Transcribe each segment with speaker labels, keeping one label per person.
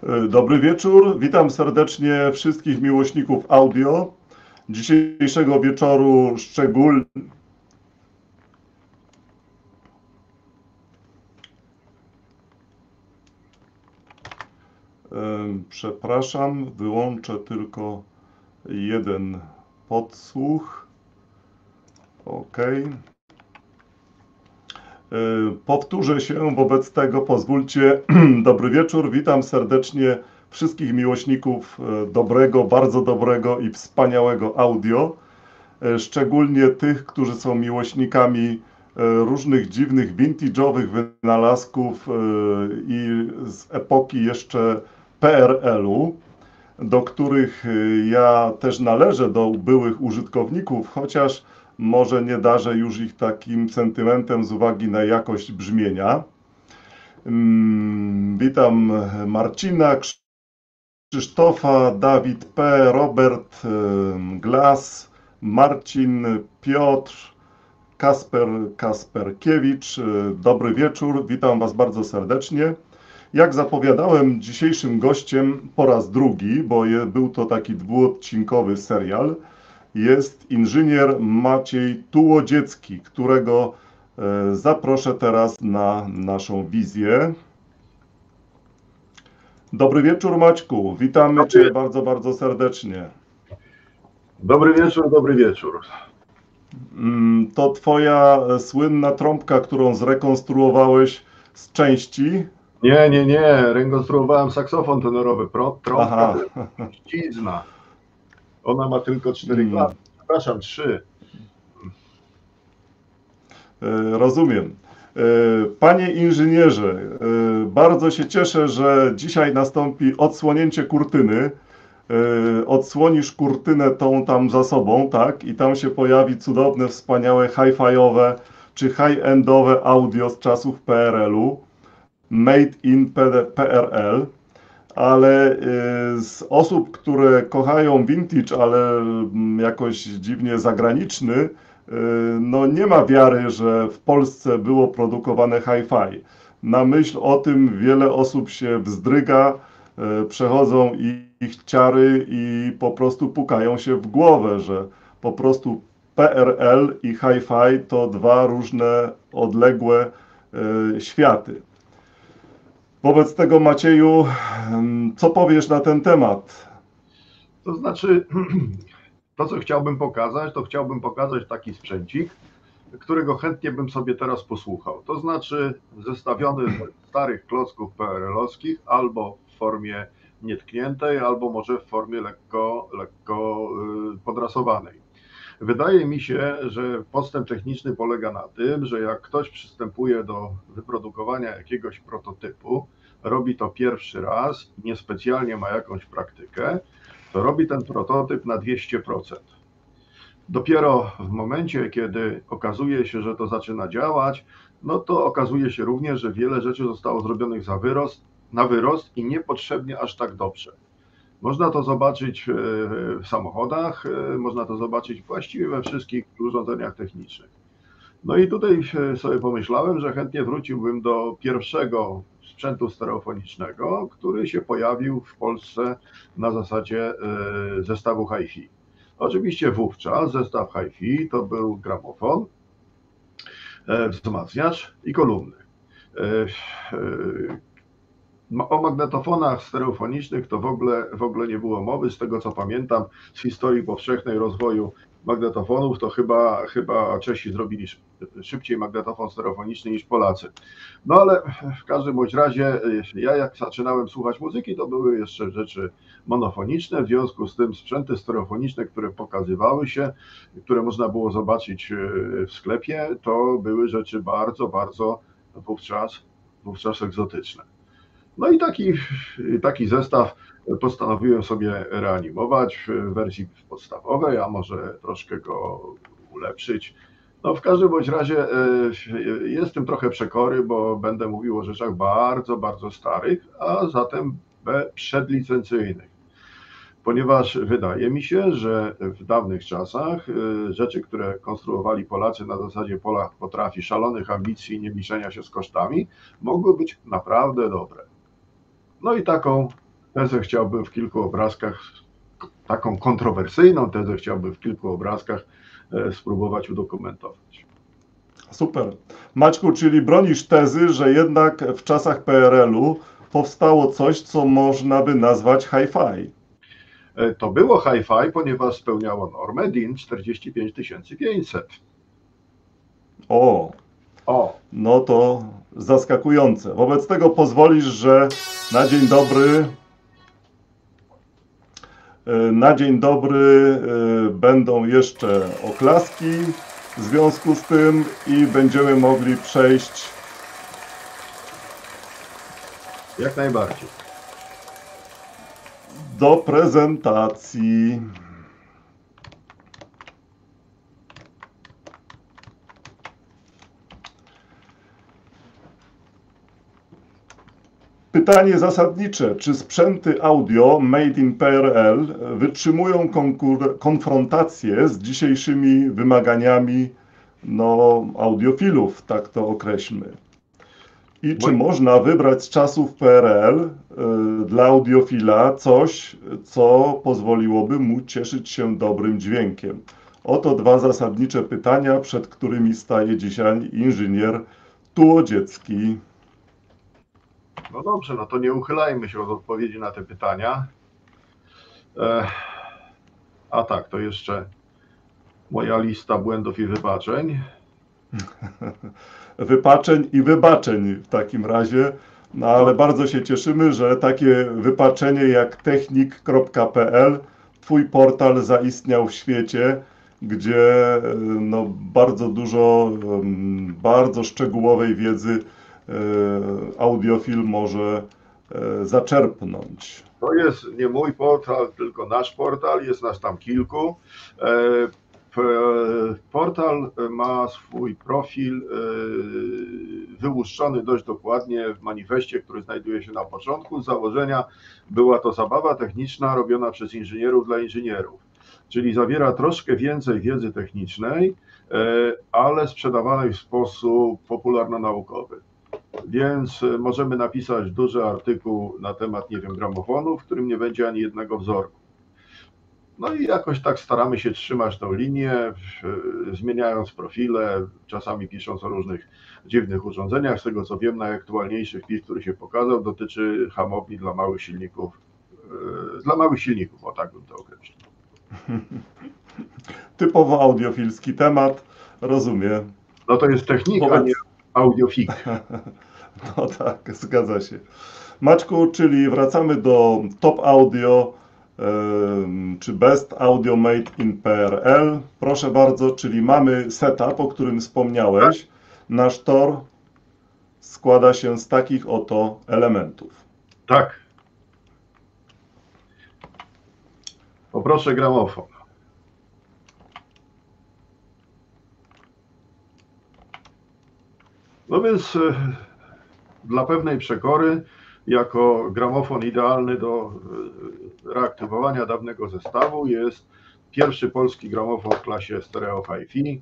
Speaker 1: Dobry wieczór, witam serdecznie wszystkich miłośników audio. Dzisiejszego wieczoru szczególnie... Przepraszam, wyłączę tylko jeden podsłuch. OK. Powtórzę się, wobec tego pozwólcie. Dobry wieczór, witam serdecznie wszystkich miłośników dobrego, bardzo dobrego i wspaniałego audio. Szczególnie tych, którzy są miłośnikami różnych dziwnych, vintage'owych wynalazków i z epoki jeszcze PRL-u, do których ja też należę, do byłych użytkowników, chociaż może nie darzę już ich takim sentymentem z uwagi na jakość brzmienia. Witam Marcina, Krzysztofa, Dawid P., Robert, Glas, Marcin, Piotr, Kasperkiewicz. Dobry wieczór, witam Was bardzo serdecznie. Jak zapowiadałem, dzisiejszym gościem po raz drugi, bo był to taki dwuodcinkowy serial, jest inżynier Maciej Tułodziecki, którego zaproszę teraz na naszą wizję. Dobry wieczór, Maćku, witamy Cię bardzo, bardzo serdecznie.
Speaker 2: Dobry wieczór, dobry wieczór.
Speaker 1: To Twoja słynna trąbka, którą zrekonstruowałeś z części?
Speaker 2: Nie, rekonstruowałem saksofon tenorowy, trąbka ścizna. Ona ma tylko 4 klapy, przepraszam, 3.
Speaker 1: Rozumiem. Panie inżynierze, bardzo się cieszę, że dzisiaj nastąpi odsłonięcie kurtyny. Odsłonisz kurtynę tą tam za sobą, tak? I tam się pojawi cudowne, wspaniałe hi-fiowe czy high-endowe audio z czasów PRL-u. Made in PRL. Ale z osób, które kochają vintage, ale jakoś dziwnie zagraniczny, no nie ma wiary, że w Polsce było produkowane hi-fi. Na myśl o tym wiele osób się wzdryga, przechodzą ich ciary i po prostu pukają się w głowę, że po prostu PRL i hi-fi to dwa różne, odległe światy. Wobec tego, Macieju, co powiesz na ten temat?
Speaker 2: To znaczy, to co chciałbym pokazać taki sprzęcik, którego chętnie bym sobie teraz posłuchał. To znaczy zestawiony z starych klocków PRL-owskich albo w formie nietkniętej, albo może w formie lekko podrasowanej. Wydaje mi się, że postęp techniczny polega na tym, że jak ktoś przystępuje do wyprodukowania jakiegoś prototypu, robi to pierwszy raz, niespecjalnie ma jakąś praktykę, to robi ten prototyp na 200%. Dopiero w momencie, kiedy okazuje się, że to zaczyna działać, no to okazuje się również, że wiele rzeczy zostało zrobionych na wyrost i niepotrzebnie aż tak dobrze. Można to zobaczyć w samochodach, można to zobaczyć właściwie we wszystkich urządzeniach technicznych. No i tutaj sobie pomyślałem, że chętnie wróciłbym do pierwszego sprzętu stereofonicznego, który się pojawił w Polsce na zasadzie zestawu hi-fi. Oczywiście wówczas zestaw hi-fi to był gramofon, wzmacniacz i kolumny. O magnetofonach stereofonicznych to w ogóle nie było mowy. Z tego co pamiętam z historii powszechnej rozwoju magnetofonów, to chyba Czesi zrobili szybciej magnetofon stereofoniczny niż Polacy. No ale w każdym bądź razie ja jak zaczynałem słuchać muzyki, to były jeszcze rzeczy monofoniczne, w związku z tym sprzęty stereofoniczne, które pokazywały się, które można było zobaczyć w sklepie, to były rzeczy bardzo wówczas egzotyczne. No i taki zestaw postanowiłem sobie reanimować w wersji podstawowej, a może troszkę go ulepszyć. No w każdym bądź razie jestem trochę przekory, bo będę mówił o rzeczach bardzo starych, a zatem przedlicencyjnych. Ponieważ wydaje mi się, że w dawnych czasach rzeczy, które konstruowali Polacy na zasadzie Polak potrafi, szalonych ambicji, nie liczenia się z kosztami, mogły być naprawdę dobre. No i Tezę chciałbym w kilku obrazkach, taką kontrowersyjną tezę chciałbym w kilku obrazkach spróbować udokumentować.
Speaker 1: Super. Maćku, czyli bronisz tezy, że jednak w czasach PRL-u powstało coś, co można by nazwać hi-fi.
Speaker 2: To było hi-fi, ponieważ spełniało normę DIN 45500.
Speaker 1: O, no to zaskakujące. Wobec tego pozwolisz, że na dzień dobry będą jeszcze oklaski w związku z tym i będziemy mogli przejść
Speaker 2: Jak najbardziej.
Speaker 1: do prezentacji. Pytanie zasadnicze. Czy sprzęty audio made in PRL wytrzymują konfrontację z dzisiejszymi wymaganiami audiofilów, tak to określmy? I czy można wybrać z czasów PRL dla audiofila coś, co pozwoliłoby mu cieszyć się dobrym dźwiękiem? Oto dwa zasadnicze pytania, przed którymi staje dzisiaj inżynier Tułodziecki.
Speaker 2: No dobrze, no to nie uchylajmy się od odpowiedzi na te pytania. A tak, to jeszcze moja lista błędów i wypaczeń.
Speaker 1: Wypaczeń i wybaczeń w takim razie, no ale bardzo się cieszymy, że takie wypaczenie jak technik.pl, twój portal zaistniał w świecie, gdzie bardzo dużo, bardzo szczegółowej wiedzy audiofil może zaczerpnąć.
Speaker 2: To jest nie mój portal, tylko nasz portal, jest nas tam kilku. Portal ma swój profil wyłuszczony dość dokładnie w manifestie, który znajduje się na początku. Z założenia była to zabawa techniczna robiona przez inżynierów dla inżynierów, czyli zawiera troszkę więcej wiedzy technicznej, ale sprzedawanej w sposób popularno-naukowy. Więc możemy napisać duży artykuł na temat, nie wiem, gramofonu, w którym nie będzie ani jednego wzorku. No i jakoś tak staramy się trzymać tą linię, zmieniając profile, czasami pisząc o różnych dziwnych urządzeniach. Z tego co wiem, najaktualniejszy wpis, który się pokazał, dotyczy hamowni dla małych silników, o tak bym to określił.
Speaker 1: Typowo audiofilski temat, rozumiem.
Speaker 2: No to jest technika, nie audiofik.
Speaker 1: No tak, zgadza się. Maćku, czyli wracamy do Top Audio, czy Best Audio Made in PRL. Proszę bardzo, czyli mamy setup, o którym wspomniałeś. Nasz tor składa się z takich oto elementów.
Speaker 2: Tak. Poproszę gramofon. No więc dla pewnej przekory, jako gramofon idealny do reaktywowania dawnego zestawu jest pierwszy polski gramofon w klasie stereo hi-fi,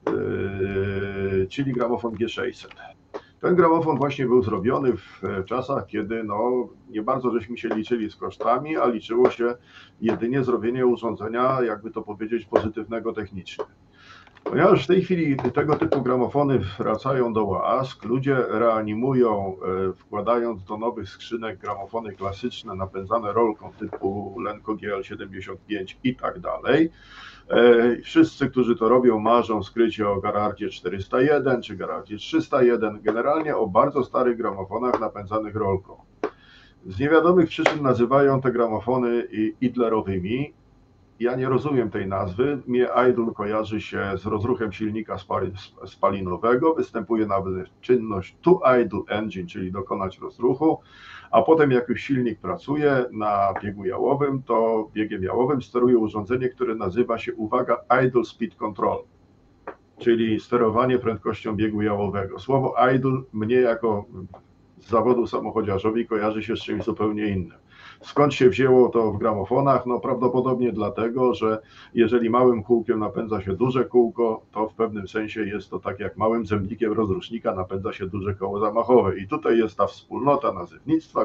Speaker 2: czyli gramofon G600. Ten gramofon właśnie był zrobiony w czasach, kiedy nie bardzo żeśmy się liczyli z kosztami, a liczyło się jedynie zrobienie urządzenia, jakby to powiedzieć, pozytywnego technicznie. Ponieważ w tej chwili tego typu gramofony wracają do łask, ludzie reanimują, wkładając do nowych skrzynek gramofony klasyczne napędzane rolką typu Lenco GL75 i tak dalej. Wszyscy, którzy to robią, marzą skrycie o Garardzie 401 czy Garardzie 301, generalnie o bardzo starych gramofonach napędzanych rolką. Z niewiadomych przyczyn nazywają te gramofony idlerowymi. Ja nie rozumiem tej nazwy. Mnie idle kojarzy się z rozruchem silnika spalinowego. Występuje nawet czynność to idle engine, czyli dokonać rozruchu, a potem jak już silnik pracuje na biegu jałowym, to biegiem jałowym steruje urządzenie, które nazywa się, uwaga, idle speed control, czyli sterowanie prędkością biegu jałowego. Słowo idle mnie jako z zawodu samochodziarzowi kojarzy się z czymś zupełnie innym. Skąd się wzięło to w gramofonach? No prawdopodobnie dlatego, że jeżeli małym kółkiem napędza się duże kółko, to w pewnym sensie jest to tak jak małym zębnikiem rozrusznika napędza się duże koło zamachowe. I tutaj jest ta wspólnota nazewnictwa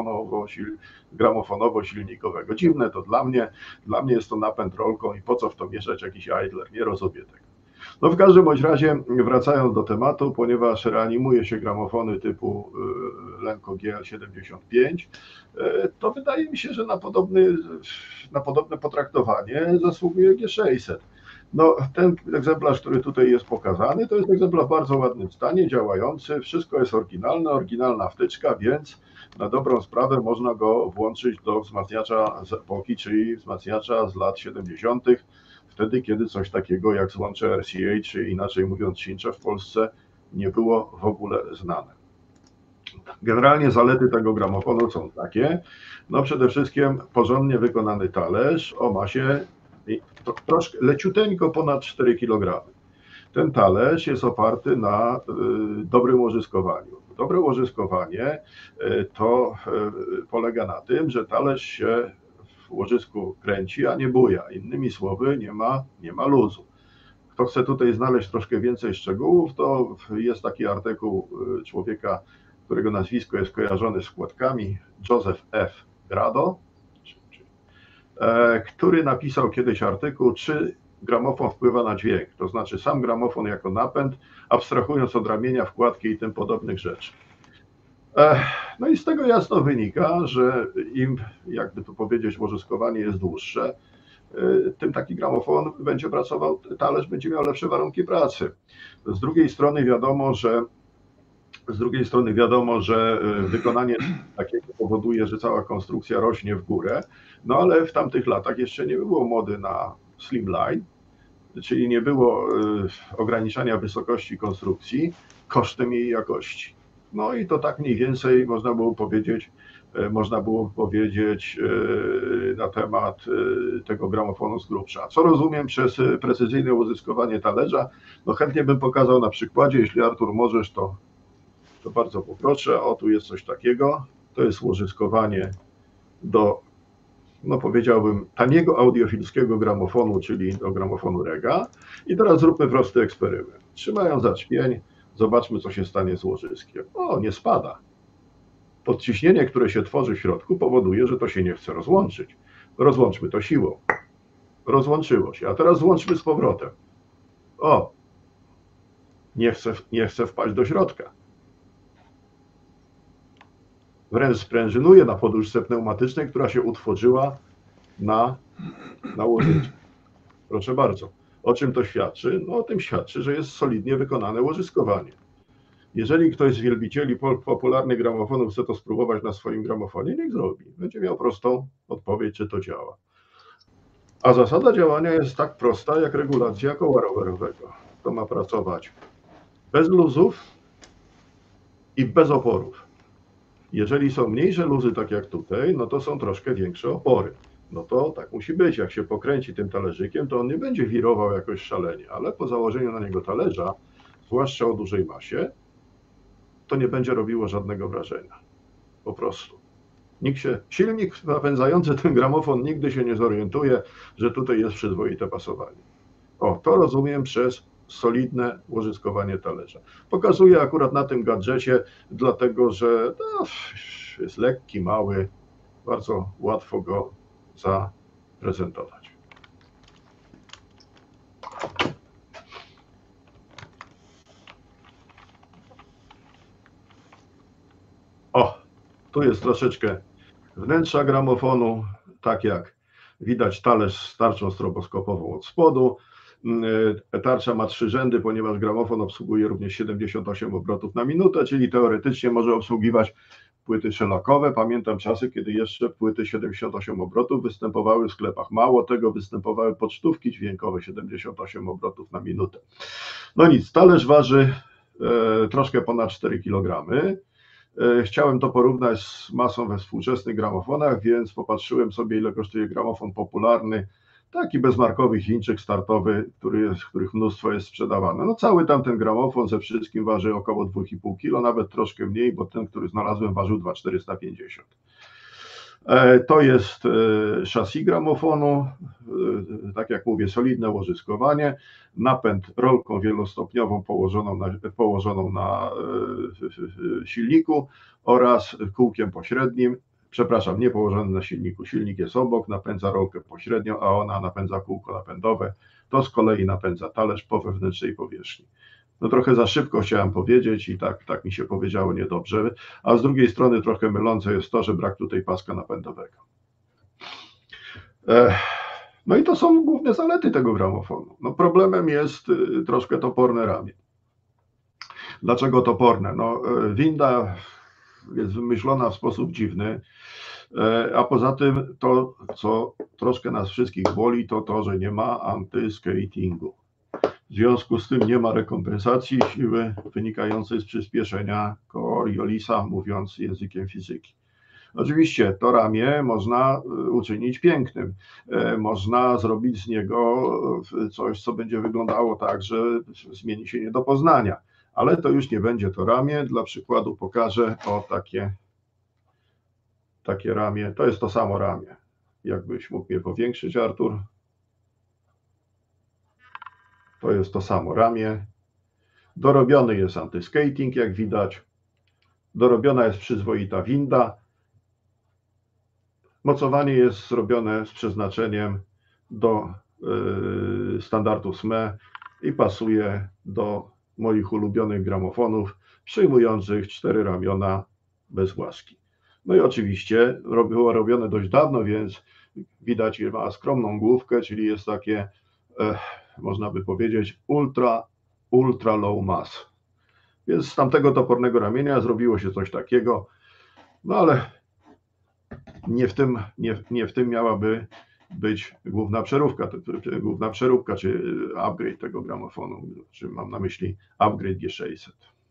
Speaker 2: gramofonowo-silnikowego. Dziwne to dla mnie jest to napęd rolką i po co w to mieszać jakiś idler, nie rozumiem tego. No w każdym bądź razie, wracając do tematu, ponieważ reanimuje się gramofony typu Lenco GL75, to wydaje mi się, że na podobne potraktowanie zasługuje G600. No, ten egzemplarz, który tutaj jest pokazany, to jest egzemplarz w bardzo ładnym stanie, działający, wszystko jest oryginalne, oryginalna wtyczka, więc na dobrą sprawę można go włączyć do wzmacniacza z epoki, czyli wzmacniacza z lat 70., wtedy, kiedy coś takiego jak złącze RCA, czy inaczej mówiąc Cincha w Polsce nie było w ogóle znane. Generalnie zalety tego gramofonu są takie, no przede wszystkim porządnie wykonany talerz o masie troszkę leciuteńko ponad 4 kg. Ten talerz jest oparty na dobrym łożyskowaniu. Dobre łożyskowanie to polega na tym, że talerz się w łożysku kręci, a nie buja. Innymi słowy, nie ma luzu. Kto chce tutaj znaleźć troszkę więcej szczegółów, to jest taki artykuł człowieka, którego nazwisko jest kojarzone z składkami, Joseph F. Grado, który napisał kiedyś artykuł, czy gramofon wpływa na dźwięk, to znaczy sam gramofon jako napęd, abstrahując od ramienia, wkładki i tym podobnych rzeczy. No i z tego jasno wynika, że im, jakby tu powiedzieć, łożyskowanie jest dłuższe, tym taki gramofon będzie pracował, talerz będzie miał lepsze warunki pracy. Z drugiej strony wiadomo, że wykonanie takiego powoduje, że cała konstrukcja rośnie w górę, no ale w tamtych latach jeszcze nie było mody na slimline, czyli nie było ograniczania wysokości konstrukcji kosztem jej jakości. No i to tak mniej więcej można było powiedzieć na temat tego gramofonu z grubsza. Co rozumiem przez precyzyjne uzyskowanie talerza? No chętnie bym pokazał na przykładzie, jeśli Artur możesz, to bardzo poproszę. O, tu jest coś takiego. To jest łożyskowanie do, no powiedziałbym, taniego audiofilskiego gramofonu, czyli do gramofonu Rega. I teraz zróbmy prosty eksperyment. Trzymając za trzpień, zobaczmy, co się stanie z łożyskiem. O, nie spada. Podciśnienie, które się tworzy w środku, powoduje, że to się nie chce rozłączyć. Rozłączmy to siłą. Rozłączyło się. A teraz złączmy z powrotem. O, nie chce wpaść do środka. Wręcz sprężynuje na poduszce pneumatycznej, która się utworzyła na łożysku. Proszę bardzo. O czym to świadczy? No o tym świadczy, że jest solidnie wykonane łożyskowanie. Jeżeli ktoś z wielbicieli popularnych gramofonów chce to spróbować na swoim gramofonie, niech zrobi. Będzie miał prostą odpowiedź, czy to działa. A zasada działania jest tak prosta, jak regulacja koła rowerowego. To ma pracować bez luzów i bez oporów. Jeżeli są mniejsze luzy, tak jak tutaj, no to są troszkę większe opory. No to tak musi być. Jak się pokręci tym talerzykiem, to on nie będzie wirował jakoś szalenie, ale po założeniu na niego talerza, zwłaszcza o dużej masie, to nie będzie robiło żadnego wrażenia. Po prostu. Silnik napędzający ten gramofon nigdy się nie zorientuje, że tutaj jest przyzwoite pasowanie. O, to rozumiem przez solidne łożyskowanie talerza. Pokazuję akurat na tym gadżecie, dlatego że no, jest lekki, mały, bardzo łatwo go zaprezentować. O, tu jest troszeczkę wnętrza gramofonu, tak jak widać talerz z tarczą stroboskopową od spodu. Tarcza ma 3 rzędy, ponieważ gramofon obsługuje również 78 obrotów na minutę, czyli teoretycznie może obsługiwać płyty shellakowe. Pamiętam czasy, kiedy jeszcze płyty 78 obrotów występowały w sklepach. Mało tego, występowały pocztówki dźwiękowe 78 obrotów na minutę. No nic, talerz waży troszkę ponad 4 kg. Chciałem to porównać z masą we współczesnych gramofonach, więc popatrzyłem sobie, ile kosztuje gramofon popularny taki bezmarkowy Chińczyk startowy, których mnóstwo jest sprzedawane. No cały tamten gramofon ze wszystkim waży około 2,5 kg, nawet troszkę mniej, bo ten, który znalazłem, ważył 2,450. To jest chassis gramofonu, tak jak mówię, solidne łożyskowanie, napęd rolką wielostopniową położoną na silniku oraz kółkiem pośrednim, przepraszam, nie położonym na silniku, silnik jest obok, napędza rolkę pośrednią, a ona napędza kółko napędowe, to z kolei napędza talerz po wewnętrznej powierzchni. No trochę za szybko chciałem powiedzieć i tak mi się powiedziało niedobrze, a z drugiej strony trochę mylące jest to, że brak tutaj paska napędowego. No i to są główne zalety tego gramofonu. No problemem jest troszkę toporne ramię. Dlaczego toporne? No winda jest wymyślona w sposób dziwny, a poza tym to, co troszkę nas wszystkich boli, to to, że nie ma antyskatingu. W związku z tym nie ma rekompensacji siły wynikającej z przyspieszenia Coriolisa, mówiąc językiem fizyki. Oczywiście to ramię można uczynić pięknym. Można zrobić z niego coś, co będzie wyglądało tak, że zmieni się nie do poznania. Ale to już nie będzie to ramię. Dla przykładu pokażę takie ramię. To jest to samo ramię. Jakbyś mógł mnie powiększyć, Artur. To jest to samo ramię. Dorobiony jest antyskating, jak widać. Dorobiona jest przyzwoita winda. Mocowanie jest zrobione z przeznaczeniem do standardu SME i pasuje do moich ulubionych gramofonów przyjmujących 4 ramiona bez łaski. No i oczywiście było robione dość dawno, więc widać, że ma skromną główkę, czyli jest takie, można by powiedzieć, ultra low mass. Więc z tamtego topornego ramienia zrobiło się coś takiego, no ale nie w tym miałaby być główna przeróbka czy upgrade tego gramofonu, czy mam na myśli upgrade G600.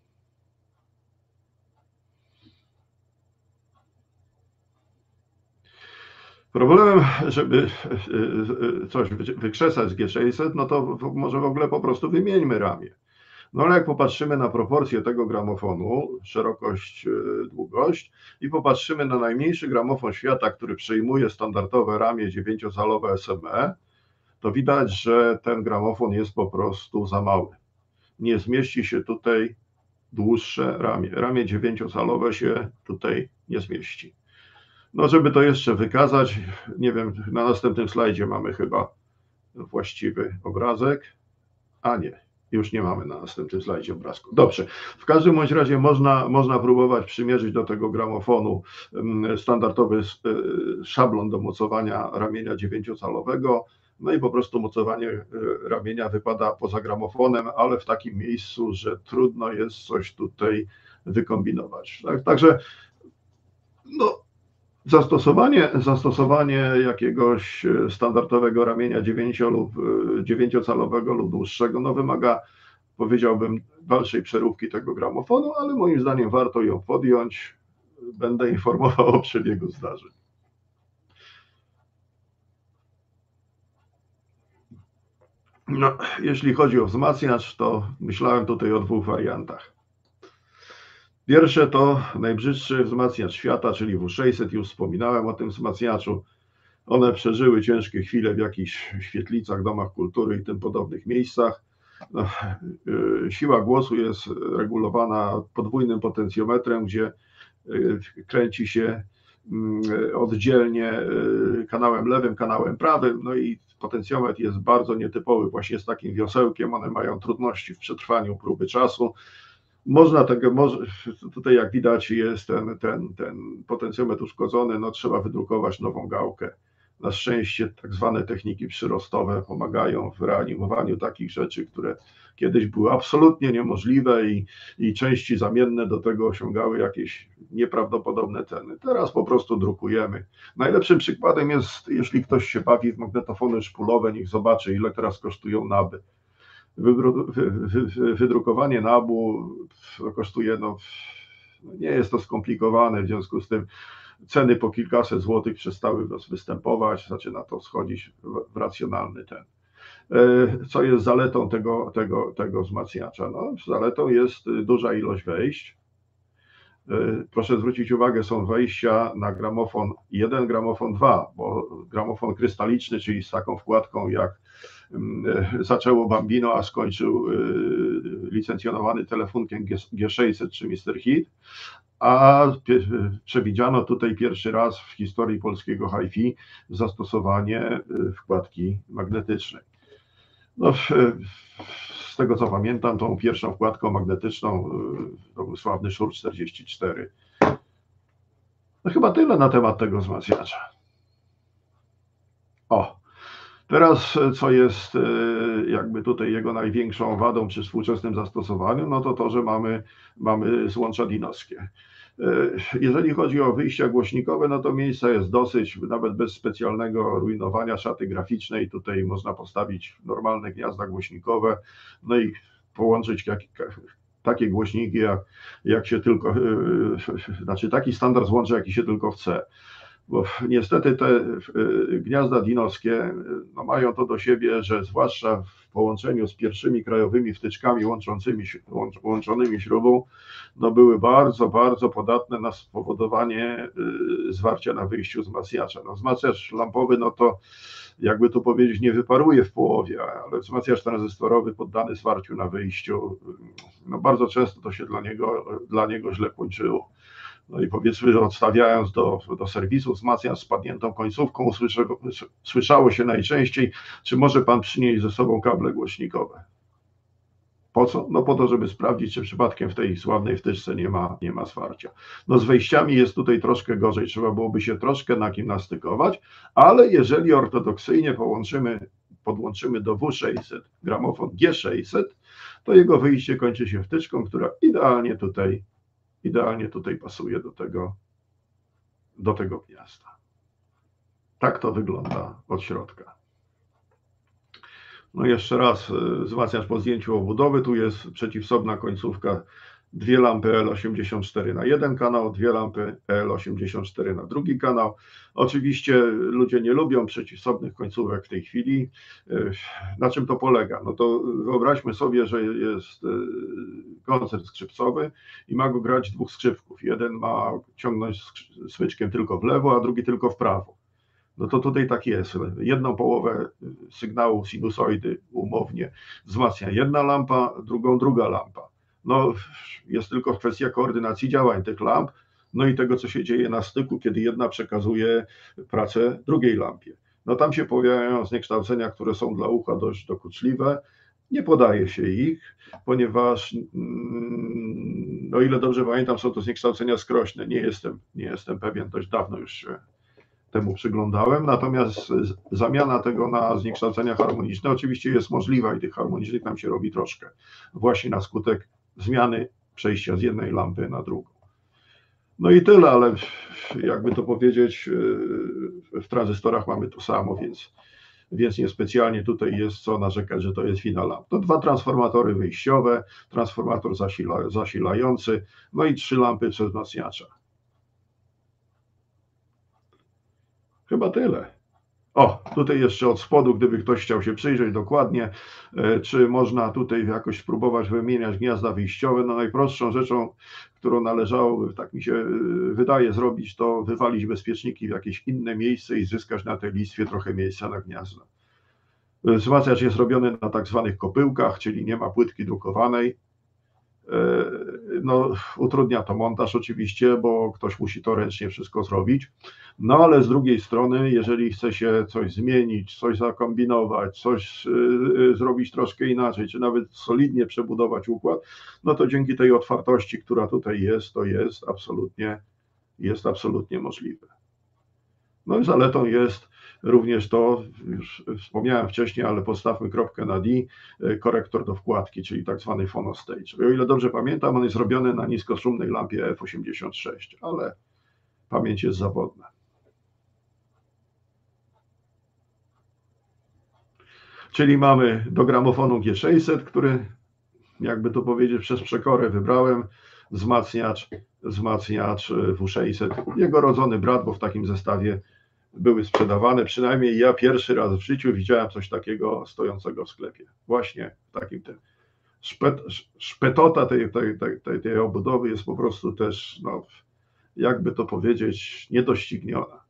Speaker 2: Problemem, żeby coś wykrzesać z G600, no to może w ogóle po prostu wymieńmy ramię. No ale jak popatrzymy na proporcje tego gramofonu, szerokość, długość i popatrzymy na najmniejszy gramofon świata, który przyjmuje standardowe ramię 9-calowe SME, to widać, że ten gramofon jest po prostu za mały. Nie zmieści się tutaj dłuższe ramię. Ramię 9-calowe się tutaj nie zmieści. No żeby to jeszcze wykazać, nie wiem, na następnym slajdzie mamy chyba właściwy obrazek, a nie. Już nie mamy na następnym slajdzie obrazku. Dobrze, w każdym bądź razie można próbować przymierzyć do tego gramofonu standardowy szablon do mocowania ramienia 9-calowego, no i po prostu mocowanie ramienia wypada poza gramofonem, ale w takim miejscu, że trudno jest coś tutaj wykombinować. Także no, zastosowanie jakiegoś standardowego ramienia 9-calowego lub dłuższego no wymaga, powiedziałbym, dalszej przeróbki tego gramofonu, ale moim zdaniem warto ją podjąć. Będę informował o przebiegu zdarzeń. No, jeśli chodzi o wzmacniacz, to myślałem tutaj o 2 wariantach. Pierwsze to najbrzydszy wzmacniacz świata, czyli W600, już wspominałem o tym wzmacniaczu. One przeżyły ciężkie chwile w jakichś świetlicach, domach kultury i tym podobnych miejscach. No, siła głosu jest regulowana podwójnym potencjometrem, gdzie kręci się oddzielnie kanałem lewym, kanałem prawym, no i potencjometr jest bardzo nietypowy, właśnie z takim wiosełkiem, one mają trudności w przetrwaniu próby czasu. Tutaj jak widać jest ten potencjometr uszkodzony, no trzeba wydrukować nową gałkę. Na szczęście tak zwane techniki przyrostowe pomagają w reanimowaniu takich rzeczy, które kiedyś były absolutnie niemożliwe i części zamienne do tego osiągały jakieś nieprawdopodobne ceny. Teraz po prostu drukujemy. Najlepszym przykładem jest, jeśli ktoś się bawi w magnetofony szpulowe, niech zobaczy, ile teraz kosztują naby. Wydrukowanie nabu kosztuje, no nie jest to skomplikowane, w związku z tym ceny po kilkaset złotych przestały występować, zaczyna to schodzić w racjonalny ten. Co jest zaletą tego wzmacniacza? No, zaletą jest duża ilość wejść. Proszę zwrócić uwagę, są wejścia na gramofon 1, gramofon 2, bo gramofon krystaliczny, czyli z taką wkładką jak zaczęło Bambino, a skończył licencjonowany telefonkiem G600 czy Mr. Hit, a przewidziano tutaj pierwszy raz w historii polskiego hi-fi zastosowanie wkładki magnetycznej. No, z tego co pamiętam, tą pierwszą wkładką magnetyczną to był sławny Shure 44. No chyba tyle na temat tego wzmacniacza. O, teraz co jest jakby tutaj jego największą wadą przy współczesnym zastosowaniu, no to to, że mamy złącza dinowskie. Jeżeli chodzi o wyjścia głośnikowe, no to miejsca jest dosyć, nawet bez specjalnego rujnowania szaty graficznej. Tutaj można postawić normalne gniazda głośnikowe, no i połączyć takie głośniki, jak się tylko, znaczy taki standard złącza, jaki się tylko chce. Bo niestety te gniazda dinowskie no mają to do siebie, że zwłaszcza w połączeniu z pierwszymi krajowymi wtyczkami łączonymi śrubą, no były bardzo, bardzo podatne na spowodowanie zwarcia na wyjściu wzmacniacza. No wzmacniacz lampowy, no to jakby tu powiedzieć, nie wyparuje w połowie, ale wzmacniacz tranzystorowy poddany zwarciu na wyjściu, no bardzo często to się dla niego źle kończyło. No i powiedzmy, że odstawiając do serwisu wzmacniacz z padniętą końcówką, słyszało się najczęściej, czy może pan przynieść ze sobą kable głośnikowe. Po co? No po to, żeby sprawdzić, czy przypadkiem w tej sławnej wtyczce nie ma zwarcia. No z wejściami jest tutaj troszkę gorzej, trzeba byłoby się troszkę nagimnastykować, ale jeżeli ortodoksyjnie podłączymy do W600 gramofon G600, to jego wyjście kończy się wtyczką, która idealnie tutaj pasuje do tego gniazda. Tak to wygląda od środka. No jeszcze raz wzmacniacz po zdjęciu obudowy. Tu jest przeciwsobna końcówka, dwie lampy L84 na jeden kanał, dwie lampy L84 na drugi kanał. Oczywiście ludzie nie lubią przeciwsobnych końcówek w tej chwili. Na czym to polega? No to wyobraźmy sobie, że jest koncert skrzypcowy i ma go grać dwóch skrzypków. Jeden ma ciągnąć smyczkiem tylko w lewo, a drugi tylko w prawo. No to tutaj tak jest. Jedną połowę sygnału sinusoidy umownie wzmacnia jedna lampa, drugą druga lampa. No jest tylko kwestia koordynacji działań tych lamp, no i tego, co się dzieje na styku, kiedy jedna przekazuje pracę drugiej lampie. No tam się pojawiają zniekształcenia, które są dla ucha dość dokuczliwe. Nie podaje się ich, ponieważ, o ile dobrze pamiętam, są to zniekształcenia skrośne. Nie jestem pewien, dość dawno już się temu przyglądałem, natomiast zamiana tego na zniekształcenia harmoniczne oczywiście jest możliwa i tych harmonicznych nam się robi troszkę, właśnie na skutek zmiany przejścia z jednej lampy na drugą. No i tyle, ale jakby to powiedzieć, w tranzystorach mamy to samo, więc niespecjalnie tutaj jest co narzekać, że to jest wina lamp. To dwa transformatory wyjściowe, transformator zasilający, no i trzy lampy wzmacniacza. Chyba tyle. O, tutaj jeszcze od spodu, gdyby ktoś chciał się przyjrzeć dokładnie, czy można tutaj jakoś spróbować wymieniać gniazda wyjściowe. No najprostszą rzeczą, którą należałoby, tak mi się wydaje, zrobić, to wywalić bezpieczniki w jakieś inne miejsce i zyskać na tej listwie trochę miejsca na gniazda. Wzmacniacz jest robiony na tak zwanych kopyłkach, czyli nie ma płytki drukowanej. No, utrudnia to montaż oczywiście, bo ktoś musi to ręcznie wszystko zrobić. No ale z drugiej strony, jeżeli chce się coś zmienić, coś zakombinować, coś zrobić troszkę inaczej, czy nawet solidnie przebudować układ, no to dzięki tej otwartości, która tutaj jest, to jest absolutnie możliwe. No i zaletą jest również to, już wspomniałem wcześniej, ale postawmy kropkę na D, korektor do wkładki, czyli tak zwany phonostage. O ile dobrze pamiętam, on jest robiony na niskoszumnej lampie F86, ale pamięć jest zawodna. Czyli mamy do gramofonu G600, który, jakby to powiedzieć, przez przekorę wybrałem, wzmacniacz wzmacniacz W600. Jego rodzony brat, bo w takim zestawie były sprzedawane. Przynajmniej ja pierwszy raz w życiu widziałem coś takiego stojącego w sklepie. Właśnie w takim tym. Szpetota tej obudowy jest po prostu też, no, jakby to powiedzieć, niedościgniona.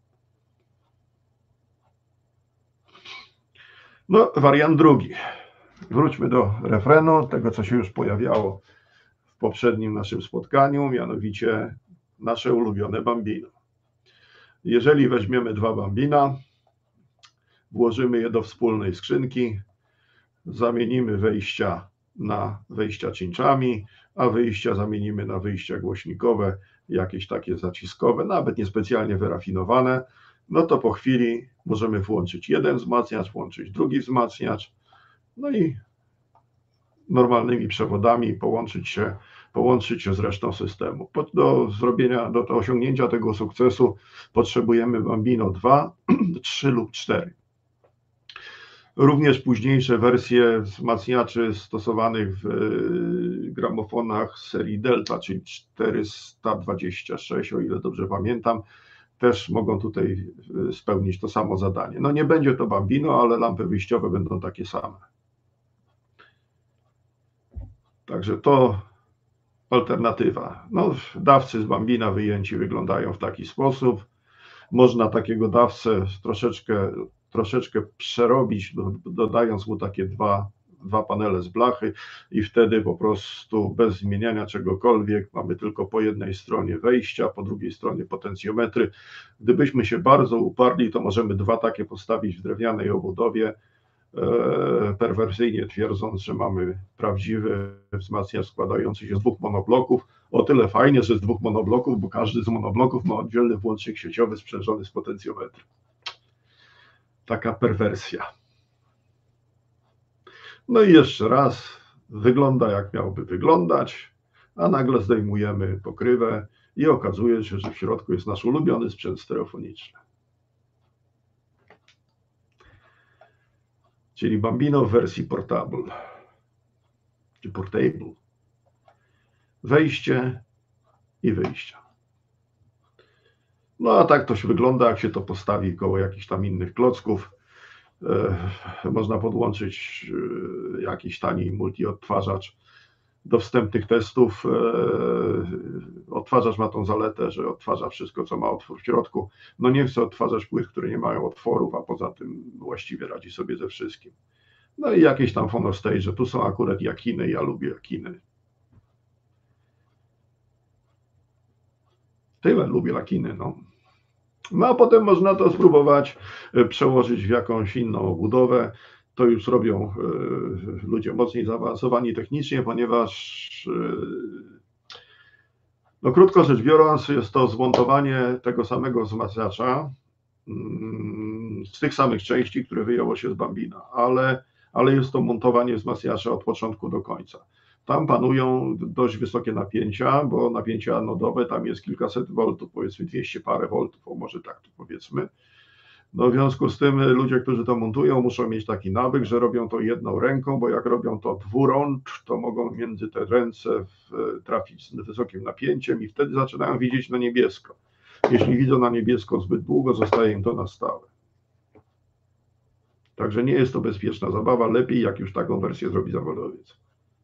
Speaker 2: No, wariant drugi. Wróćmy do refrenu, tego co się już pojawiało w poprzednim naszym spotkaniu, mianowicie nasze ulubione Bambino. Jeżeli weźmiemy dwa Bambina, włożymy je do wspólnej skrzynki, zamienimy wejścia na wyjścia cinczami, a wyjścia zamienimy na wyjścia głośnikowe, jakieś takie zaciskowe, nawet niespecjalnie wyrafinowane, no to po chwili możemy włączyć jeden wzmacniacz, włączyć drugi wzmacniacz, no i normalnymi przewodami połączyć się z resztą systemu. Do osiągnięcia tego sukcesu potrzebujemy Bambino 2, 3 lub 4. Również późniejsze wersje wzmacniaczy stosowanych w gramofonach serii Delta, czyli 426, o ile dobrze pamiętam, też mogą tutaj spełnić to samo zadanie. No nie będzie to Bambino, ale lampy wyjściowe będą takie same. Także to alternatywa. No, dawcy z Bambina wyjęci wyglądają w taki sposób. Można takiego dawcę troszeczkę przerobić, dodając mu takie dwa panele z blachy i wtedy po prostu bez zmieniania czegokolwiek mamy tylko po jednej stronie wejścia, po drugiej stronie potencjometry. Gdybyśmy się bardzo uparli, to możemy dwa takie postawić w drewnianej obudowie, perwersyjnie twierdząc, że mamy prawdziwy wzmacniacz składający się z dwóch monobloków. O tyle fajnie, że z dwóch monobloków, bo każdy z monobloków ma oddzielny włącznik sieciowy sprzężony z potencjometrem. Taka perwersja. No i jeszcze raz, wygląda jak miałby wyglądać, a nagle zdejmujemy pokrywę i okazuje się, że w środku jest nasz ulubiony sprzęt stereofoniczny. Czyli Bambino w wersji portable. Czy portable. Wejście i wyjścia. No a tak to się wygląda, jak się to postawi koło jakichś tam innych klocków. Można podłączyć jakiś tani multi-odtwarzacz do wstępnych testów. Odtwarzacz ma tą zaletę, że odtwarza wszystko, co ma otwór w środku. No nie chcę odtwarzać płyt, które nie mają otworów, a poza tym właściwie radzi sobie ze wszystkim. No i jakieś tam phonostage, tu są akurat jakiny, ja lubię jakiny. Tyle lubię jakiny, no. No a potem można to spróbować przełożyć w jakąś inną obudowę. To już robią ludzie mocniej zaawansowani technicznie, ponieważ no krótko rzecz biorąc, jest to zmontowanie tego samego wzmacniacza z tych samych części, które wyjęło się z Bambina, ale jest to montowanie wzmacniacza od początku do końca. Tam panują dość wysokie napięcia, bo napięcie anodowe tam jest kilkaset voltów, powiedzmy 200 parę voltów, o może tak to powiedzmy. No w związku z tym ludzie, którzy to montują, muszą mieć taki nawyk, że robią to jedną ręką, bo jak robią to dwurącz, to mogą między te ręce trafić z wysokim napięciem i wtedy zaczynają widzieć na niebiesko. Jeśli widzą na niebiesko zbyt długo, zostaje im to na stałe. Także nie jest to bezpieczna zabawa, lepiej jak już taką wersję zrobi zawodowiec.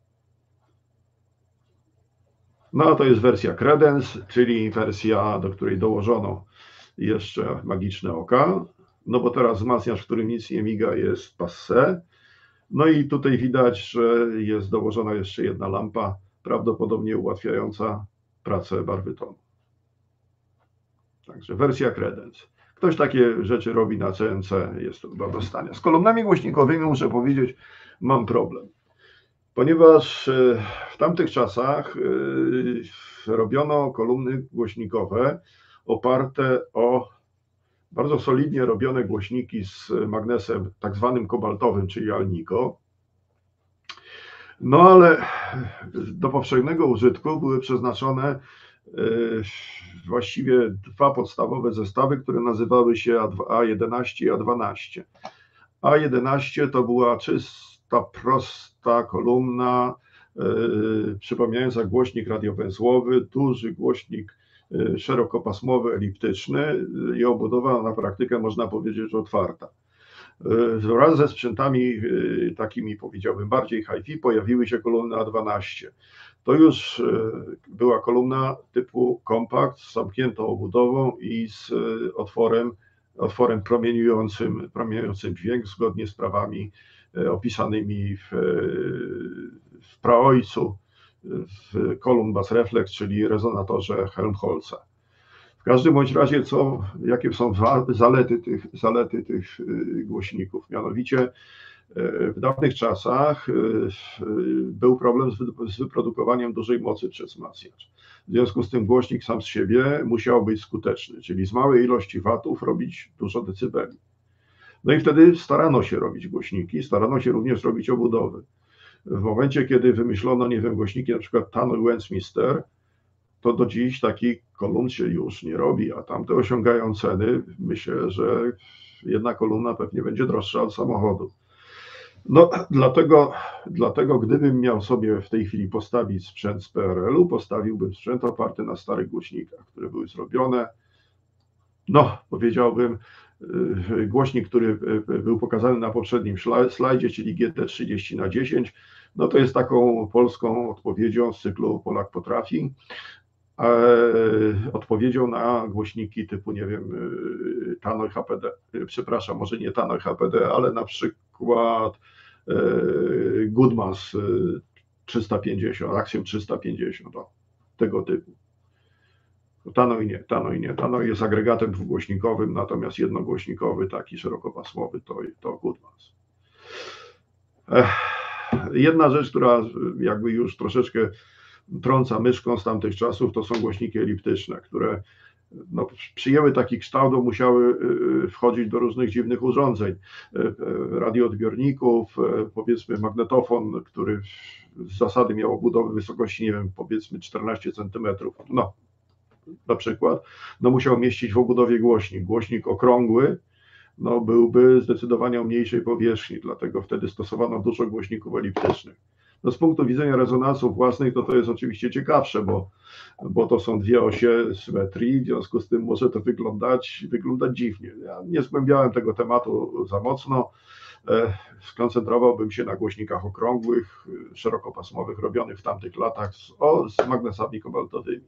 Speaker 2: No a to jest wersja Credence, czyli wersja, do której dołożono jeszcze magiczne oka, no bo teraz wzmacniacz, w którym nic nie miga, jest passé. No i tutaj widać, że jest dołożona jeszcze jedna lampa, prawdopodobnie ułatwiająca pracę barwy tonu. Także wersja Credence. Ktoś takie rzeczy robi na CNC, jest to do dostania. Z kolumnami głośnikowymi muszę powiedzieć, mam problem. Ponieważ w tamtych czasach robiono kolumny głośnikowe oparte o bardzo solidnie robione głośniki z magnesem tak zwanym kobaltowym, czyli Alnico. No ale do powszechnego użytku były przeznaczone właściwie dwa podstawowe zestawy, które nazywały się A11 i A12. A11 to była czysta, prosta kolumna przypominająca głośnik radiowęzłowy, duży głośnik szerokopasmowy, eliptyczny i obudowa na praktykę, można powiedzieć, że otwarta. Wraz ze sprzętami takimi, powiedziałbym, bardziej hi-fi pojawiły się kolumny A12. To już była kolumna typu kompakt z zamkniętą obudową i z otworem promieniującym dźwięk zgodnie z prawami opisanymi w praojcu w Column Bass Reflex, czyli rezonatorze Helmholtza. W każdym bądź razie, jakie są zalety tych głośników? Mianowicie w dawnych czasach był problem z wyprodukowaniem dużej mocy przez wzmacniacz. W związku z tym głośnik sam z siebie musiał być skuteczny, czyli z małej ilości watów robić dużo decybeli. No i wtedy starano się robić głośniki, starano się również robić obudowy. W momencie, kiedy wymyślono, nie wiem, głośniki na przykład Tannoy Westminster, to do dziś taki kolumn się już nie robi, a tamte osiągają ceny. Myślę, że jedna kolumna pewnie będzie droższa od samochodu. No, dlatego gdybym miał sobie w tej chwili postawić sprzęt z PRL-u, postawiłbym sprzęt oparty na starych głośnikach, które były zrobione, no, powiedziałbym, głośnik, który był pokazany na poprzednim slajdzie, czyli GT30/10, no to jest taką polską odpowiedzią z cyklu Polak potrafi, odpowiedzią na głośniki typu, nie wiem, Tannoy HPD, przepraszam, może nie Tannoy HPD, ale na przykład Goodmans 350, Axiom 350, tego typu. Tannoy nie. Tannoy jest agregatem dwugłośnikowym, natomiast jednogłośnikowy, taki szerokopasmowy, to Goodmans. Jedna rzecz, która jakby już troszeczkę trąca myszką z tamtych czasów, to są głośniki eliptyczne, które no, przyjęły taki kształt, bo musiały wchodzić do różnych dziwnych urządzeń, radioodbiorników, powiedzmy magnetofon, który z zasady miał obudowę wysokości, nie wiem, powiedzmy 14 cm, no na przykład, no musiał mieścić w obudowie głośnik okrągły, no byłby zdecydowanie o mniejszej powierzchni, dlatego wtedy stosowano dużo głośników eliptycznych. No z punktu widzenia rezonansów własnych to jest oczywiście ciekawsze, bo to są dwie osie symetrii, w związku z tym może to wyglądać dziwnie. Ja nie zgłębiałem tego tematu za mocno, skoncentrowałbym się na głośnikach okrągłych, szerokopasmowych, robionych w tamtych latach z magnesami kobaltowymi.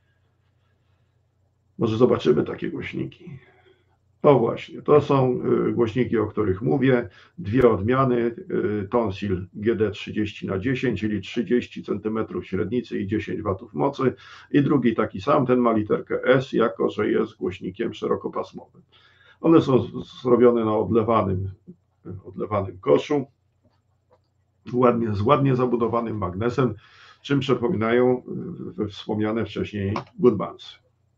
Speaker 2: Może zobaczymy takie głośniki. O właśnie, to są głośniki, o których mówię. Dwie odmiany, Tonsil GD30/10, czyli 30 cm średnicy i 10 W mocy. I drugi taki sam, ten ma literkę S, jako że jest głośnikiem szerokopasmowym. One są zrobione na odlewanym koszu, z ładnie zabudowanym magnesem, czym przypominają wspomniane wcześniej Goodmansy.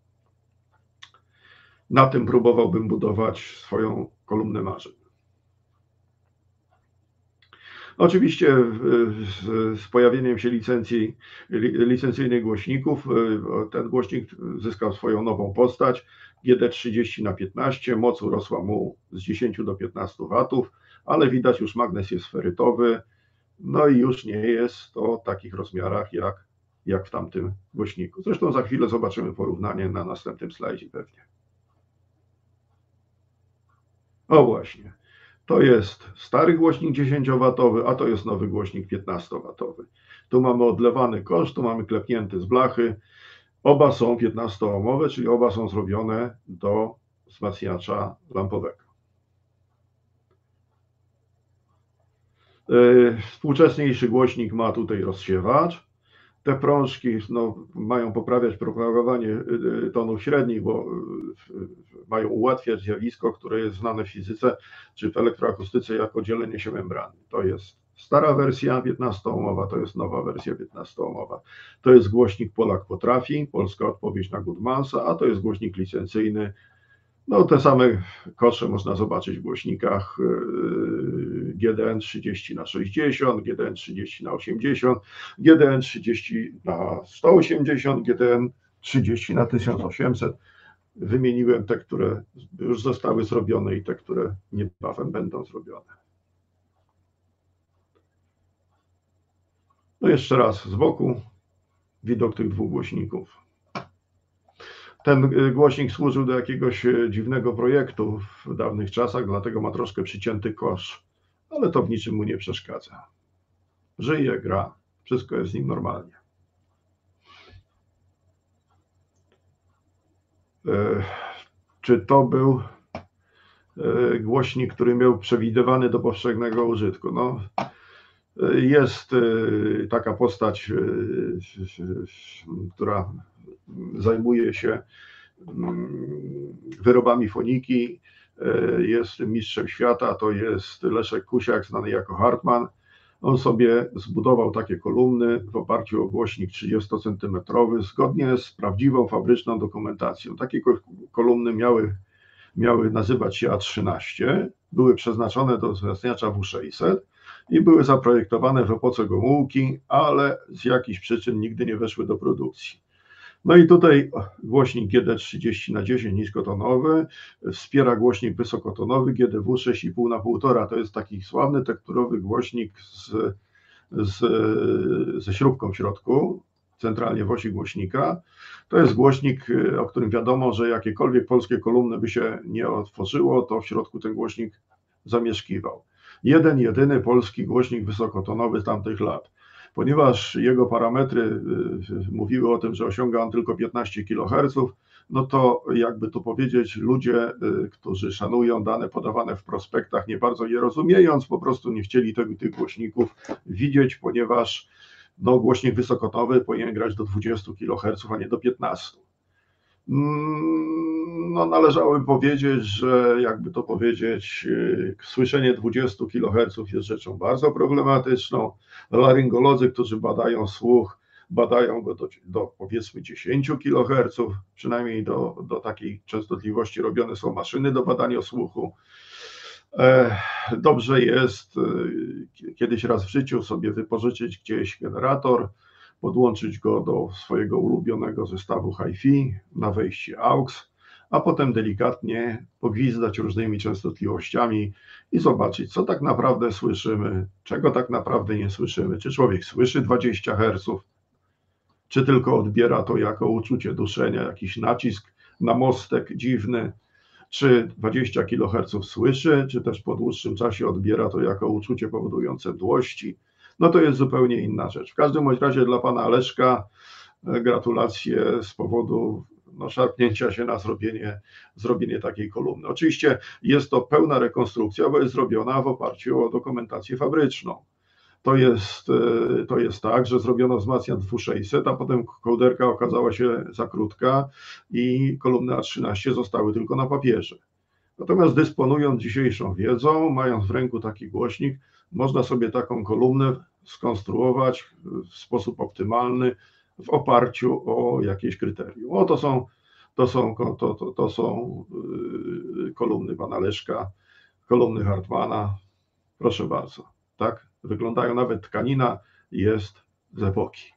Speaker 2: Na tym próbowałbym budować swoją kolumnę marzeń. Oczywiście z pojawieniem się licencyjnych głośników, ten głośnik zyskał swoją nową postać, GD30/15, moc urosła mu z 10 do 15 W, ale widać już magnes jest ferytowy, no i już nie jest to w takich rozmiarach jak w tamtym głośniku. Zresztą za chwilę zobaczymy porównanie na następnym slajdzie pewnie. O właśnie, to jest stary głośnik 10W, a to jest nowy głośnik 15W. Tu mamy odlewany kosz, tu mamy klepnięty z blachy. Oba są 15-ohmowe, czyli oba są zrobione do wzmacniacza lampowego. Współczesniejszy głośnik ma tutaj rozsiewacz. Te prążki mają poprawiać propagowanie tonów średnich, bo mają ułatwiać zjawisko, które jest znane w fizyce czy w elektroakustyce jako dzielenie się membrany. To jest stara wersja 15-ohmowa, to jest nowa wersja 15-ohmowa. To jest głośnik Polak potrafi, polska odpowiedź na Goodmansa, a to jest głośnik licencyjny. No te same kosze można zobaczyć w głośnikach GDN 30/60, GDN 30/80, GDN 30/180, GDN 30/1800. Wymieniłem te, które już zostały zrobione i te, które niebawem będą zrobione. No jeszcze raz z boku widok tych dwóch głośników. Ten głośnik służył do jakiegoś dziwnego projektu w dawnych czasach, dlatego ma troszkę przycięty kosz, ale to w niczym mu nie przeszkadza. Żyje, gra, wszystko jest z nim normalnie. Czy to był głośnik, który miał przewidywany do powszechnego użytku? No, jest taka postać, która zajmuje się wyrobami foniki, jest mistrzem świata, to jest Leszek Kusiak, znany jako Hartmann. On sobie zbudował takie kolumny w oparciu o głośnik 30-centymetrowy, zgodnie z prawdziwą fabryczną dokumentacją. Takie kolumny miały nazywać się A13, były przeznaczone do wzmacniacza W600 i były zaprojektowane w epoce Gomułki, ale z jakichś przyczyn nigdy nie weszły do produkcji. No i tutaj głośnik GD30/10 niskotonowy wspiera głośnik wysokotonowy GDW 6,5/1,5. To jest taki sławny tekturowy głośnik ze śrubką w środku, centralnie w osi głośnika. To jest głośnik, o którym wiadomo, że jakiekolwiek polskie kolumny by się nie otworzyło, to w środku ten głośnik zamieszkiwał. Jedyny polski głośnik wysokotonowy z tamtych lat. Ponieważ jego parametry mówiły o tym, że osiąga on tylko 15 kHz, no to jakby tu powiedzieć, ludzie, którzy szanują dane podawane w prospektach, nie bardzo je rozumiejąc, po prostu nie chcieli tych głośników widzieć, ponieważ no, głośnik wysokotonowy powinien grać do 20 kHz, a nie do 15. No, należałoby powiedzieć, że jakby to powiedzieć, słyszenie 20 kHz jest rzeczą bardzo problematyczną. Laryngolodzy, którzy badają słuch, badają go do powiedzmy 10 kHz, przynajmniej do takiej częstotliwości robione są maszyny do badania słuchu. Dobrze jest kiedyś raz w życiu sobie wypożyczyć gdzieś generator, podłączyć go do swojego ulubionego zestawu hi-fi na wejście AUX, a potem delikatnie pogwizdać różnymi częstotliwościami i zobaczyć, co tak naprawdę słyszymy, czego tak naprawdę nie słyszymy. Czy człowiek słyszy 20 Hz, czy tylko odbiera to jako uczucie duszenia, jakiś nacisk na mostek dziwny, czy 20 kHz słyszy, czy też po dłuższym czasie odbiera to jako uczucie powodujące mdłości. No to jest zupełnie inna rzecz. W każdym bądź razie dla pana Leszka gratulacje z powodu szarpnięcia się na zrobienie takiej kolumny. Oczywiście jest to pełna rekonstrukcja, bo jest zrobiona w oparciu o dokumentację fabryczną. To jest tak, że zrobiono wzmacniacz W600, a potem kołderka okazała się za krótka i kolumny A13 zostały tylko na papierze. Natomiast dysponując dzisiejszą wiedzą, mając w ręku taki głośnik, można sobie taką kolumnę skonstruować w sposób optymalny w oparciu o jakieś kryterium. O, to są kolumny pana Leszka, kolumny Hartmana. Proszę bardzo, tak wyglądają, nawet tkanina jest z epoki.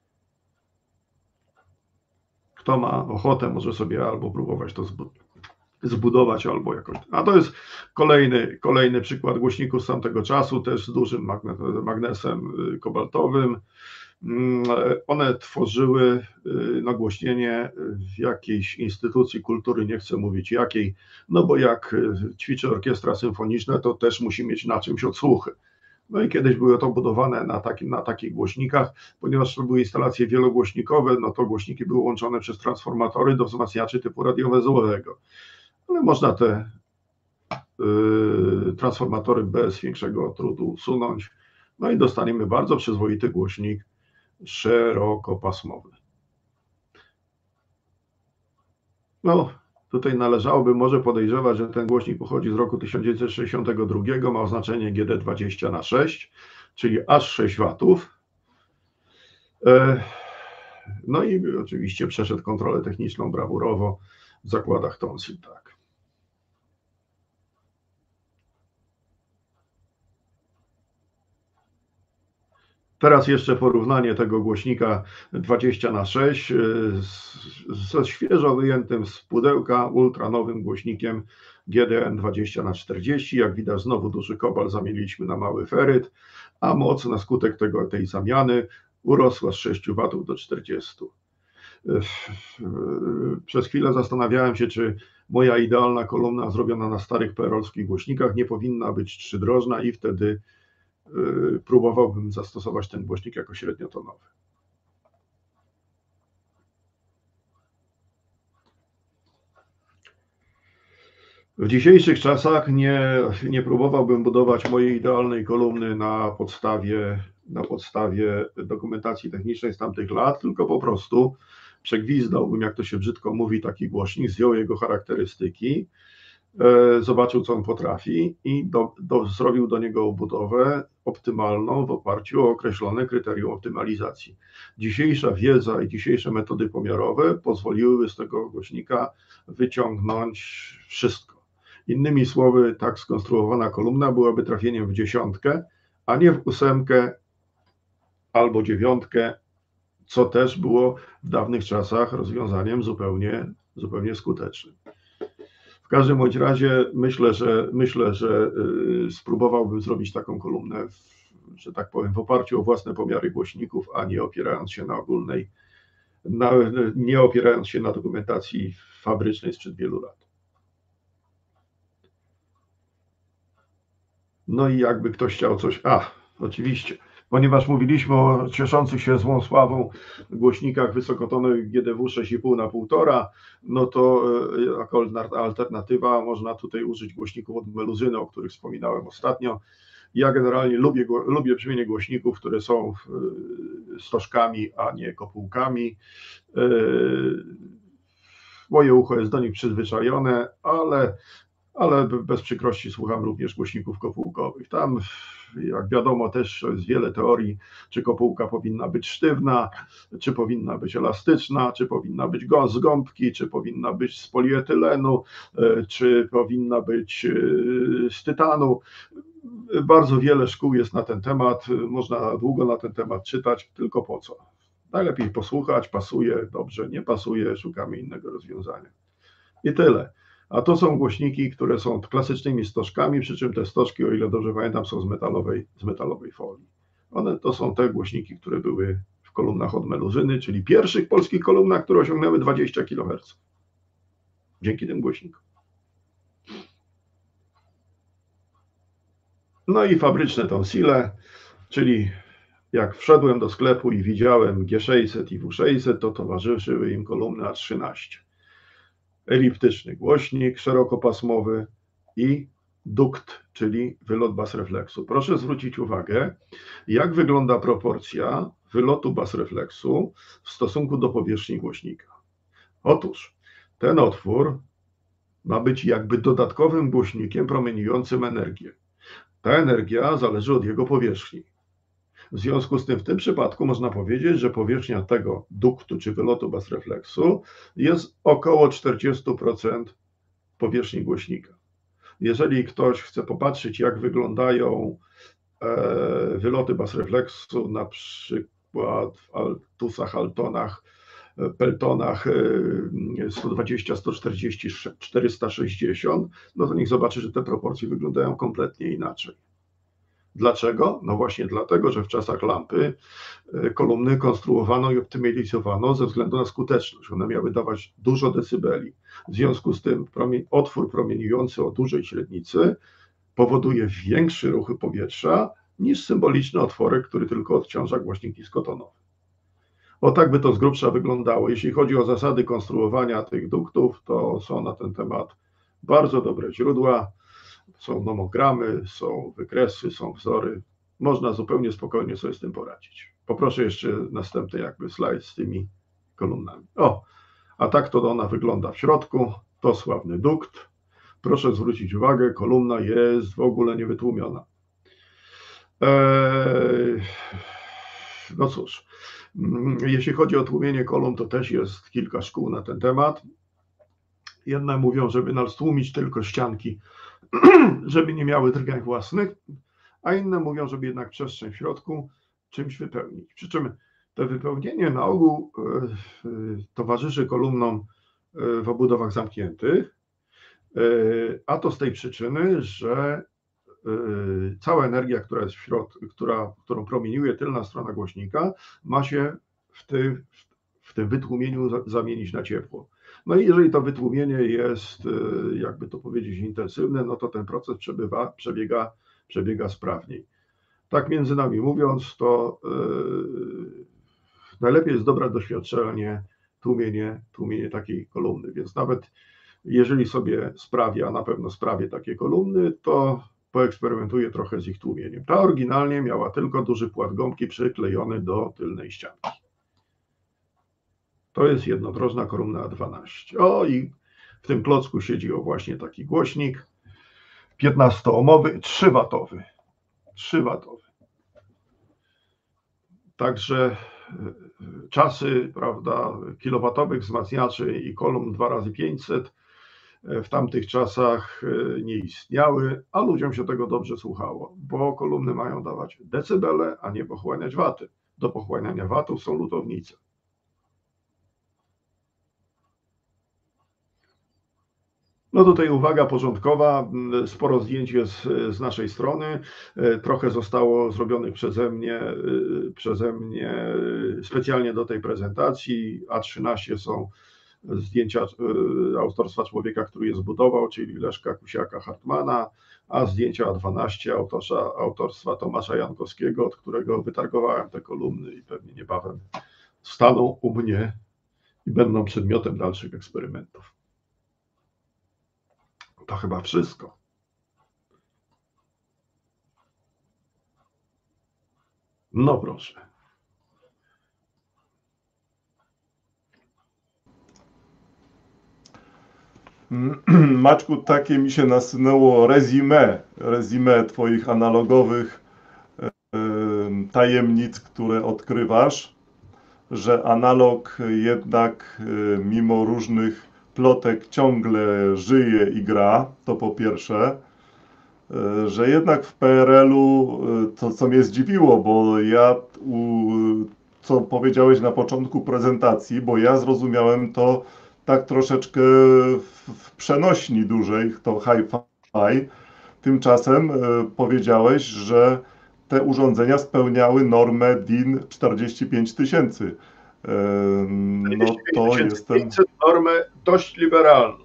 Speaker 2: Kto ma ochotę, może sobie albo próbować to zbudować, albo jakoś. A to jest kolejny przykład głośników z tamtego czasu, też z dużym magnesem kobaltowym. One tworzyły nagłośnienie w jakiejś instytucji kultury, nie chcę mówić jakiej, no bo jak ćwiczy orkiestra symfoniczna, to też musi mieć na czymś odsłuchy. No i kiedyś były to budowane na takich głośnikach, ponieważ to były instalacje wielogłośnikowe, no to głośniki były łączone przez transformatory do wzmacniaczy typu radiowęzłowego. Ale można te transformatory bez większego trudu usunąć, no i dostaniemy bardzo przyzwoity głośnik szerokopasmowy. No, tutaj należałoby może podejrzewać, że ten głośnik pochodzi z roku 1962, ma oznaczenie GD20/6, czyli aż 6 W. No i oczywiście przeszedł kontrolę techniczną brawurowo w zakładach Tonsil, tak. Teraz jeszcze porównanie tego głośnika 20/6 ze świeżo wyjętym z pudełka ultranowym głośnikiem GDN 20/40. Jak widać, znowu duży kobalt zamieniliśmy na mały feryt. a moc na skutek tej zamiany urosła z 6 W do 40. Przez chwilę zastanawiałem się, czy moja idealna kolumna zrobiona na starych perolskich głośnikach nie powinna być trzydrożna i wtedy próbowałbym zastosować ten głośnik jako średniotonowy. W dzisiejszych czasach nie próbowałbym budować mojej idealnej kolumny na podstawie dokumentacji technicznej z tamtych lat, tylko po prostu przegwizdałbym, jak to się brzydko mówi, taki głośnik, zdjął jego charakterystyki, zobaczył, co on potrafi i zrobił do niego obudowę optymalną w oparciu o określone kryterium optymalizacji. Dzisiejsza wiedza i dzisiejsze metody pomiarowe pozwoliłyby z tego głośnika wyciągnąć wszystko. Innymi słowy, tak skonstruowana kolumna byłaby trafieniem w 10, a nie w 8 albo 9, co też było w dawnych czasach rozwiązaniem zupełnie skutecznym. W każdym bądź razie myślę, że spróbowałbym zrobić taką kolumnę, że tak powiem, w oparciu o własne pomiary głośników, a nie opierając się na dokumentacji fabrycznej sprzed wielu lat. No i jakby ktoś chciał coś... oczywiście, ponieważ mówiliśmy o cieszących się złą sławą głośnikach wysokotonowych GDW 6,5 na 1,5, no to jako alternatywa można tutaj użyć głośników od meluzyny, o których wspominałem ostatnio. Ja generalnie lubię brzmienie głośników, które są stożkami, a nie kopułkami. Moje ucho jest do nich przyzwyczajone, ale bez przykrości słucham również głośników kopułkowych. Tam, jak wiadomo, też jest wiele teorii, czy kopułka powinna być sztywna, czy powinna być elastyczna, czy powinna być z gąbki, czy powinna być z polietylenu, czy powinna być z tytanu. Bardzo wiele szkół jest na ten temat, można długo na ten temat czytać, tylko po co? Najlepiej posłuchać, pasuje, dobrze, nie pasuje, szukamy innego rozwiązania. I tyle. A to są głośniki, które są klasycznymi stożkami, przy czym te stożki, o ile dobrze pamiętam, są z metalowej folii. One to są te głośniki, które były w kolumnach od meluzyny, czyli pierwszych polskich kolumnach, które osiągnęły 20 kHz. Dzięki tym głośnikom. No i fabryczne tonsile, czyli jak wszedłem do sklepu i widziałem G600 i W600, to towarzyszyły im kolumny A13. Eliptyczny głośnik szerokopasmowy i dukt, czyli wylot basrefleksu. Proszę zwrócić uwagę, jak wygląda proporcja wylotu basrefleksu w stosunku do powierzchni głośnika. Otóż ten otwór ma być jakby dodatkowym głośnikiem promieniującym energię. Ta energia zależy od jego powierzchni. W związku z tym w tym przypadku można powiedzieć, że powierzchnia tego duktu czy wylotu basrefleksu jest około 40% powierzchni głośnika. Jeżeli ktoś chce popatrzeć, jak wyglądają wyloty basrefleksu, na przykład w altusach, altonach, peltonach 120, 140, 460, no to niech zobaczy, że te proporcje wyglądają kompletnie inaczej. Dlaczego? No właśnie dlatego, że w czasach lampy kolumny konstruowano i optymalizowano ze względu na skuteczność. One miały dawać dużo decybeli. W związku z tym otwór promieniujący o dużej średnicy powoduje większy ruch powietrza niż symboliczny otworek, który tylko odciąża głośnik niskotonowy. O tak by to z grubsza wyglądało. Jeśli chodzi o zasady konstruowania tych duktów, to są na ten temat bardzo dobre źródła. Są nomogramy, są wykresy, są wzory. Można zupełnie spokojnie sobie z tym poradzić. Poproszę jeszcze następny slajd z tymi kolumnami. A tak to ona wygląda w środku. To sławny dukt. Proszę zwrócić uwagę, kolumna jest w ogóle niewytłumiona. No cóż, jeśli chodzi o tłumienie kolumn, to też jest kilka szkół na ten temat. Jedne mówią, żeby stłumić tylko ścianki, żeby nie miały drgań własnych, a inne mówią, żeby jednak przestrzeń w środku czymś wypełnić. Przy czym to wypełnienie na ogół towarzyszy kolumnom w obudowach zamkniętych, a to z tej przyczyny, że cała energia, która jest w środku, którą promieniuje tylna strona głośnika, ma się w tym wytłumieniu zamienić na ciepło. No i jeżeli to wytłumienie jest, jakby to powiedzieć, intensywne, no to ten proces przebiega sprawniej. Tak między nami mówiąc, to najlepiej jest dobrać doświadczenie tłumienie takiej kolumny, więc nawet jeżeli sobie sprawię, a na pewno sprawię takie kolumny, to poeksperymentuję trochę z ich tłumieniem. Ta oryginalnie miała tylko duży płat gąbki przyklejony do tylnej ścianki. To jest jednodrożna kolumna A12. O, i w tym klocku siedzi właśnie taki głośnik 15-ohmowy, 3-watowy. 3-watowy. Także czasy, prawda, kilowatowych wzmacniaczy i kolumn 2x500 w tamtych czasach nie istniały, a ludziom się tego dobrze słuchało, bo kolumny mają dawać decybele, a nie pochłaniać waty. Do pochłaniania watów są lutownice. No tutaj uwaga porządkowa, sporo zdjęć jest z naszej strony, trochę zostało zrobionych przeze mnie specjalnie do tej prezentacji. A13 są zdjęcia autorstwa człowieka, który je zbudował, czyli Leszka Kusiaka-Hartmana, a zdjęcia A12 autorstwa Tomasza Jankowskiego, od którego wytargowałem te kolumny i pewnie niebawem staną u mnie i będą przedmiotem dalszych eksperymentów. To chyba wszystko. No proszę.
Speaker 1: Maćku, takie mi się nasunęło rezime twoich analogowych tajemnic, które odkrywasz, że analog jednak mimo różnych plotek ciągle żyje i gra, to po pierwsze, że jednak w PRL-u, to co mnie zdziwiło, bo co powiedziałeś na początku prezentacji, bo ja zrozumiałem to tak troszeczkę w przenośni dużej, to hi-fi. Tymczasem powiedziałeś, że te urządzenia spełniały normę DIN 45000. No to jestem...
Speaker 2: normę dość liberalną.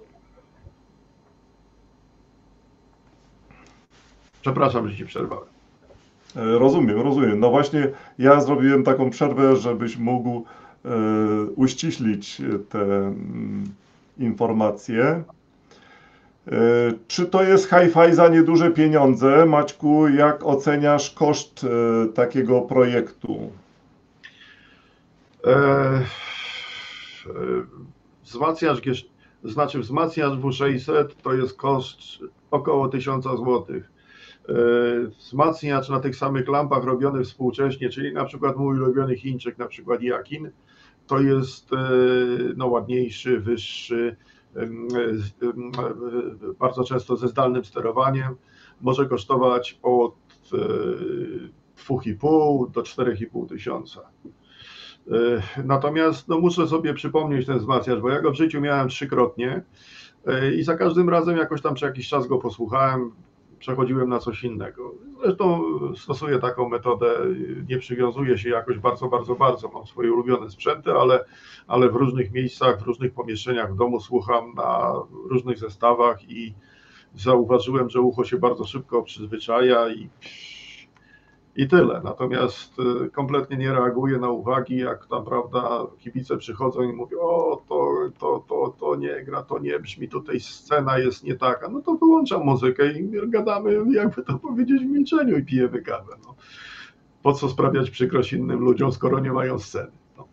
Speaker 2: Przepraszam, że ci przerwałem.
Speaker 1: Rozumiem. No właśnie ja zrobiłem taką przerwę, żebyś mógł uściślić te informacje. Czy to jest hi-fi za nieduże pieniądze? Maćku, jak oceniasz koszt takiego projektu?
Speaker 2: Wzmacniacz W600 to jest koszt około 1000 zł. Wzmacniacz na tych samych lampach robiony współcześnie, czyli na przykład mój ulubiony Chińczyk, na przykład Jakin, to jest no, ładniejszy, wyższy, bardzo często ze zdalnym sterowaniem. Może kosztować od 2,5 do 4,5 tysiąca. Natomiast no, muszę sobie przypomnieć ten wzmacniacz, bo ja go w życiu miałem 3-krotnie i za każdym razem jakoś tam przez jakiś czas go posłuchałem, przechodziłem na coś innego. Zresztą stosuję taką metodę, nie przywiązuję się jakoś bardzo, mam swoje ulubione sprzęty, ale w różnych miejscach, w różnych pomieszczeniach w domu słucham na różnych zestawach i zauważyłem, że ucho się bardzo szybko przyzwyczaja i tyle. Natomiast kompletnie nie reaguję na uwagi, jak tam, prawda, kibice przychodzą i mówią, o, to nie gra, to nie brzmi, tutaj scena jest nie taka. No to wyłączam muzykę i gadamy, jakby to powiedzieć, w milczeniu i pijemy kawę. No. Po co sprawiać przykrość innym ludziom, skoro nie mają sceny? No.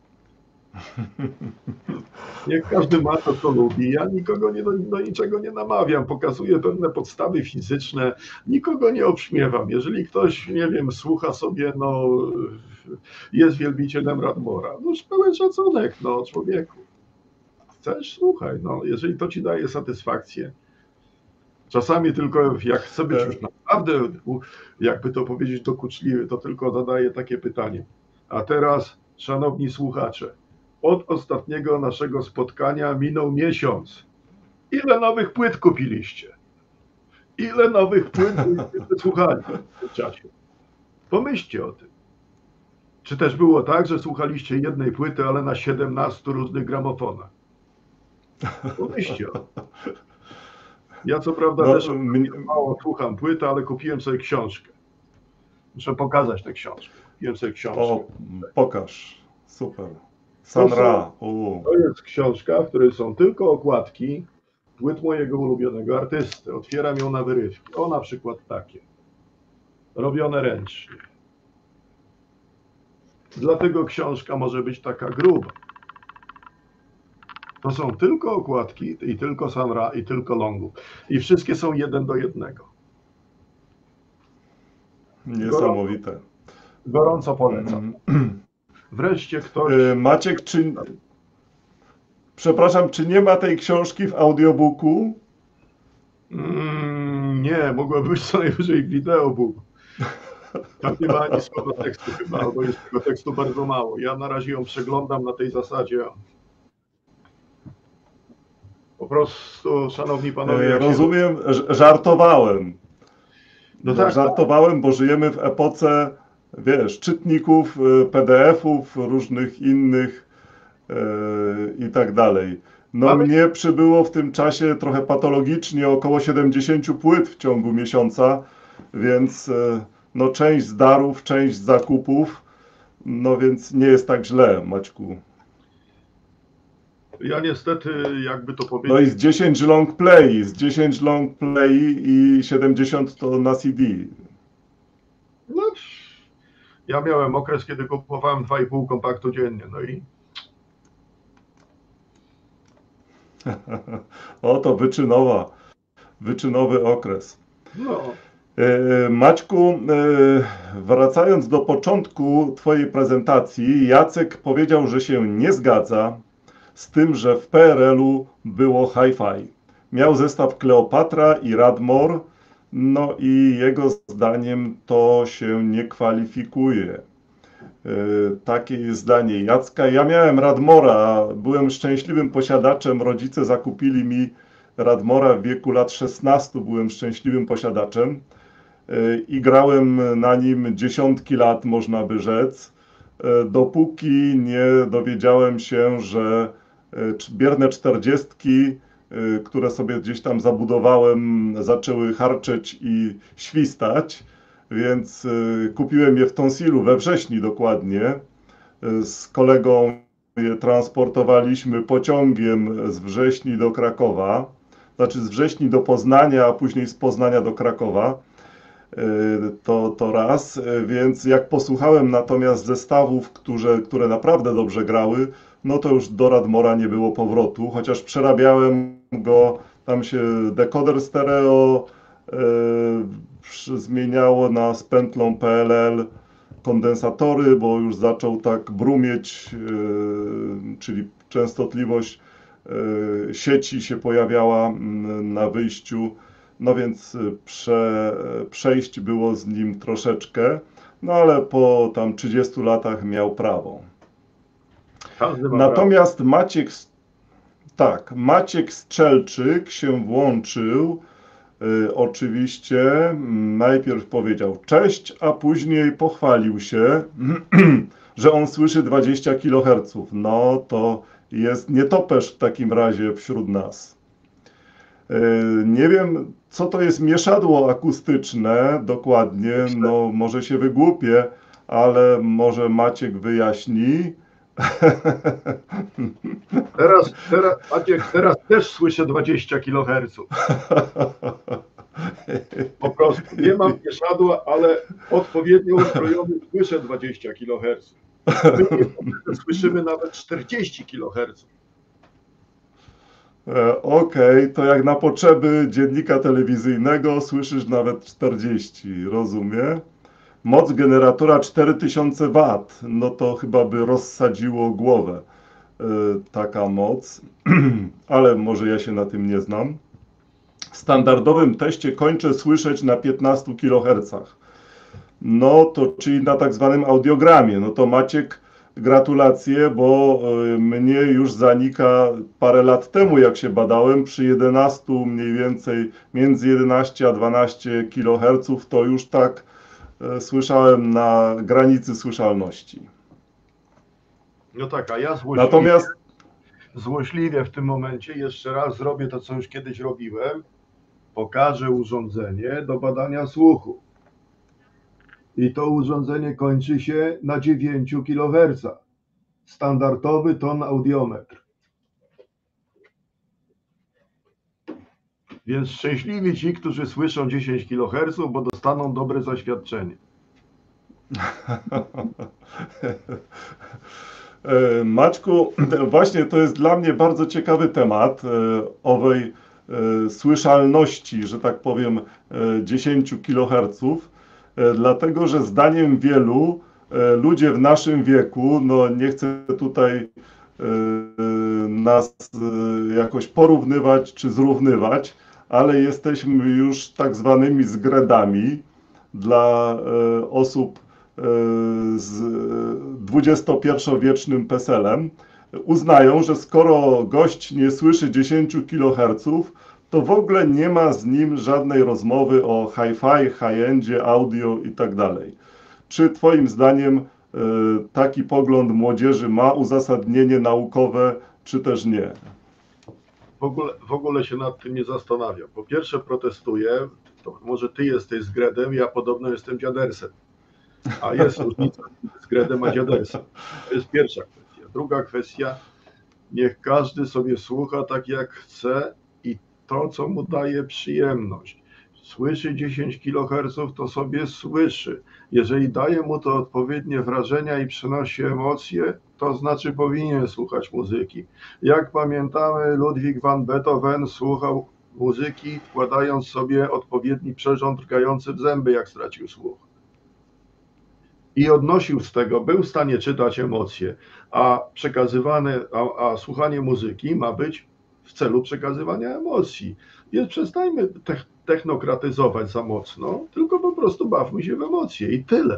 Speaker 2: Niech każdy ma to, co lubi. Ja nikogo do niczego nie namawiam. Pokazuję pewne podstawy fizyczne. Nikogo nie obśmiewam. Jeżeli ktoś, nie wiem, słucha sobie, no, jest wielbicielem Radmora, no pełen szacunek, no, człowieku. Chcesz? Słuchaj, no, jeżeli to ci daje satysfakcję. Czasami tylko jak chcę być już naprawdę, jakby to powiedzieć, dokuczliwy, to tylko zadaję takie pytanie. A teraz, szanowni słuchacze, od ostatniego naszego spotkania minął miesiąc. Ile nowych płyt kupiliście? Ile nowych płyt byście słuchali w tym czasie? Pomyślcie o tym. Czy też było tak, że słuchaliście jednej płyty, ale na 17 różnych gramofonach? Pomyślcie o tym. Ja co prawda też mało słucham płyty, ale kupiłem sobie książkę. Muszę pokazać tę książkę. Kupiłem sobie książkę.
Speaker 1: O, pokaż. Super. San Ra.
Speaker 2: To jest książka, w której są tylko okładki płyt mojego ulubionego artysty. Otwieram ją na wyrywki. O, na przykład takie. Robione ręcznie. Dlatego książka może być taka gruba. To są tylko okładki i tylko San Ra i tylko longów. I wszystkie są 1:1.
Speaker 1: Niesamowite.
Speaker 2: Gorąco polecam. Wreszcie ktoś...
Speaker 1: Maciek, przepraszam, czy nie ma tej książki w audiobooku?
Speaker 2: Nie, mogłoby być co najwyżej wideobook. Tam nie ma ani słowa tekstu chyba, albo jest tego tekstu bardzo mało. Ja na razie ją przeglądam na tej zasadzie. Po prostu, szanowni panowie...
Speaker 1: Rozumiem, żartowałem.
Speaker 2: No tak,
Speaker 1: żartowałem, bo żyjemy w epoce, wiesz, czytników, PDF-ów, różnych innych i tak dalej. No mnie przybyło w tym czasie trochę patologicznie około 70 płyt w ciągu miesiąca, więc no część z darów, część z zakupów, no więc nie jest tak źle, Maćku.
Speaker 2: Ja niestety, jakby to powiedzieć...
Speaker 1: No i z 10 long play i 70 to na CD.
Speaker 2: No, ja miałem okres, kiedy kupowałem 2,5 kompaktu dziennie, no i...
Speaker 1: Oto wyczynowy okres.
Speaker 2: No.
Speaker 1: Maćku, wracając do początku twojej prezentacji, Jacek powiedział, że się nie zgadza z tym, że w PRL-u było hi-fi. Miał zestaw Kleopatra i Radmor, no i jego zdaniem to się nie kwalifikuje. Takie jest zdanie Jacka. Ja miałem Radmora, byłem szczęśliwym posiadaczem, rodzice zakupili mi Radmora w wieku lat 16, byłem szczęśliwym posiadaczem i grałem na nim dziesiątki lat, można by rzec, dopóki nie dowiedziałem się, że bierne 40, które sobie gdzieś tam zabudowałem, zaczęły harczeć i świstać, więc kupiłem je w Tonsilu we wrześniu dokładnie. Z kolegą je transportowaliśmy pociągiem z Wrześni do Krakowa, znaczy z Wrześni do Poznania, a później z Poznania do Krakowa. To raz, więc jak posłuchałem natomiast zestawów, które naprawdę dobrze grały, no to już do Radmora nie było powrotu, chociaż przerabiałem go, tam się dekoder stereo zmieniało na z pętlą PLL, kondensatory, bo już zaczął tak brumieć, czyli częstotliwość sieci się pojawiała na wyjściu, no więc przejść było z nim troszeczkę, no ale po tam 30 latach miał prawo. Natomiast Maciek Strzelczyk się włączył, oczywiście najpierw powiedział cześć, a później pochwalił się, że on słyszy 20 kHz. No to jest nietoperz w takim razie wśród nas. Nie wiem, co to jest mieszadło akustyczne dokładnie, no może się wygłupię, ale może Maciek wyjaśni.
Speaker 2: Teraz też słyszę 20 kHz. Po prostu nie mam mieszadła, ale odpowiednio ustrojony słyszę 20 kHz. My słyszymy nawet 40 kHz.
Speaker 1: Okej, to jak na potrzeby dziennika telewizyjnego słyszysz nawet 40, rozumiem. Moc generatora 4000 W, no to chyba by rozsadziło głowę taka moc, ale może ja się na tym nie znam. W standardowym teście kończę słyszeć na 15 kHz. No to czyli na tak zwanym audiogramie. No to Maciek gratulacje, bo mnie już zanika parę lat temu, jak się badałem, przy 11 mniej więcej, między 11 a 12 kHz, to już tak słyszałem na granicy słyszalności.
Speaker 2: No tak, a ja
Speaker 1: Natomiast
Speaker 2: złośliwie w tym momencie jeszcze raz zrobię to, co już kiedyś robiłem. Pokażę urządzenie do badania słuchu. I to urządzenie kończy się na 9 kHz. Standardowy ton audiometr. Więc szczęśliwi ci, którzy słyszą 10 kHz, bo dostaną dobre zaświadczenie.
Speaker 1: Maćku, właśnie to jest dla mnie bardzo ciekawy temat owej słyszalności, że tak powiem, 10 kHz, dlatego że zdaniem wielu ludzie w naszym wieku, no nie chcę tutaj nas jakoś porównywać czy zrównywać, ale jesteśmy już tak zwanymi zgredami dla osób z XXI-wiecznym PESEL-em. Uznają, że skoro gość nie słyszy 10 kHz, to w ogóle nie ma z nim żadnej rozmowy o hi-fi, high-endzie, audio i tak dalej. Czy Twoim zdaniem taki pogląd młodzieży ma uzasadnienie naukowe, czy też nie?
Speaker 2: W ogóle się nad tym nie zastanawiam. Po pierwsze protestuję, to może ty jesteś zgredem, ja podobno jestem dziadersem. A jest różnica między zgredem a dziadersem. To jest pierwsza kwestia. Druga kwestia, niech każdy sobie słucha tak jak chce i to, co mu daje przyjemność. Słyszy 10 kHz, to sobie słyszy. Jeżeli daje mu to odpowiednie wrażenia i przynosi emocje, to znaczy powinien słuchać muzyki. Jak pamiętamy, Ludwig van Beethoven słuchał muzyki, wkładając sobie odpowiedni przyrząd drgający w zęby, jak stracił słuch. I odnosił z tego, był w stanie czytać emocje, a słuchanie muzyki ma być w celu przekazywania emocji. Więc przestańmy technokratyzować za mocno, tylko po prostu bawmy się w emocje i tyle.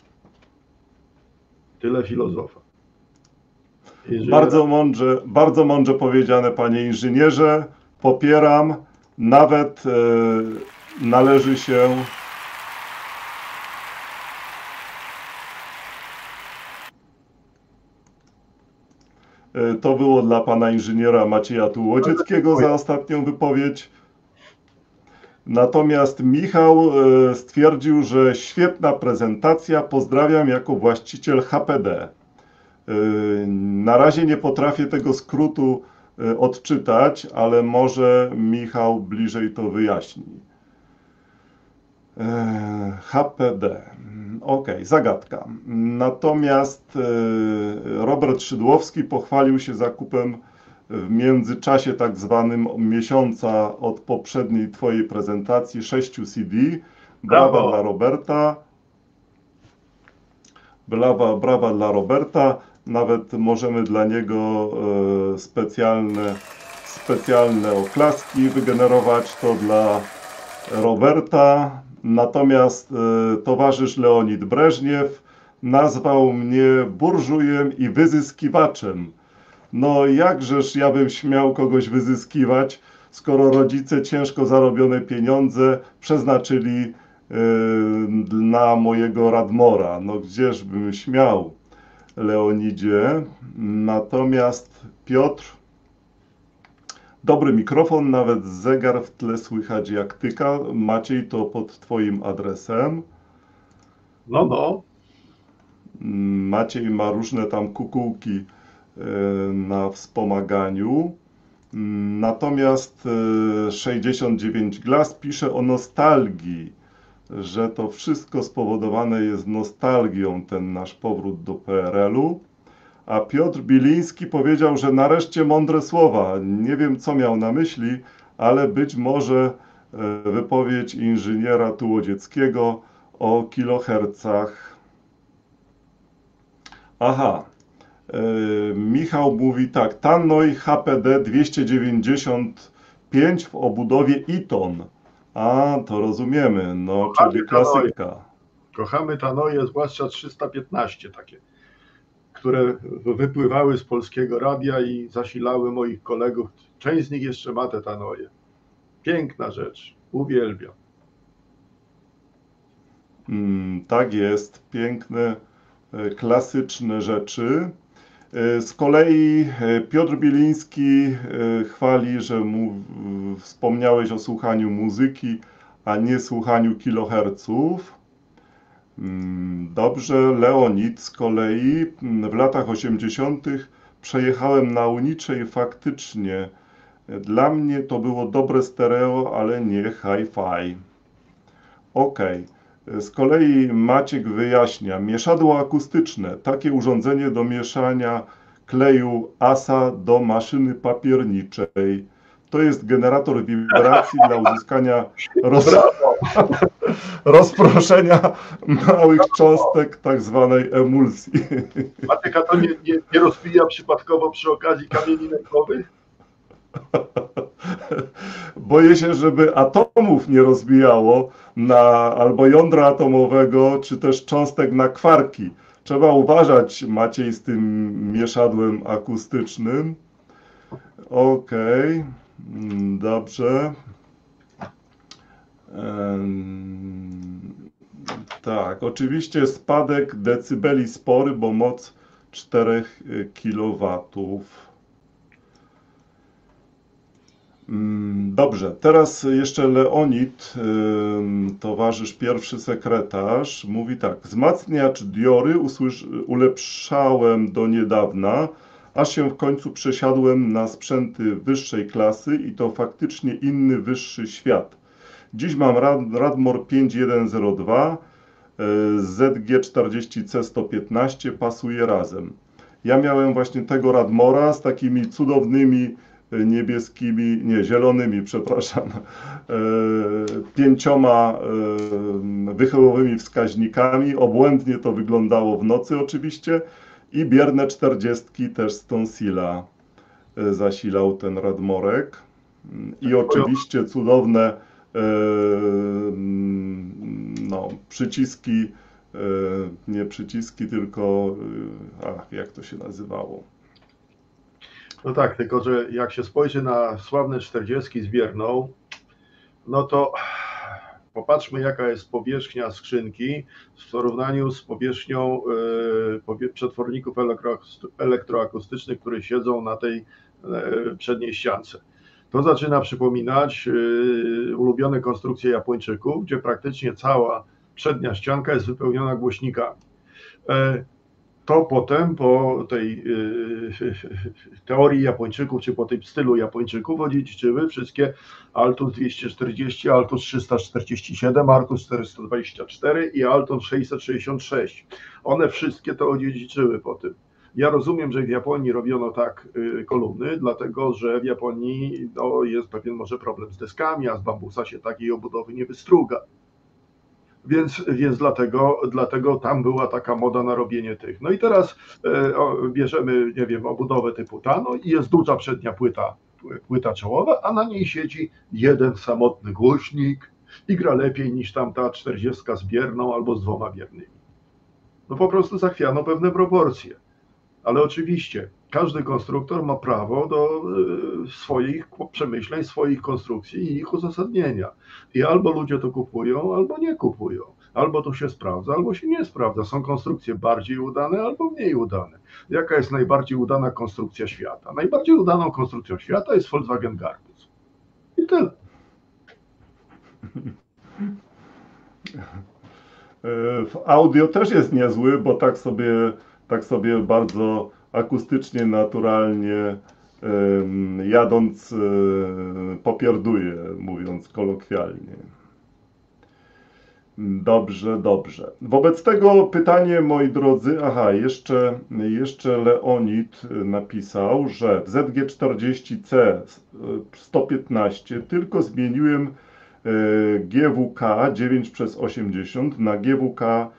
Speaker 2: Tyle filozofa.
Speaker 1: Bardzo mądrze powiedziane, panie inżynierze. Popieram, nawet należy się to było dla pana inżyniera Macieja Tułodzieckiego za ostatnią wypowiedź. Natomiast Michał stwierdził, że świetna prezentacja, pozdrawiam jako właściciel HPD. Na razie nie potrafię tego skrótu odczytać, ale może Michał bliżej to wyjaśni. HPD. Ok, zagadka. Natomiast Robert Szydłowski pochwalił się zakupem w międzyczasie tak zwanym miesiąca od poprzedniej twojej prezentacji 6 CD. Brawa dla Roberta. Brawa dla Roberta. Nawet możemy dla niego specjalne oklaski wygenerować. To dla Roberta. Natomiast towarzysz Leonid Breżniew nazwał mnie burżujem i wyzyskiwaczem. No jakżeż ja bym śmiał kogoś wyzyskiwać, skoro rodzice ciężko zarobione pieniądze przeznaczyli na mojego Radmora. No gdzież bym śmiał, Leonidzie. Natomiast Piotr, dobry mikrofon, nawet zegar w tle słychać jak tyka. Maciej, to pod twoim adresem.
Speaker 2: No.
Speaker 1: Maciej ma różne tam kukułki na wspomaganiu. Natomiast 69 Glass pisze o nostalgii, że to wszystko spowodowane jest nostalgią, ten nasz powrót do PRL-u. A Piotr Biliński powiedział, że nareszcie mądre słowa. Nie wiem, co miał na myśli, ale być może wypowiedź inżyniera Tułodzieckiego o kilohercach. Aha. Michał mówi tak, Tannoy HPD 295 w obudowie Eton. A, to rozumiemy, no, czyli klasyka.
Speaker 2: Kochamy Tannoye, zwłaszcza 315 takie, które wypływały z Polskiego Radia i zasilały moich kolegów. Część z nich jeszcze ma te tanoje. Piękna rzecz, uwielbiam.
Speaker 1: Tak jest, piękne, klasyczne rzeczy. Z kolei Piotr Bieliński chwali, że wspomniałeś o słuchaniu muzyki, a nie słuchaniu kiloherców. Dobrze, Leonid z kolei w latach 80. przejechałem na Unicze i faktycznie dla mnie to było dobre stereo, ale nie hi-fi. Okej. Z kolei Maciek wyjaśnia, mieszadło akustyczne, takie urządzenie do mieszania kleju ASA do maszyny papierniczej. To jest generator wibracji dla uzyskania rozproszenia małych cząstek, tak zwanej emulsji.
Speaker 2: Maciek, a to nie rozbija przypadkowo przy okazji kamieni nękowych?
Speaker 1: Boję się, żeby atomów nie rozbijało albo jądra atomowego, czy też cząstek na kwarki. Trzeba uważać, Maciej, z tym mieszadłem akustycznym. Okej, dobrze. Tak, oczywiście spadek decybeli spory, bo moc 4 kW. Dobrze, teraz jeszcze Leonid, towarzysz pierwszy sekretarz, mówi tak. Wzmacniacz Diory ulepszałem do niedawna, aż się w końcu przesiadłem na sprzęty wyższej klasy i to faktycznie inny, wyższy świat. Dziś mam Radmor 5102, ZG40C115, pasuje razem. Ja miałem właśnie tego Radmora z takimi cudownymi niebieskimi, nie, zielonymi, przepraszam, 5 wychyłowymi wskaźnikami. Obłędnie to wyglądało w nocy oczywiście i bierne 40 też z Tonsila zasilał ten Radmorek. I oczywiście cudowne przyciski, nie przyciski, tylko jak to się nazywało?
Speaker 2: No tak, tylko że jak się spojrzy na sławne 40 z bierną, no to popatrzmy, jaka jest powierzchnia skrzynki w porównaniu z powierzchnią przetworników elektroakustycznych, które siedzą na tej przedniej ściance. To zaczyna przypominać ulubione konstrukcje Japończyków, gdzie praktycznie cała przednia ścianka jest wypełniona głośnikami. To potem po tej teorii Japończyków, czy po tym stylu Japończyków odziedziczyły wszystkie Altus 240, Altus 347, Altus 424 i Altus 666. One wszystkie to odziedziczyły po tym. Ja rozumiem, że w Japonii robiono tak kolumny, dlatego że w Japonii jest pewien może problem z deskami, a z bambusa się takiej obudowy nie wystruga. Więc dlatego tam była taka moda na robienie tych. No i teraz bierzemy, nie wiem, obudowę typu Tano i jest duża przednia płyta czołowa, a na niej siedzi jeden samotny głośnik i gra lepiej niż tamta 40 z bierną albo z 2 biernymi. No po prostu zachwiano pewne proporcje. Ale oczywiście każdy konstruktor ma prawo do swoich przemyśleń, swoich konstrukcji i ich uzasadnienia. I albo ludzie to kupują, albo nie kupują. Albo to się sprawdza, albo się nie sprawdza. Są konstrukcje bardziej udane, albo mniej udane. Jaka jest najbardziej udana konstrukcja świata? Najbardziej udaną konstrukcją świata jest Volkswagen Garbus. I tyle.
Speaker 1: W audio też jest niezły, bo tak sobie bardzo akustycznie, naturalnie jadąc popierduje, mówiąc kolokwialnie. Dobrze, dobrze. Wobec tego pytanie, moi drodzy, jeszcze Leonid napisał, że w ZG40C 115 tylko zmieniłem GWK 9/80 na GWK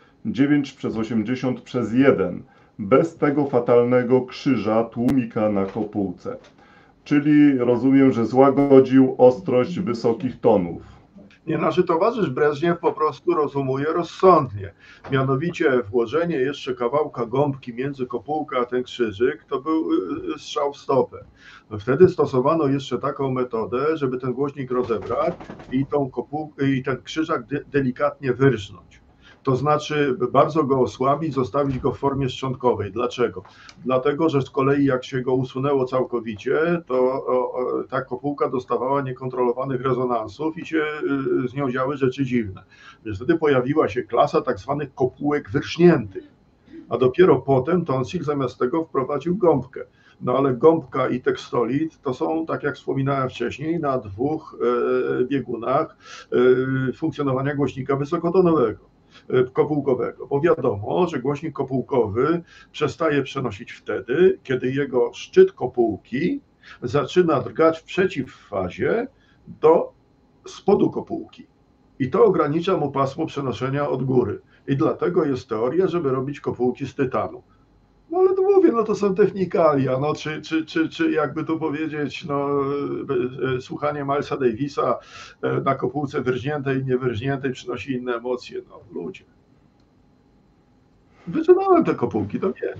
Speaker 1: 9/80/1, bez tego fatalnego krzyża tłumika na kopułce. Czyli rozumiem, że złagodził ostrość wysokich tonów.
Speaker 2: Nie, nasz towarzysz Breżniew po prostu rozumuje rozsądnie. Mianowicie włożenie jeszcze kawałka gąbki między kopułkę a ten krzyżyk to był strzał w stopę. Wtedy stosowano jeszcze taką metodę, żeby ten głośnik rozebrać i tą kopułkę i ten krzyżak delikatnie wyrżnąć. To znaczy bardzo go osłabić, zostawić go w formie szczątkowej. Dlaczego? Dlatego, że z kolei jak się go usunęło całkowicie, to ta kopułka dostawała niekontrolowanych rezonansów i się z nią działy rzeczy dziwne. Więc wtedy pojawiła się klasa tak zwanych kopułek wyrżniętych, a dopiero potem Tonsil zamiast tego wprowadził gąbkę. No ale gąbka i tekstolit to są, tak jak wspominałem wcześniej, na dwóch biegunach funkcjonowania głośnika wysokotonowego, kopułkowego, bo wiadomo, że głośnik kopułkowy przestaje przenosić wtedy, kiedy jego szczyt kopułki zaczyna drgać w przeciwfazie do spodu kopułki. I to ogranicza mu pasmo przenoszenia od góry. I dlatego jest teoria, żeby robić kopułki z tytanu. No ale to mówię, no to są technikalia, no czy jakby to powiedzieć, no słuchanie Milesa Davisa na kopułce wyrżniętej i niewyrżniętej przynosi inne emocje, no ludzie. Wytrzymałem te kopułki, to wiem.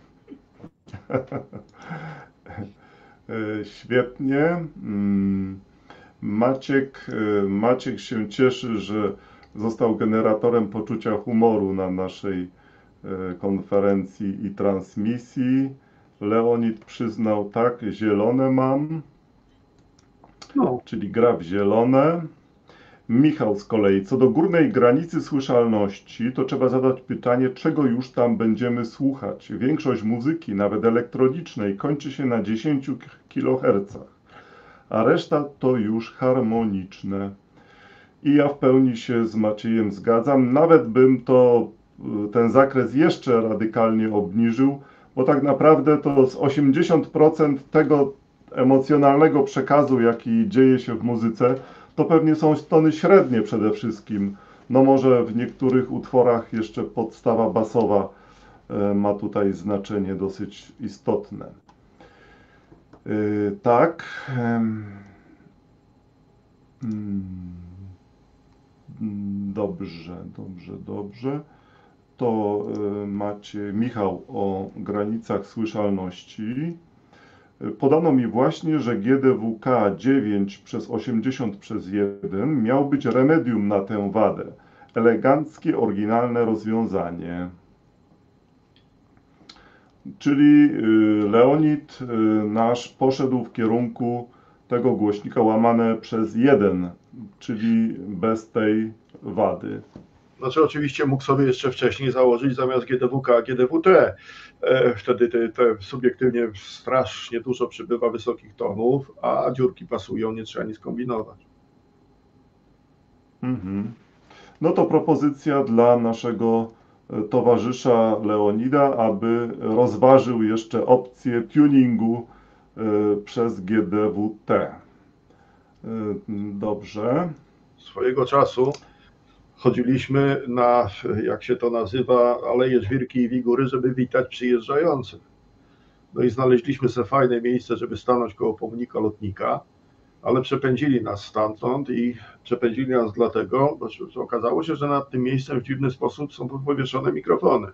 Speaker 1: Świetnie. Maciek się cieszy, że został generatorem poczucia humoru na naszej konferencji i transmisji. Leonid przyznał, tak, zielone mam,
Speaker 2: No.
Speaker 1: czyli gra w zielone. Michał z kolei, co do górnej granicy słyszalności, to trzeba zadać pytanie, czego już tam będziemy słuchać. Większość muzyki, nawet elektronicznej, kończy się na 10 kHz, a reszta to już harmoniczne. I ja w pełni się z Maciejem zgadzam, nawet bym ten zakres jeszcze radykalnie obniżył, bo tak naprawdę to z 80% tego emocjonalnego przekazu, jaki dzieje się w muzyce, to pewnie są tony średnie przede wszystkim. No może w niektórych utworach jeszcze podstawa basowa ma tutaj znaczenie dosyć istotne. Tak. Dobrze. To macie, Michał, o granicach słyszalności. Podano mi właśnie, że GDWK 9/80/1 miał być remedium na tę wadę. Eleganckie, oryginalne rozwiązanie. Czyli Leonid nasz poszedł w kierunku tego głośnika łamane przez 1, czyli bez tej wady.
Speaker 2: Znaczy oczywiście mógł sobie jeszcze wcześniej założyć zamiast GDWK GDWT. Wtedy te subiektywnie strasznie dużo przybywa wysokich tonów, a dziurki pasują, nie trzeba nic kombinować.
Speaker 1: No to propozycja dla naszego towarzysza Leonida, aby rozważył jeszcze opcję tuningu przez GDWT. Dobrze.
Speaker 2: Swojego czasu chodziliśmy na, jak się to nazywa, Aleje Żwirki i Wigury, żeby witać przyjeżdżających. No i znaleźliśmy sobie fajne miejsce, żeby stanąć koło pomnika lotnika, ale przepędzili nas stamtąd i przepędzili nas dlatego, że okazało się, że nad tym miejscem w dziwny sposób są powieszone mikrofony.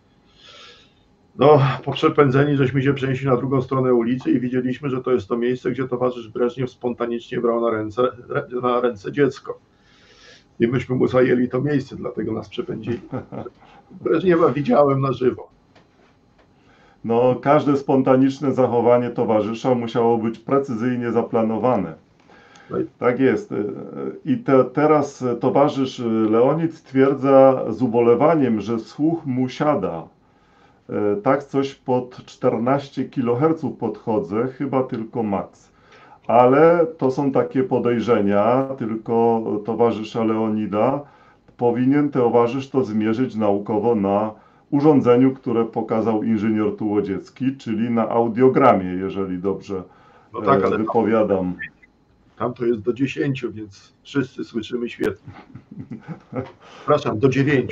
Speaker 2: No, po przepędzeniu żeśmy się przenieśli na drugą stronę ulicy i widzieliśmy, że to jest to miejsce, gdzie towarzysz Breżniew spontanicznie brał na ręce dziecko. I myśmy mu zajęli to miejsce, dlatego nas przepędzili. Breżniewa widziałem na żywo.
Speaker 1: No, każde spontaniczne zachowanie towarzysza musiało być precyzyjnie zaplanowane. Tak jest. I teraz towarzysz Leonid stwierdza z ubolewaniem, że słuch mu siada. Tak coś pod 14 kHz podchodzę, chyba tylko max. Ale to są takie podejrzenia tylko towarzysza Leonida. Powinien towarzysz to zmierzyć naukowo na urządzeniu, które pokazał inżynier Tułodziecki, czyli na audiogramie, jeżeli dobrze wypowiadam.
Speaker 2: Tam to jest do 10, więc wszyscy słyszymy świetnie. Przepraszam, do 9.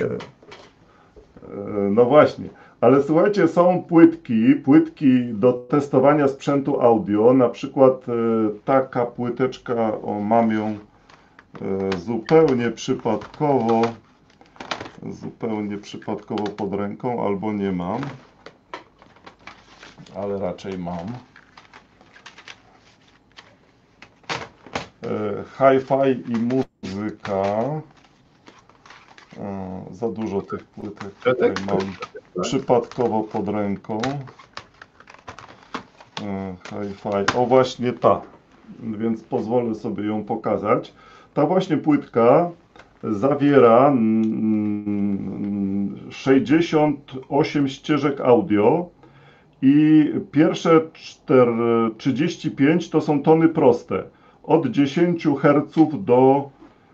Speaker 1: No właśnie. Ale słuchajcie, są płytki do testowania sprzętu audio, na przykład taka płyteczka, mam ją zupełnie przypadkowo pod ręką, albo nie mam, ale raczej mam. Hi-fi i muzyka. Za dużo tych płytek tutaj mam przypadkowo pod ręką. Hi-fi. O, właśnie ta. Więc pozwolę sobie ją pokazać. Ta właśnie płytka zawiera 68 ścieżek audio i pierwsze 35 to są tony proste. Od 10 Hz do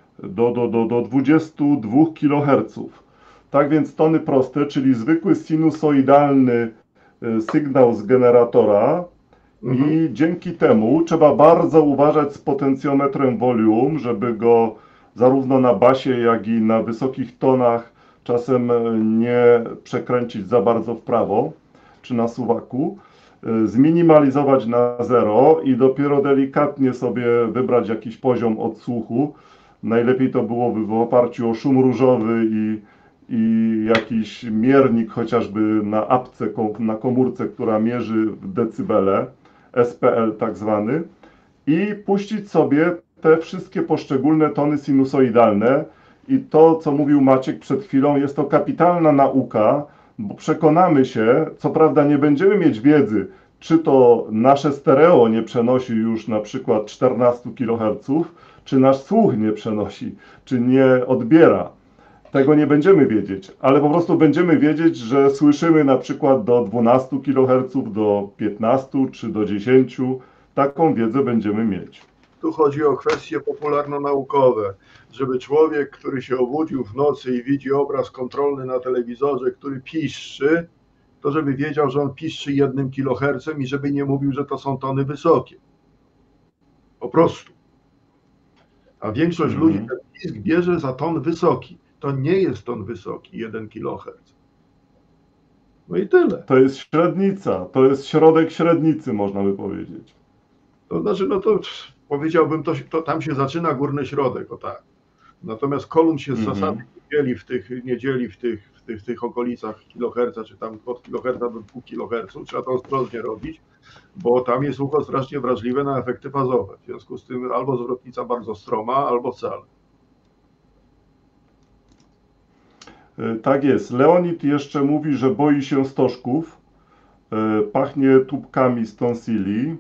Speaker 1: 22 kHz. Tak więc tony proste, czyli zwykły sinusoidalny sygnał z generatora. I dzięki temu trzeba bardzo uważać z potencjometrem volume, żeby go zarówno na basie, jak i na wysokich tonach czasem nie przekręcić za bardzo w prawo, czy na suwaku, zminimalizować na 0 i dopiero delikatnie sobie wybrać jakiś poziom odsłuchu. Najlepiej to byłoby w oparciu o szum różowy i jakiś miernik chociażby na apce, na komórce, która mierzy w decybele, SPL tak zwany, i puścić sobie te wszystkie poszczególne tony sinusoidalne. I to, co mówił Maciek przed chwilą, jest to kapitalna nauka, bo przekonamy się, co prawda nie będziemy mieć wiedzy, czy to nasze stereo nie przenosi już na przykład 14 kHz, czy nasz słuch nie przenosi, czy nie odbiera. Tego nie będziemy wiedzieć, ale po prostu będziemy wiedzieć, że słyszymy na przykład do 12 kHz, do 15 czy do 10. Taką wiedzę będziemy mieć.
Speaker 2: Tu chodzi o kwestie popularno-naukowe, żeby człowiek, który się obudził w nocy i widzi obraz kontrolny na telewizorze, który piszczy, to żeby wiedział, że on piszczy 1 kHz i żeby nie mówił, że to są tony wysokie. Po prostu. A większość ludzi ten pisk bierze za ton wysoki. To nie jest ton wysoki, 1 kHz. No i tyle.
Speaker 1: To jest średnica, to jest środek średnicy, można by powiedzieć.
Speaker 2: To znaczy, no to powiedziałbym, to tam się zaczyna górny środek, o tak. Natomiast kolumn się z zasady nie dzieli w tych okolicach kiloherca, czy tam od kiloherca do 2 kHz. Trzeba to ostrożnie robić, bo tam jest ucho strasznie wrażliwe na efekty fazowe. W związku z tym albo zwrotnica bardzo stroma, albo wcale.
Speaker 1: Tak jest. Leonid jeszcze mówi, że boi się stożków. Pachnie tubkami z tonsili.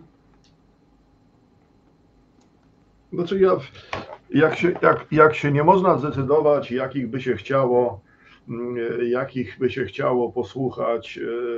Speaker 2: Znaczy jak się nie można zdecydować, jakich by się chciało posłuchać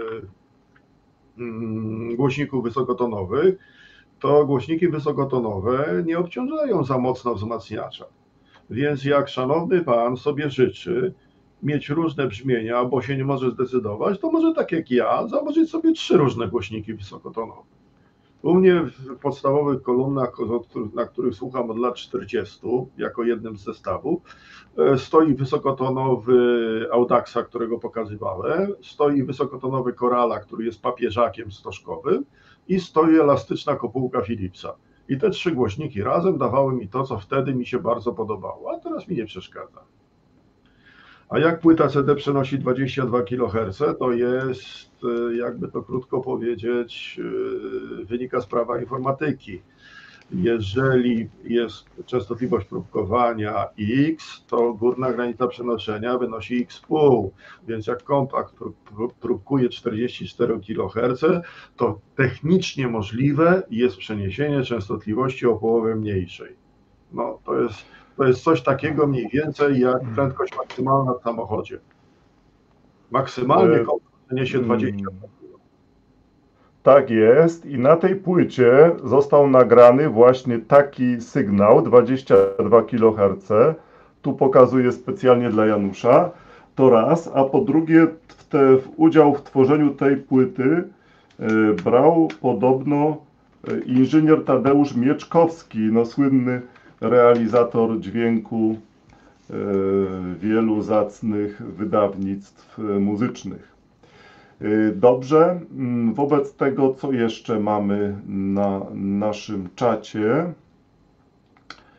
Speaker 2: głośników wysokotonowych, to głośniki wysokotonowe nie obciążają za mocno wzmacniacza. Więc jak szanowny pan sobie życzy mieć różne brzmienia, bo się nie może zdecydować, to może tak jak ja założyć sobie 3 różne głośniki wysokotonowe. U mnie w podstawowych kolumnach, na których słucham od lat 40, jako jednym z zestawów, stoi wysokotonowy Audaxa, którego pokazywałem, stoi wysokotonowy Corala, który jest papieżakiem stożkowym, i stoi elastyczna kopułka Philipsa. I te 3 głośniki razem dawały mi to, co wtedy mi się bardzo podobało, a teraz mi nie przeszkadza. A jak płyta CD przenosi 22 kHz, to jest, jakby to krótko powiedzieć, wynika z prawa informatyki. Jeżeli jest częstotliwość próbkowania X, to górna granica przenoszenia wynosi X,5. Więc jak kompakt próbkuje 44 kHz, to technicznie możliwe jest przeniesienie częstotliwości o połowę mniejszej. No, to jest coś takiego mniej więcej jak prędkość maksymalna w samochodzie. Maksymalnie kompakt niesie 20 km.
Speaker 1: Tak jest i na tej płycie został nagrany właśnie taki sygnał 22 kHz. Tu pokazuję specjalnie dla Janusza. To raz, a po drugie udział w tworzeniu tej płyty brał podobno inżynier Tadeusz Mieczkowski, no słynny realizator dźwięku wielu zacnych wydawnictw muzycznych. Dobrze, wobec tego, co jeszcze mamy na naszym czacie.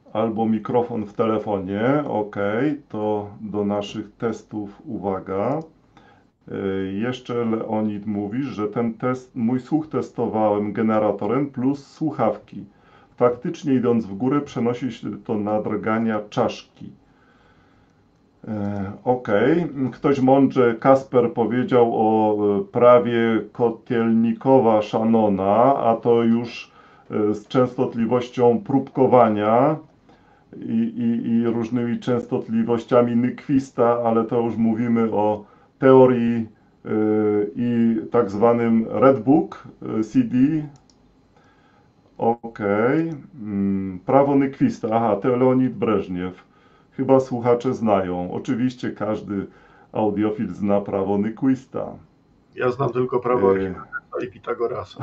Speaker 1: albo mikrofon w telefonie. Ok, to do naszych testów uwaga. Jeszcze Leonid mówi, że ten test, mój słuch testowałem generatorem plus słuchawki. Faktycznie idąc w górę przenosi się to na drgania czaszki. Ok, ktoś mądrze, Kasper powiedział o prawie Kotelnikowa-Shannona, a to już z częstotliwością próbkowania i różnymi częstotliwościami Nyquista, ale to już mówimy o teorii i tak zwanym Red Book CD. Ok, prawo Nyquista, aha, to Leonid Breżniew. Chyba słuchacze znają. Oczywiście każdy audiofil zna prawo Nyquista.
Speaker 2: Ja znam tylko prawo Archimedesa i Pitagorasa.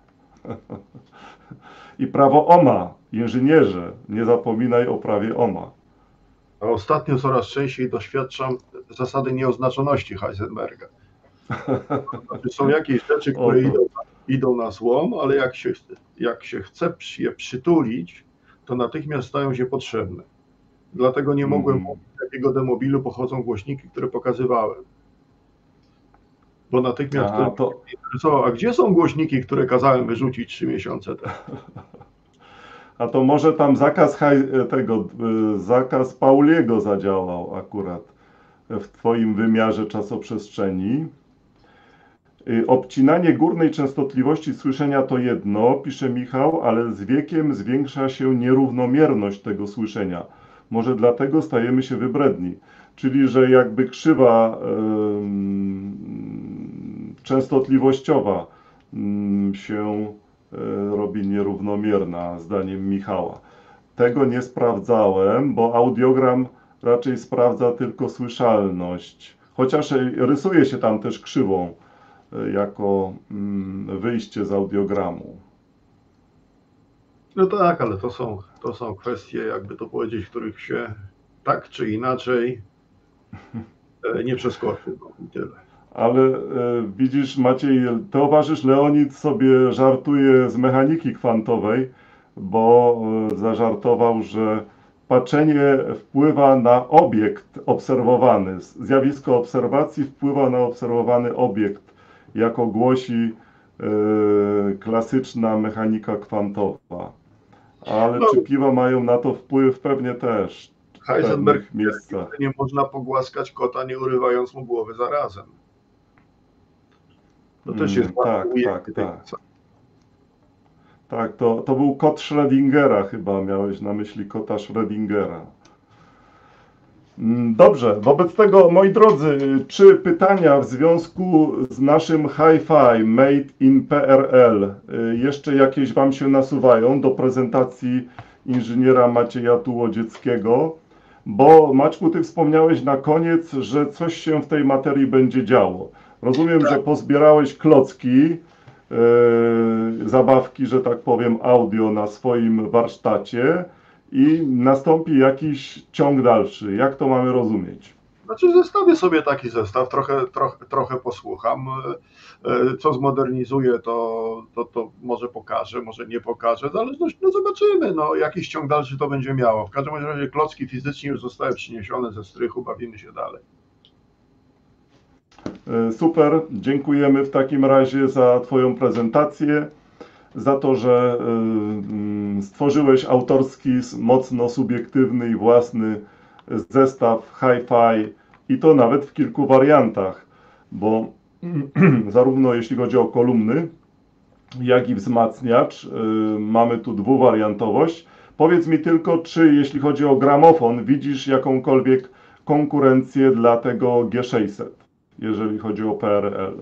Speaker 1: I prawo Ohma, inżynierze, nie zapominaj o prawie Ohma.
Speaker 2: A ostatnio coraz częściej doświadczam zasady nieoznaczoności Heisenberga. Znaczy, są jakieś rzeczy, które idą na złom, ale jak się chce je przytulić, to natychmiast stają się potrzebne. Dlatego nie mogłem mówić, z jakiego demobilu pochodzą głośniki, które pokazywałem. Bo natychmiast interesowało, a gdzie są głośniki, które kazałem wyrzucić 3 miesiące temu?
Speaker 1: A to może tam zakaz Pauliego zadziałał akurat w twoim wymiarze czasoprzestrzeni. Obcinanie górnej częstotliwości słyszenia to jedno, pisze Michał, ale z wiekiem zwiększa się nierównomierność tego słyszenia. Może dlatego stajemy się wybredni. Czyli, że jakby krzywa częstotliwościowa się robi nierównomierna, zdaniem Michała. Tego nie sprawdzałem, bo audiogram raczej sprawdza tylko słyszalność. Chociaż rysuje się tam też krzywą jako wyjście z audiogramu.
Speaker 2: No tak, ale to są kwestie, jakby to powiedzieć, których się tak czy inaczej nie przeskoczy. No i tyle.
Speaker 1: Ale widzisz, Maciej, towarzysz Leonid sobie żartuje z mechaniki kwantowej, bo zażartował, że patrzenie wpływa na obiekt obserwowany. Zjawisko obserwacji wpływa na obserwowany obiekt, jako głosi klasyczna mechanika kwantowa. Ale czy piwa mają na to wpływ? Pewnie też.
Speaker 2: Heisenberg,
Speaker 1: w pewnych miejscach.
Speaker 2: nie można pogłaskać kota, nie urywając mu głowy zarazem. To też jest
Speaker 1: Tak, to był kot Schrödingera chyba, miałeś na myśli kota Schrödingera. Dobrze, wobec tego, moi drodzy, czy pytania w związku z naszym Hi-Fi Made in PRL jeszcze jakieś Wam się nasuwają do prezentacji inżyniera Macieja Tułodzieckiego? Bo Maćku, Ty wspomniałeś na koniec, że coś się w tej materii będzie działo. Rozumiem, że pozbierałeś klocki, zabawki, że tak powiem, audio na swoim warsztacie i nastąpi jakiś ciąg dalszy. Jak to mamy rozumieć?
Speaker 2: Znaczy zestawię sobie taki zestaw, trochę posłucham. Co zmodernizuję, to może pokażę, może nie pokażę. Zależność, no zobaczymy, no jakiś ciąg dalszy to będzie miało. W każdym razie klocki fizycznie już zostały przyniesione ze strychu, bawimy się dalej.
Speaker 1: Super, dziękujemy w takim razie za Twoją prezentację, za to, że stworzyłeś autorski, mocno subiektywny i własny zestaw Hi-Fi i to nawet w kilku wariantach, bo zarówno jeśli chodzi o kolumny, jak i wzmacniacz mamy tu dwuwariantowość. Powiedz mi tylko, czy jeśli chodzi o gramofon, widzisz jakąkolwiek konkurencję dla tego G600, jeżeli chodzi o PRL?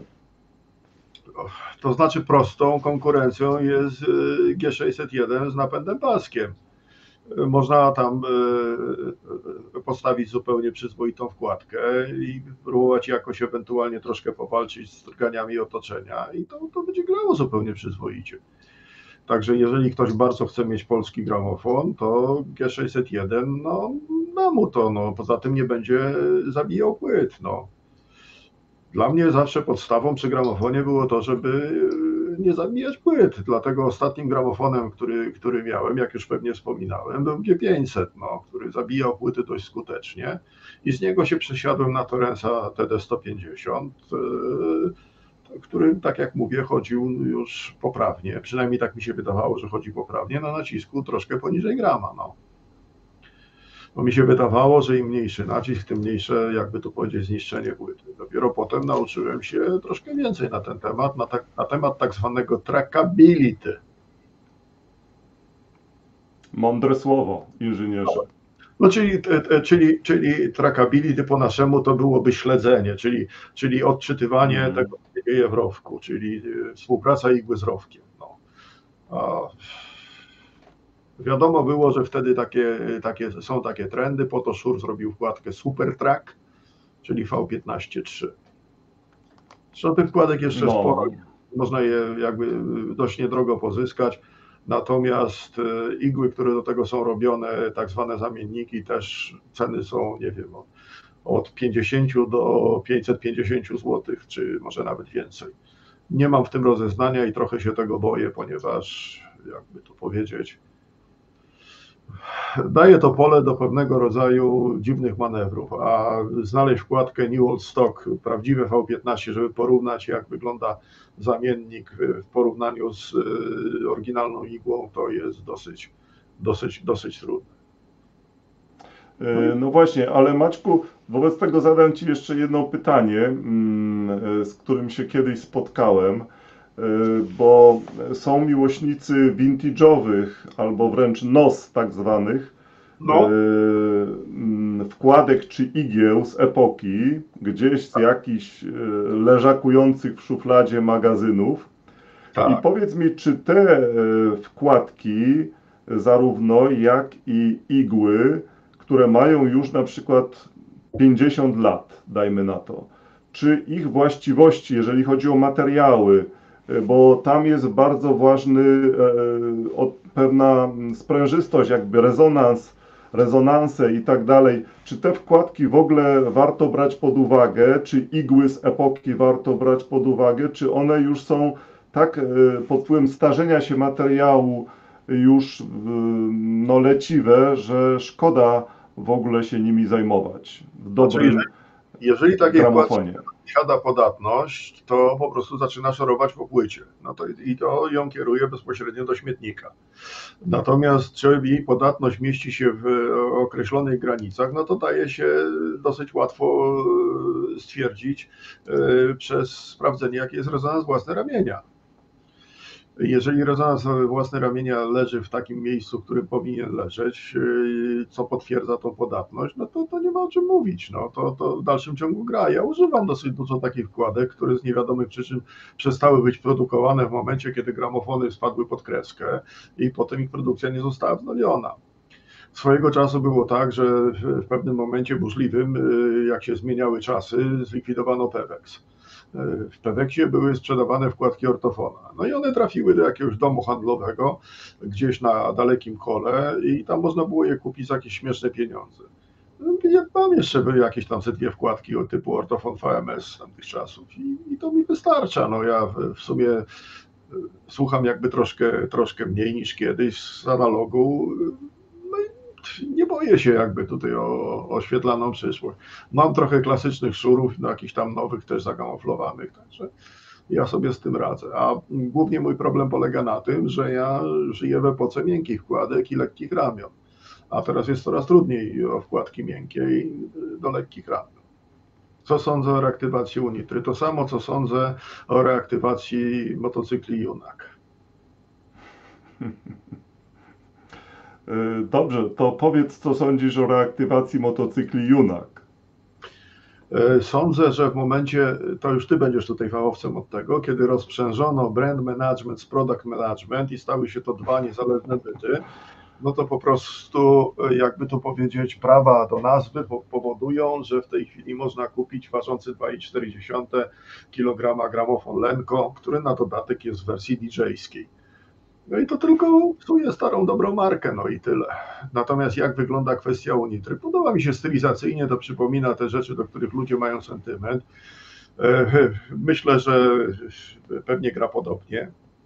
Speaker 2: To znaczy prostą konkurencją jest G601 z napędem paskiem. Można tam postawić zupełnie przyzwoitą wkładkę i próbować jakoś ewentualnie troszkę powalczyć z drganiami otoczenia i to będzie grało zupełnie przyzwoicie. Także jeżeli ktoś bardzo chce mieć polski gramofon, to G601, no da mu to, no poza tym nie będzie zabijał płyt, no. Dla mnie zawsze podstawą przy gramofonie było to, żeby nie zabijać płyt. Dlatego ostatnim gramofonem, który miałem, jak już pewnie wspominałem, był G500, no, który zabijał płyty dość skutecznie i z niego się przesiadłem na Torensa TD-150, który, tak jak mówię, chodził już poprawnie, przynajmniej tak mi się wydawało, że chodzi poprawnie, na nacisku troszkę poniżej grama. No. Bo mi się wydawało, że im mniejszy nacisk, tym mniejsze, jakby tu powiedzieć, zniszczenie płyty. Dopiero potem nauczyłem się troszkę więcej na ten temat, na temat tak zwanego trackability.
Speaker 1: Mądre słowo, inżynierze.
Speaker 2: No, czyli trackability po naszemu to byłoby śledzenie, czyli odczytywanie tego, co się dzieje w rowku, czyli współpraca igły z rowkiem. No. Wiadomo było, że wtedy są takie trendy, po to Shure zrobił wkładkę Super Track, czyli V15.3. Zresztą tych wkładek jeszcze sporo, można je jakby dość niedrogo pozyskać, natomiast igły, które do tego są robione, tak zwane zamienniki, też ceny są, nie wiem, od 50 do 550 zł, czy może nawet więcej. Nie mam w tym rozeznania i trochę się tego boję, ponieważ, jakby to powiedzieć, daje to pole do pewnego rodzaju dziwnych manewrów, a znaleźć wkładkę New Old Stock, prawdziwe V15, żeby porównać, jak wygląda zamiennik w porównaniu z oryginalną igłą, to jest dosyć trudne.
Speaker 1: No właśnie, ale Maćku, wobec tego zadam Ci jeszcze jedno pytanie, z którym się kiedyś spotkałem, bo są miłośnicy vintage'owych albo wręcz NOS tak zwanych wkładek czy igieł z epoki, gdzieś z jakichś leżakujących w szufladzie magazynów. Tak. I powiedz mi, czy te wkładki, zarówno jak i igły, które mają już na przykład 50 lat, dajmy na to, czy ich właściwości, jeżeli chodzi o materiały, bo tam jest bardzo ważny pewna sprężystość, jakby rezonanse i tak dalej. Czy te wkładki w ogóle warto brać pod uwagę, czy igły z epoki warto brać pod uwagę, czy one już są tak pod wpływem starzenia się materiału już leciwe, że szkoda w ogóle się nimi zajmować w dobrym
Speaker 2: jeżeli takie
Speaker 1: gramofonie.
Speaker 2: Siada podatność, to po prostu zaczyna szorować po płycie. No to ją kieruje bezpośrednio do śmietnika. Natomiast czy jej podatność mieści się w określonych granicach, no to daje się dosyć łatwo stwierdzić przez sprawdzenie, jaki jest rezonans własny ramienia. Jeżeli rezonans własny ramienia leży w takim miejscu, w którym powinien leżeć, co potwierdza tą podatność, no to nie ma o czym mówić. No, to w dalszym ciągu gra. Ja używam dosyć dużo takich wkładek, które z niewiadomych przyczyn przestały być produkowane w momencie, kiedy gramofony spadły pod kreskę i potem ich produkcja nie została wznowiona. Swojego czasu było tak, że w pewnym momencie burzliwym, jak się zmieniały czasy, zlikwidowano Pewex. W Peweksie były sprzedawane wkładki ortofona. No i one trafiły do jakiegoś domu handlowego, gdzieś na dalekim kole i tam można było je kupić za jakieś śmieszne pieniądze. Ja mam jeszcze jakieś tam ze dwie wkładki typu ortofon VMS z tamtych czasów i to mi wystarcza. No ja w sumie słucham jakby troszkę mniej niż kiedyś z analogu. Nie boję się jakby tutaj o oświetlaną przyszłość. Mam trochę klasycznych Shure'ów, jakichś tam nowych też zakamuflowanych, także ja sobie z tym radzę. A głównie mój problem polega na tym, że ja żyję w epoce miękkich wkładek i lekkich ramion. A teraz jest coraz trudniej o wkładki miękkie i do lekkich ramion. Co sądzę o reaktywacji Unitry? To samo, co sądzę o reaktywacji motocykli Junak.
Speaker 1: Dobrze, to powiedz, co sądzisz o reaktywacji motocykli Junak.
Speaker 2: Sądzę, że w momencie, to już ty będziesz tutaj fachowcem od tego, kiedy rozprzężono brand management z product management i stały się to dwa niezależne byty, no to po prostu, jakby to powiedzieć, prawa do nazwy powodują, że w tej chwili można kupić ważący 2,4 kg gramofon Lenko, który na dodatek jest w wersji DJ-skiej. No i to tylko psuje starą, dobrą markę, no i tyle. Natomiast jak wygląda kwestia Unitry? Podoba mi się stylizacyjnie, to przypomina te rzeczy, do których ludzie mają sentyment. Myślę, że pewnie gra podobnie.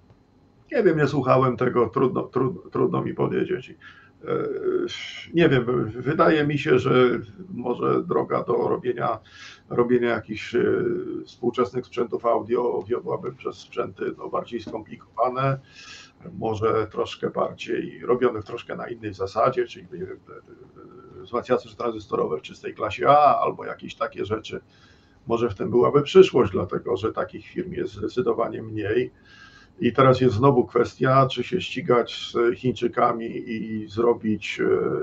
Speaker 2: Nie wiem, nie słuchałem tego, trudno mi powiedzieć. Nie wiem, wydaje mi się, że może droga do robienia jakichś współczesnych sprzętów audio wiodłaby przez sprzęty no, bardziej skomplikowane, może troszkę bardziej robionych troszkę na innej zasadzie, czyli nie wiem, wzmacniacze tranzystorowe w czystej klasie A albo jakieś takie rzeczy. Może w tym byłaby przyszłość, dlatego że takich firm jest zdecydowanie mniej. I teraz jest znowu kwestia, czy się ścigać z Chińczykami i zrobić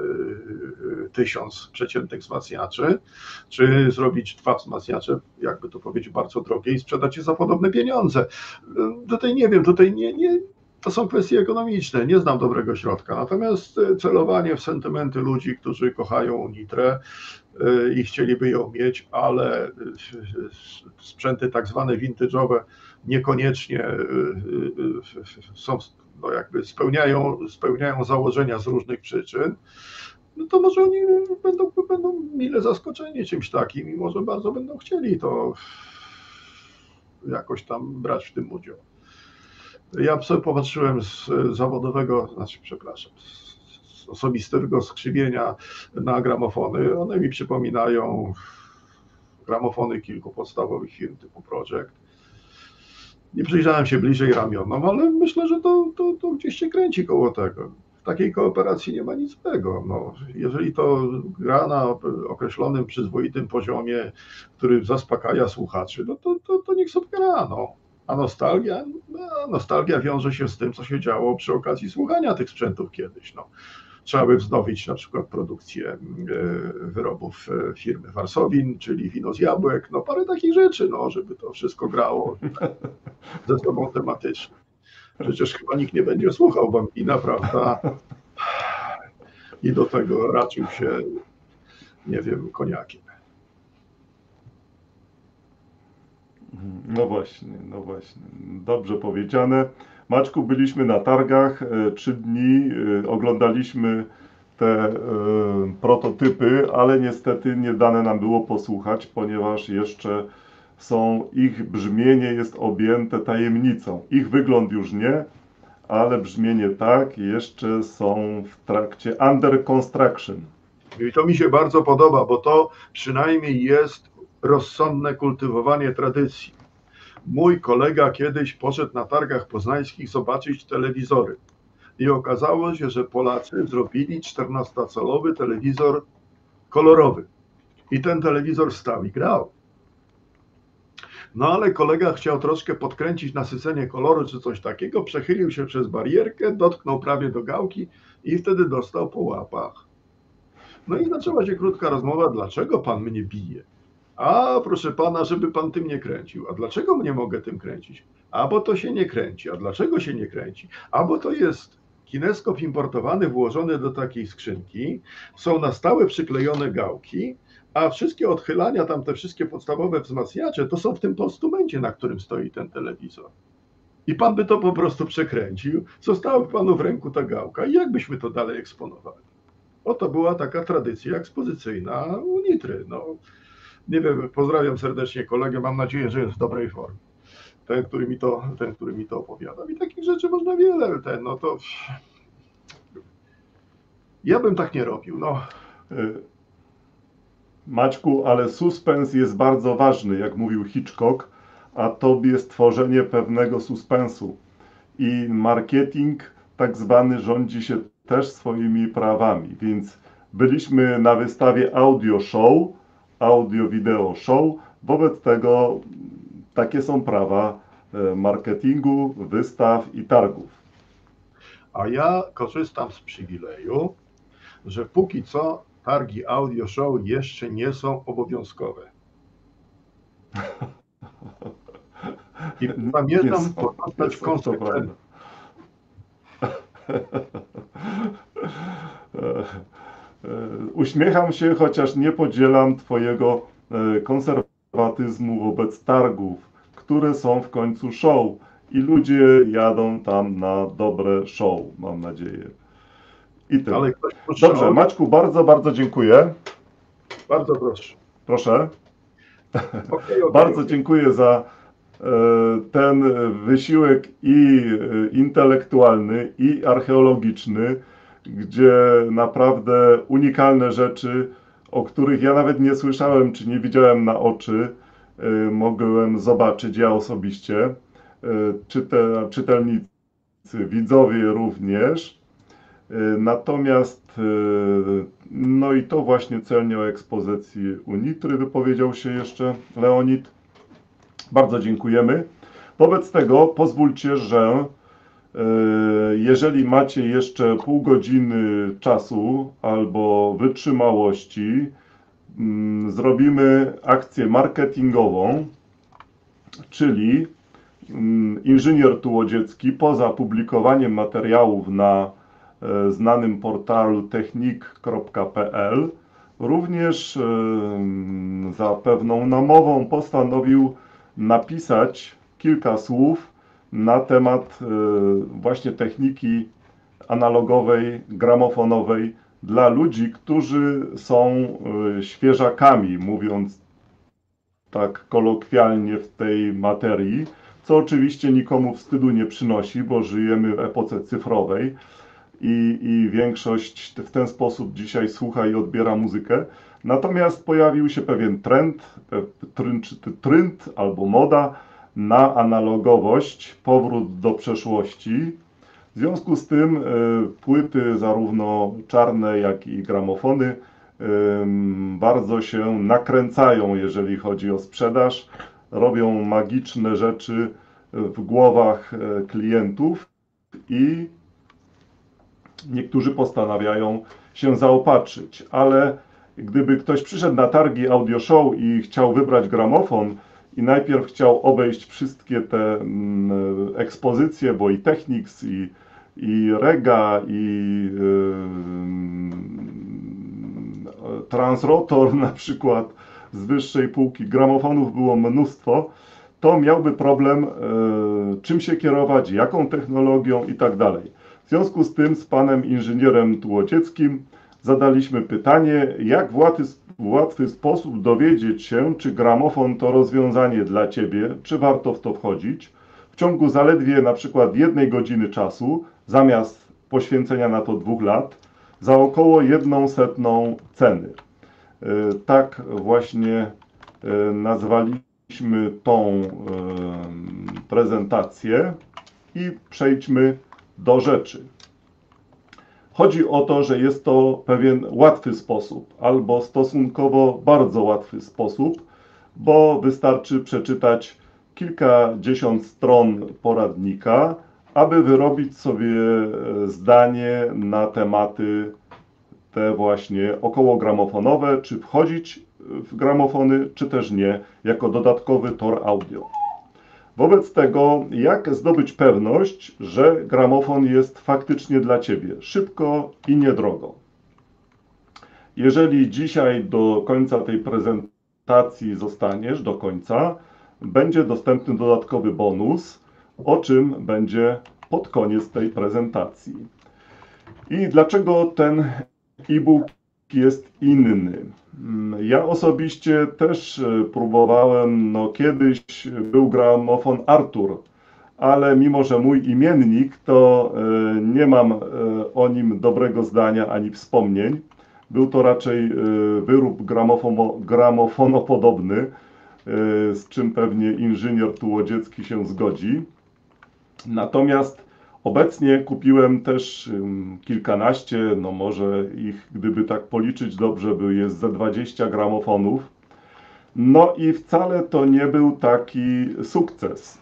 Speaker 2: 1000 przeciętnych wzmacniaczy, czy zrobić 2 wzmacniacze, jakby to powiedzieć, bardzo drogie i sprzedać je za podobne pieniądze. Tutaj nie wiem, to są kwestie ekonomiczne, nie znam dobrego środka. Natomiast celowanie w sentymenty ludzi, którzy kochają Nitrę i chcieliby ją mieć, ale sprzęty tak zwane vintage'owe niekoniecznie są, no jakby spełniają założenia z różnych przyczyn, no to może oni będą mile zaskoczeni czymś takim i może bardzo będą chcieli to jakoś tam brać w tym udział. Ja sobie popatrzyłem z zawodowego, z osobistego skrzywienia na gramofony. One mi przypominają gramofony kilku podstawowych firm typu Project. Nie przyjrzałem się bliżej ramionom, ale myślę, że to gdzieś się kręci koło tego. W takiej kooperacji nie ma nic złego. No, jeżeli to gra na określonym, przyzwoitym poziomie, który zaspokaja słuchaczy, no to niech sobie gra. No. A nostalgia wiąże się z tym, co się działo przy okazji słuchania tych sprzętów kiedyś. No. Trzeba by wznowić na przykład produkcję wyrobów firmy Warsowin, czyli wino z jabłek, no parę takich rzeczy, no, żeby to wszystko grało ze sobą tematycznie. Przecież chyba nikt nie będzie słuchał Bambina, prawda? I do tego raczył się, nie wiem, koniakiem.
Speaker 1: No właśnie. Dobrze powiedziane. Maćku, byliśmy na targach 3 dni, oglądaliśmy te prototypy, ale niestety nie dane nam było posłuchać, ponieważ jeszcze ich brzmienie jest objęte tajemnicą. Ich wygląd już nie, ale brzmienie tak, jeszcze są w trakcie under construction.
Speaker 2: I to mi się bardzo podoba, bo to przynajmniej jest rozsądne kultywowanie tradycji. Mój kolega kiedyś poszedł na targach poznańskich zobaczyć telewizory i okazało się, że Polacy zrobili 14-calowy telewizor kolorowy i ten telewizor stał i grał. No ale kolega chciał troszkę podkręcić nasycenie koloru czy coś takiego, przechylił się przez barierkę, dotknął prawie do gałki i wtedy dostał po łapach. No i zaczęła się krótka rozmowa, dlaczego pan mnie bije? A proszę pana, żeby pan tym nie kręcił. A dlaczego nie mogę tym kręcić? A bo to się nie kręci. A dlaczego się nie kręci? A bo to jest kineskop importowany, włożony do takiej skrzynki, są na stałe przyklejone gałki, a wszystkie odchylania, tam te wszystkie podstawowe wzmacniacze, to są w tym postumencie, na którym stoi ten telewizor. I pan by to po prostu przekręcił, została panu w ręku ta gałka i jak byśmy to dalej eksponowali? Oto była taka tradycja ekspozycyjna u Nitry. No, nie wiem, pozdrawiam serdecznie kolegę, mam nadzieję, że jest w dobrej formie. Ten, który mi to opowiada. I takich rzeczy można wiele. Ja bym tak nie robił. No.
Speaker 1: Maćku, ale suspens jest bardzo ważny, jak mówił Hitchcock, a tobie stworzenie pewnego suspensu. I marketing tak zwany rządzi się też swoimi prawami, więc byliśmy na wystawie Audio Show, Audio Video Show, wobec tego takie są prawa marketingu, wystaw i targów.
Speaker 2: A ja korzystam z przywileju, że póki co targi Audio Show jeszcze nie są obowiązkowe. I zamierzam pozostać konsekwentny.
Speaker 1: Uśmiecham się, chociaż nie podzielam twojego konserwatyzmu wobec targów, które są w końcu show i ludzie jadą tam na dobre show, mam nadzieję. I tyle.
Speaker 2: Ale
Speaker 1: Dobrze, Maćku, bardzo, bardzo dziękuję.
Speaker 2: Bardzo proszę.
Speaker 1: Proszę.
Speaker 2: Okay.
Speaker 1: Bardzo dziękuję za ten wysiłek i intelektualny, i archeologiczny, gdzie naprawdę unikalne rzeczy, o których ja nawet nie słyszałem, czy nie widziałem na oczy, mogłem zobaczyć ja osobiście, czytelnicy, widzowie również. Natomiast, no i to właśnie celnie o ekspozycji Unitry wypowiedział się jeszcze Leonid. Bardzo dziękujemy. Wobec tego pozwólcie, że jeżeli macie jeszcze pół godziny czasu albo wytrzymałości, zrobimy akcję marketingową, czyli inżynier Tułodziecki poza publikowaniem materiałów na znanym portalu technik.pl również za pewną namową postanowił napisać kilka słów na temat właśnie techniki analogowej, gramofonowej dla ludzi, którzy są świeżakami, mówiąc tak kolokwialnie, w tej materii, co oczywiście nikomu wstydu nie przynosi, bo żyjemy w epoce cyfrowej i większość w ten sposób dzisiaj słucha i odbiera muzykę. Natomiast pojawił się pewien trend albo moda na analogowość, powrót do przeszłości. W związku z tym płyty zarówno czarne, jak i gramofony bardzo się nakręcają, jeżeli chodzi o sprzedaż. Robią magiczne rzeczy w głowach klientów i niektórzy postanawiają się zaopatrzyć, ale gdyby ktoś przyszedł na targi Audio Show i chciał wybrać gramofon i najpierw chciał obejść wszystkie te ekspozycje, bo i Technics, i Rega, i Transrotor na przykład z wyższej półki, gramofonów było mnóstwo, to miałby problem, czym się kierować, jaką technologią i tak dalej. W związku z tym z panem inżynierem Tułodzieckim zadaliśmy pytanie, jak w łatwy sposób dowiedzieć się, czy gramofon to rozwiązanie dla ciebie, czy warto w to wchodzić. W ciągu zaledwie na przykład 1 godziny czasu, zamiast poświęcenia na to 2 lat, za około 1/100 ceny. Tak właśnie nazwaliśmy tą prezentację i przejdźmy do rzeczy. Chodzi o to, że jest to pewien łatwy sposób, albo stosunkowo bardzo łatwy sposób, bo wystarczy przeczytać kilkadziesiąt stron poradnika, aby wyrobić sobie zdanie na tematy te właśnie okołogramofonowe, czy wchodzić w gramofony, czy też nie, jako dodatkowy tor audio. Wobec tego, jak zdobyć pewność, że gramofon jest faktycznie dla ciebie, szybko i niedrogo. Jeżeli dzisiaj do końca tej prezentacji zostaniesz, do końca, będzie dostępny dodatkowy bonus, o czym będzie pod koniec tej prezentacji. I dlaczego ten e-book jest inny? Ja osobiście też próbowałem, kiedyś był gramofon Artur, ale mimo że mój imiennik, to nie mam o nim dobrego zdania ani wspomnień. Był to raczej wyrób gramofonopodobny, z czym pewnie inżynier Tułodziecki się zgodzi. Natomiast obecnie kupiłem też kilkanaście, może ich, gdyby tak policzyć dobrze, jest ze 20 gramofonów. No i wcale to nie był taki sukces.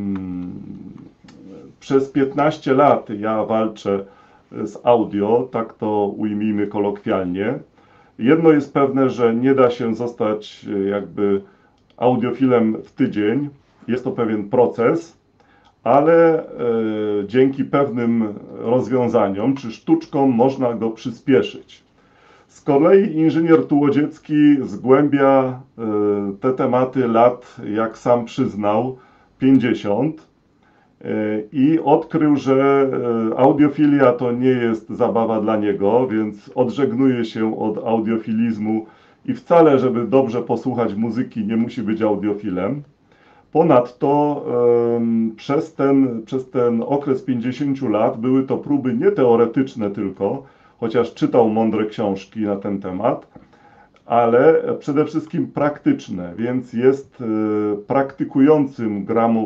Speaker 1: Przez 15 lat ja walczę z audio, tak to ujmijmy kolokwialnie. Jedno jest pewne, że nie da się zostać jakby audiofilem w tydzień. Jest to pewien proces, ale dzięki pewnym rozwiązaniom czy sztuczkom można go przyspieszyć. Z kolei inżynier Tułodziecki zgłębia te tematy lat, jak sam przyznał, 50 i odkrył, że audiofilia to nie jest zabawa dla niego, więc odżegnuje się od audiofilizmu i wcale, żeby dobrze posłuchać muzyki, nie musi być audiofilem. Ponadto przez ten okres 50 lat były to próby nie teoretyczne tylko, chociaż czytał mądre książki na ten temat, ale przede wszystkim praktyczne, więc jest praktykującym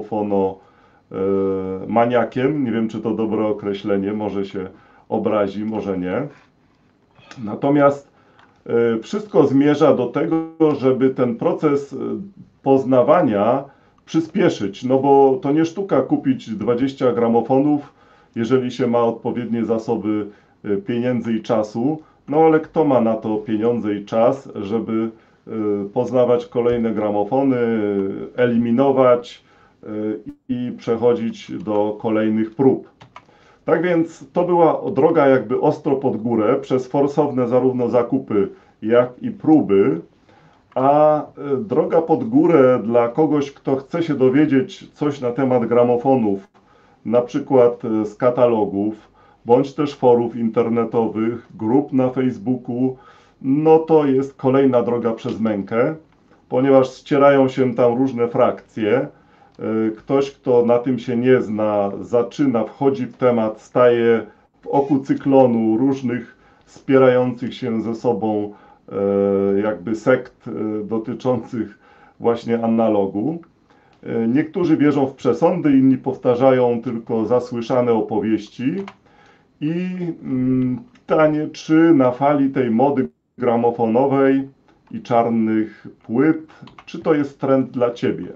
Speaker 1: gramofonomaniakiem. Nie wiem, czy to dobre określenie, może się obrazi, może nie. Natomiast wszystko zmierza do tego, żeby ten proces poznawania przyspieszyć, no bo to nie sztuka kupić 20 gramofonów, jeżeli się ma odpowiednie zasoby pieniędzy i czasu, no ale kto ma na to pieniądze i czas, żeby poznawać kolejne gramofony, eliminować i przechodzić do kolejnych prób. Tak więc to była droga jakby ostro pod górę, przez forsowne zarówno zakupy, jak i próby, a droga pod górę dla kogoś, kto chce się dowiedzieć coś na temat gramofonów, na przykład z katalogów, bądź też forów internetowych, grup na Facebooku, no to jest kolejna droga przez mękę, ponieważ ścierają się tam różne frakcje. Ktoś, kto na tym się nie zna, zaczyna, wchodzi w temat, staje w oku cyklonu różnych wspierających się ze sobą jakby sekt dotyczących właśnie analogu. Niektórzy wierzą w przesądy, inni powtarzają tylko zasłyszane opowieści. I pytanie, czy na fali tej mody gramofonowej i czarnych płyt, czy to jest trend dla Ciebie?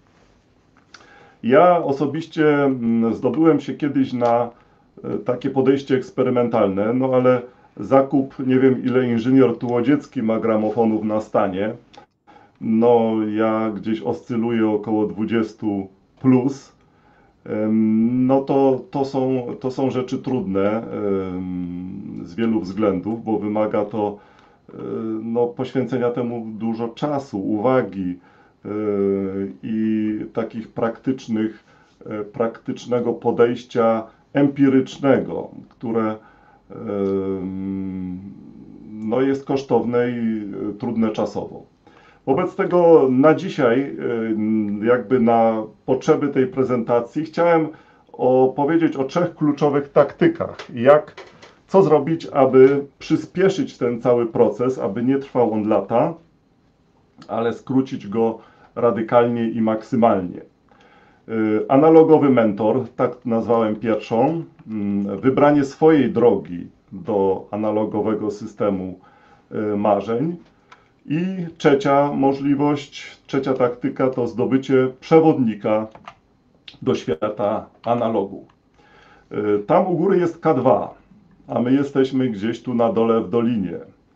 Speaker 1: Ja osobiście zdobyłem się kiedyś na takie podejście eksperymentalne, no ale zakup, nie wiem ile inżynier Tułodziecki ma gramofonów na stanie, no ja gdzieś oscyluję około 20 plus, no to są rzeczy trudne z wielu względów, bo wymaga to no, poświęcenia temu dużo czasu, uwagi i takich praktycznego podejścia empirycznego, które no, jest kosztowne i trudne czasowo. Wobec tego na dzisiaj, jakby na potrzeby tej prezentacji, chciałem opowiedzieć o 3 kluczowych taktykach. Co zrobić, aby przyspieszyć ten cały proces, aby nie trwał on lata, ale skrócić go radykalnie i maksymalnie. Analogowy mentor, tak nazwałem pierwszą, wybranie swojej drogi do analogowego systemu marzeń. I trzecia możliwość, trzecia taktyka to zdobycie przewodnika do świata analogu. Tam u góry jest K2, a my jesteśmy gdzieś tu na dole w dolinie.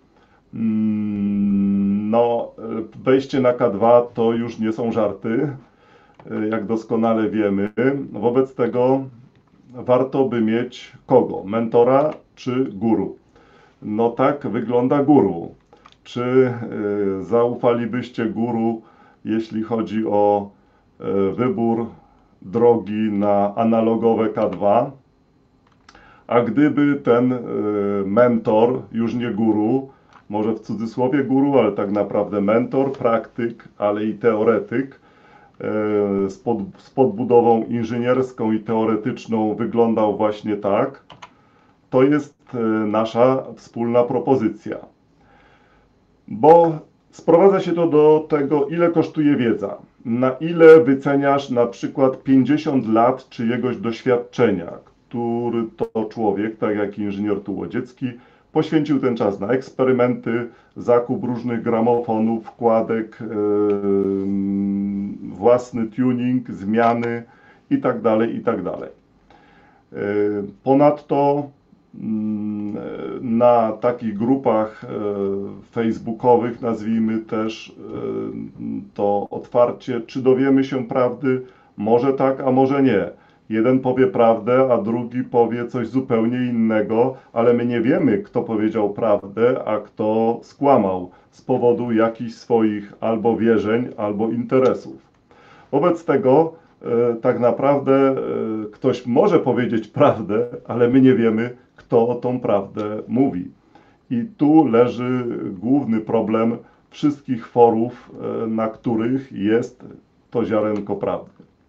Speaker 1: No, wejście na K2 to już nie są żarty, jak doskonale wiemy. Wobec tego warto by mieć kogo? Mentora czy guru? No tak wygląda guru. Czy zaufalibyście guru, jeśli chodzi o wybór drogi na analogowe K2? A gdyby ten mentor, już nie guru, może w cudzysłowie guru, ale tak naprawdę mentor, praktyk, ale i teoretyk, z podbudową inżynierską i teoretyczną wyglądał właśnie tak, to jest nasza wspólna propozycja. Bo sprowadza się to do tego, ile kosztuje wiedza, na ile wyceniasz na przykład 50 lat czyjegoś doświadczenia, który to człowiek, tak jak inżynier Tułodziecki, poświęcił ten czas na eksperymenty, zakup różnych gramofonów, wkładek, własny tuning, zmiany itd., itd. Ponadto na takich grupach facebookowych, nazwijmy też to otwarcie, czy dowiemy się prawdy? Może tak, a może nie. Jeden powie prawdę, a drugi powie coś zupełnie innego, ale my nie wiemy, kto powiedział prawdę, a kto skłamał z powodu jakichś swoich albo wierzeń, albo interesów. Wobec tego tak naprawdę ktoś może powiedzieć prawdę, ale my nie wiemy, kto tą prawdę mówi. I tu leży główny problem wszystkich forów, na których jest to ziarenko prawdy.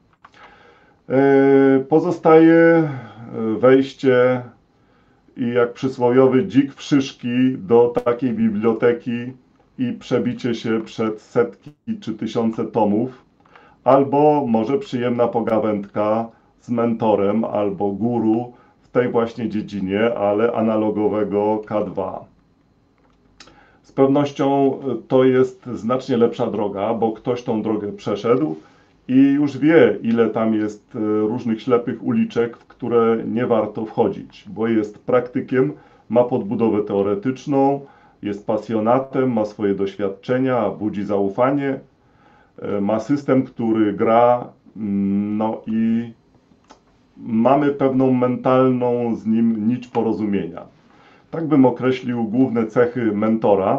Speaker 1: Pozostaje wejście i jak przysłowiowy dzik w szyszki do takiej biblioteki i przebicie się przed setki czy tysiące tomów, albo może przyjemna pogawędka z mentorem albo guru w tej właśnie dziedzinie, ale analogowego K2. Z pewnością to jest znacznie lepsza droga, bo ktoś tą drogę przeszedł i już wie, ile tam jest różnych ślepych uliczek, w które nie warto wchodzić, bo jest praktykiem, ma podbudowę teoretyczną, jest pasjonatem, ma swoje doświadczenia, budzi zaufanie, ma system, który gra, no i mamy pewną mentalną z nim nić porozumienia. Tak bym określił główne cechy mentora.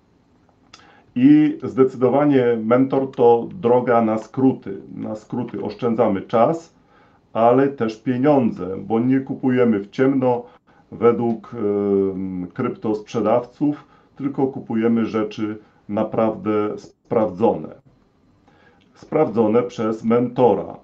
Speaker 1: I zdecydowanie mentor to droga na skróty. Na skróty oszczędzamy czas, ale też pieniądze, bo nie kupujemy w ciemno według kryptosprzedawców, tylko kupujemy rzeczy naprawdę sprawdzone. Sprawdzone przez mentora.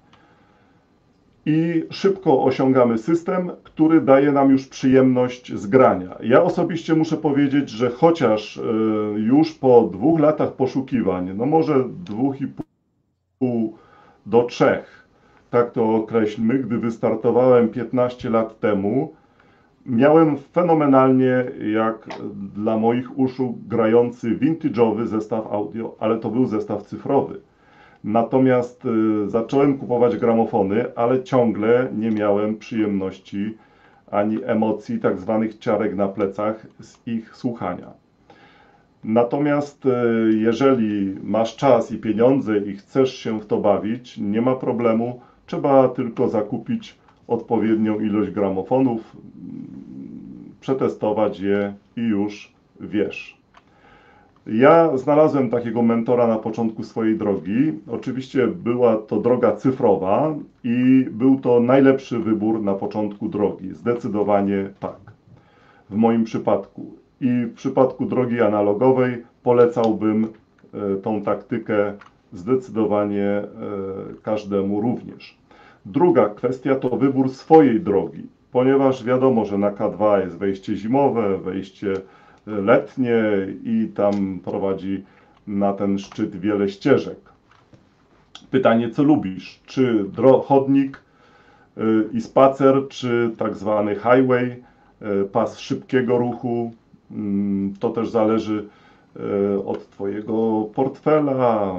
Speaker 1: I szybko osiągamy system, który daje nam już przyjemność z grania. Ja osobiście muszę powiedzieć, że chociaż już po 2 latach poszukiwań, no może 2,5 do 3, tak to określmy, gdy wystartowałem 15 lat temu, miałem fenomenalnie, jak dla moich uszu, grający vintage'owy zestaw audio, ale to był zestaw cyfrowy. Natomiast zacząłem kupować gramofony, ale ciągle nie miałem przyjemności ani emocji, tak zwanych ciarek na plecach z ich słuchania. Natomiast jeżeli masz czas i pieniądze i chcesz się w to bawić, nie ma problemu, trzeba tylko zakupić odpowiednią ilość gramofonów, przetestować je i już wiesz. Ja znalazłem takiego mentora na początku swojej drogi. Oczywiście była to droga cyfrowa i był to najlepszy wybór na początku drogi. Zdecydowanie tak. W moim przypadku. I w przypadku drogi analogowej polecałbym tą taktykę zdecydowanie każdemu również. Druga kwestia to wybór swojej drogi, ponieważ wiadomo, że na K2 jest wejście zimowe, wejście letnie i tam prowadzi na ten szczyt wiele ścieżek. Pytanie, co lubisz? Czy chodnik i spacer, czy tak zwany highway, pas szybkiego ruchu? To też zależy od Twojego portfela,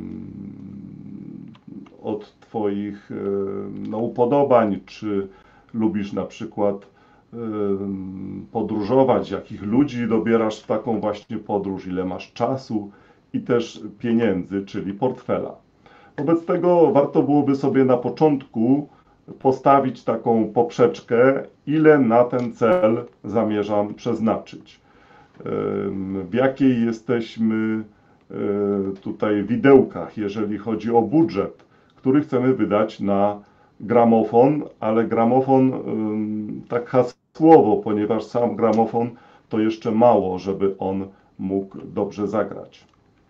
Speaker 1: od Twoich upodobań, czy lubisz na przykład podróżować, jakich ludzi dobierasz w taką właśnie podróż, ile masz czasu i też pieniędzy, czyli portfela. Wobec tego warto byłoby sobie na początku postawić taką poprzeczkę, ile na ten cel zamierzam przeznaczyć. W jakiej jesteśmy tutaj widełkach, jeżeli chodzi o budżet, który chcemy wydać na gramofon, ale gramofon tak hasłowo, ponieważ sam gramofon to jeszcze mało, żeby on mógł dobrze zagrać.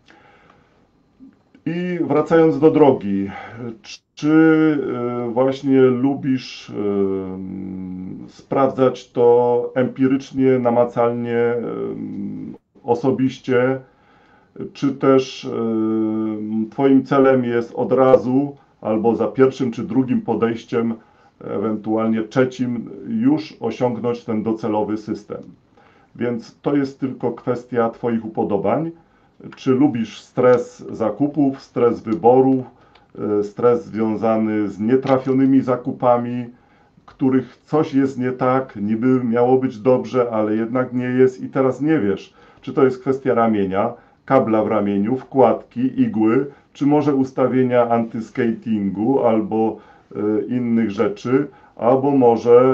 Speaker 1: I wracając do drogi, czy właśnie lubisz sprawdzać to empirycznie, namacalnie, osobiście, czy też Twoim celem jest od razu albo za pierwszym czy drugim podejściem, ewentualnie trzecim, już osiągnąć ten docelowy system. Więc to jest tylko kwestia Twoich upodobań. Czy lubisz stres zakupów, stres wyborów, stres związany z nietrafionymi zakupami, których coś jest nie tak, niby miało być dobrze, ale jednak nie jest i teraz nie wiesz, czy to jest kwestia ramienia, kabla w ramieniu, wkładki, igły, czy może ustawienia antyskatingu albo innych rzeczy, albo może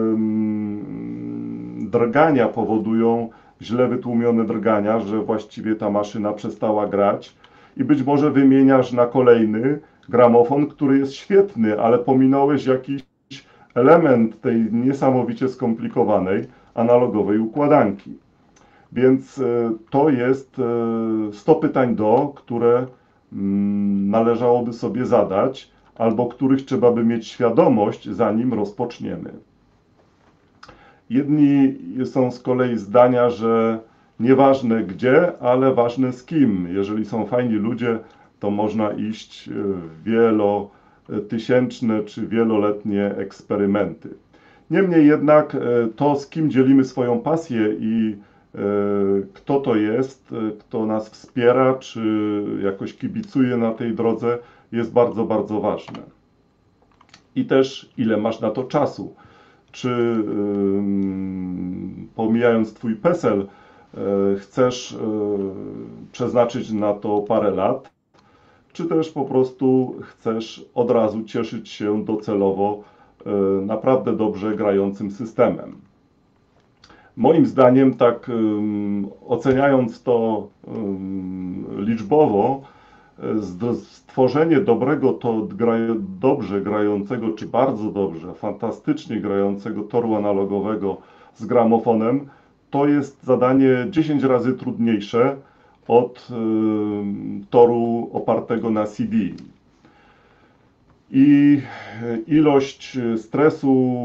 Speaker 1: drgania powodują źle wytłumione drgania, że właściwie ta maszyna przestała grać i być może wymieniasz na kolejny gramofon, który jest świetny, ale pominąłeś jakiś element tej niesamowicie skomplikowanej analogowej układanki. Więc to jest 100 pytań które należałoby sobie zadać, albo których trzeba by mieć świadomość, zanim rozpoczniemy. Jedni są z kolei zdania, że nieważne gdzie, ale ważne z kim. Jeżeli są fajni ludzie, to można iść w wielotysięczne czy wieloletnie eksperymenty. Niemniej jednak to, z kim dzielimy swoją pasję i kto to jest, kto nas wspiera, czy jakoś kibicuje na tej drodze, jest bardzo, bardzo ważne. I też ile masz na to czasu. Czy pomijając Twój PESEL, chcesz przeznaczyć na to parę lat, czy też po prostu chcesz od razu cieszyć się docelowo naprawdę dobrze grającym systemem. Moim zdaniem, tak oceniając to liczbowo, stworzenie dobrego, dobrze grającego, czy bardzo dobrze, fantastycznie grającego toru analogowego z gramofonem, to jest zadanie 10 razy trudniejsze od toru opartego na CD. I ilość stresu,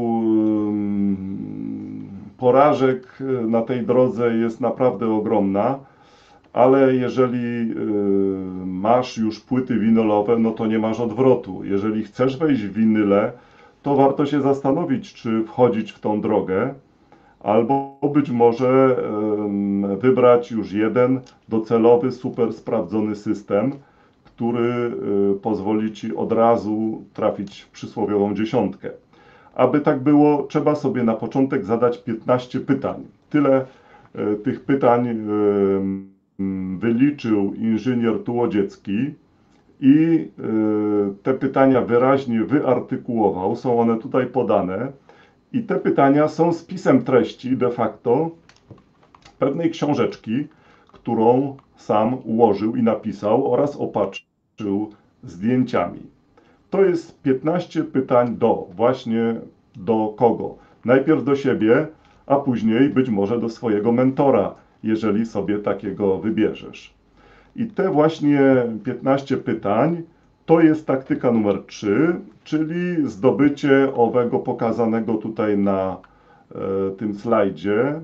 Speaker 1: porażek na tej drodze jest naprawdę ogromna, ale jeżeli masz już płyty winylowe, no to nie masz odwrotu. Jeżeli chcesz wejść w winyle, to warto się zastanowić, czy wchodzić w tą drogę, albo być może wybrać już jeden docelowy, super sprawdzony system, który pozwoli Ci od razu trafić w przysłowiową dziesiątkę. Aby tak było, trzeba sobie na początek zadać 15 pytań. Tyle tych pytań wyliczył inżynier Tułodziecki i te pytania wyraźnie wyartykułował. Są one tutaj podane i te pytania są spisem treści de facto pewnej książeczki, którą sam ułożył i napisał oraz opatrzył zdjęciami. To jest 15 pytań właśnie do kogo? Najpierw do siebie, a później być może do swojego mentora, jeżeli sobie takiego wybierzesz. I te właśnie 15 pytań to jest taktyka numer 3, czyli zdobycie owego pokazanego tutaj na tym slajdzie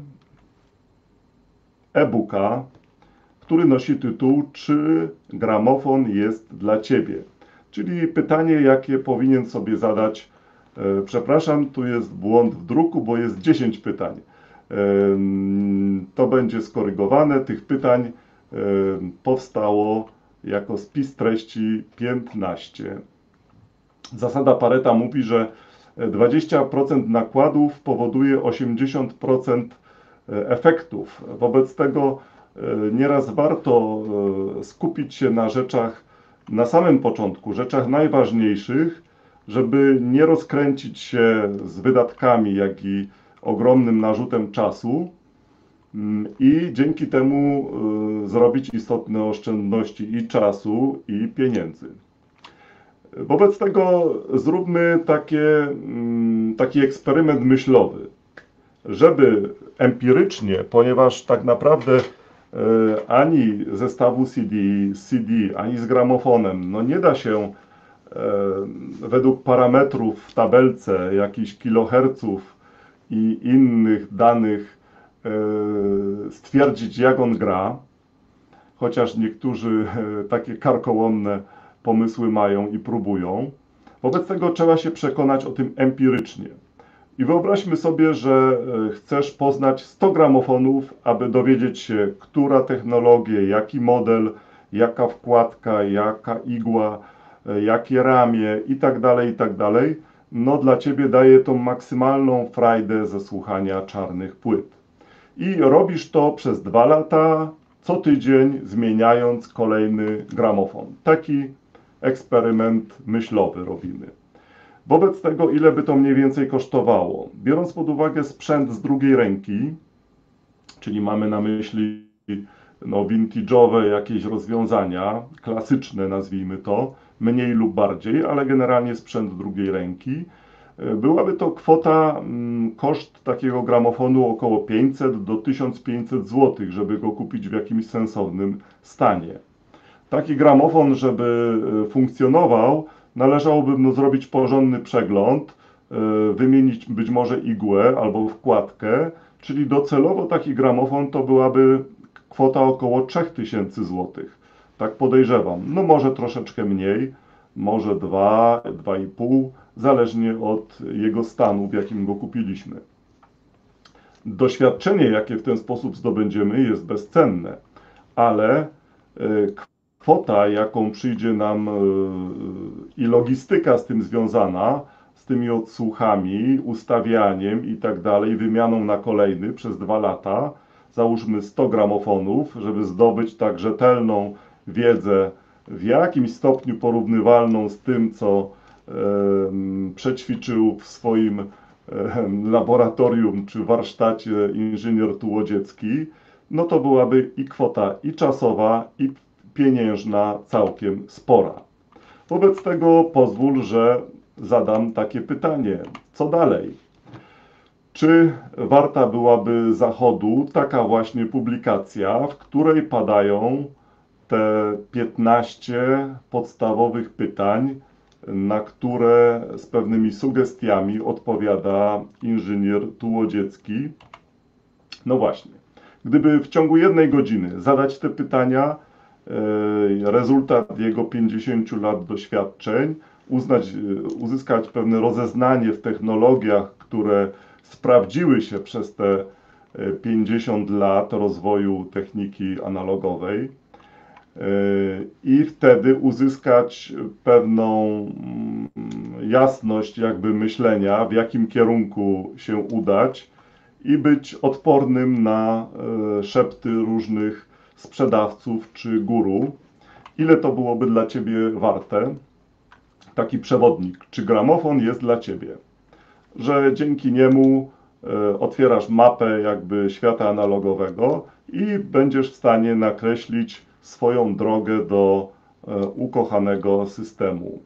Speaker 1: e-booka, który nosi tytuł Czy gramofon jest dla Ciebie? Czyli pytanie, jakie powinien sobie zadać. Przepraszam, tu jest błąd w druku, bo jest 10 pytań. To będzie skorygowane. Tych pytań powstało jako spis treści 15. Zasada Pareta mówi, że 20% nakładów powoduje 80% efektów. Wobec tego nieraz warto skupić się na rzeczach na samym początku, rzeczach najważniejszych, żeby nie rozkręcić się z wydatkami, jak i ogromnym narzutem czasu i dzięki temu zrobić istotne oszczędności i czasu, i pieniędzy. Wobec tego zróbmy taki eksperyment myślowy, żeby empirycznie, ponieważ tak naprawdę ani zestawu CD, ani z gramofonem, no nie da się według parametrów w tabelce jakichś kiloherców i innych danych stwierdzić, jak on gra, chociaż niektórzy takie karkołomne pomysły mają i próbują. Wobec tego trzeba się przekonać o tym empirycznie. I wyobraźmy sobie, że chcesz poznać 100 gramofonów, aby dowiedzieć się, która technologia, jaki model, jaka wkładka, jaka igła, jakie ramię i tak dalej, no dla Ciebie daje tą maksymalną frajdę ze słuchania czarnych płyt. I robisz to przez 2 lata, co tydzień zmieniając kolejny gramofon. Taki eksperyment myślowy robimy. Wobec tego, ile by to mniej więcej kosztowało? Biorąc pod uwagę sprzęt z drugiej ręki, czyli mamy na myśli vintage'owe jakieś rozwiązania, klasyczne nazwijmy to, mniej lub bardziej, ale generalnie sprzęt drugiej ręki, byłaby to kwota, koszt takiego gramofonu około 500 do 1500 zł, żeby go kupić w jakimś sensownym stanie. Taki gramofon, żeby funkcjonował, należałoby mu zrobić porządny przegląd, wymienić być może igłę albo wkładkę, czyli docelowo taki gramofon to byłaby kwota około 3000 zł. Tak podejrzewam. No może troszeczkę mniej, może 2, 2,5, zależnie od jego stanu, w jakim go kupiliśmy. Doświadczenie, jakie w ten sposób zdobędziemy, jest bezcenne, ale kwota, jaką przyjdzie nam i logistyka z tym związana, z tymi odsłuchami, ustawianiem i tak dalej, wymianą na kolejny przez 2 lata, załóżmy 100 gramofonów, żeby zdobyć tak rzetelną wiedzę, w jakimś stopniu porównywalną z tym, co przećwiczył w swoim laboratorium czy warsztacie inżynier Tułodziecki, no to byłaby i kwota i czasowa, i pieniężna całkiem spora. Wobec tego pozwól, że zadam takie pytanie. Co dalej? Czy warta byłaby zachodu taka właśnie publikacja, w której padają te 15 podstawowych pytań, na które z pewnymi sugestiami odpowiada inżynier Tułodziecki? No właśnie. Gdyby w ciągu 1 godziny zadać te pytania, rezultat jego 50 lat doświadczeń, uzyskać pewne rozeznanie w technologiach, które sprawdziły się przez te 50 lat rozwoju techniki analogowej, i wtedy uzyskać pewną jasność jakby myślenia, w jakim kierunku się udać i być odpornym na szepty różnych sprzedawców czy guru. Ile to byłoby dla Ciebie warte? Taki przewodnik, czy gramofon jest dla Ciebie? Że dzięki niemu otwierasz mapę jakby świata analogowego i będziesz w stanie nakreślić swoją drogę do ukochanego systemu.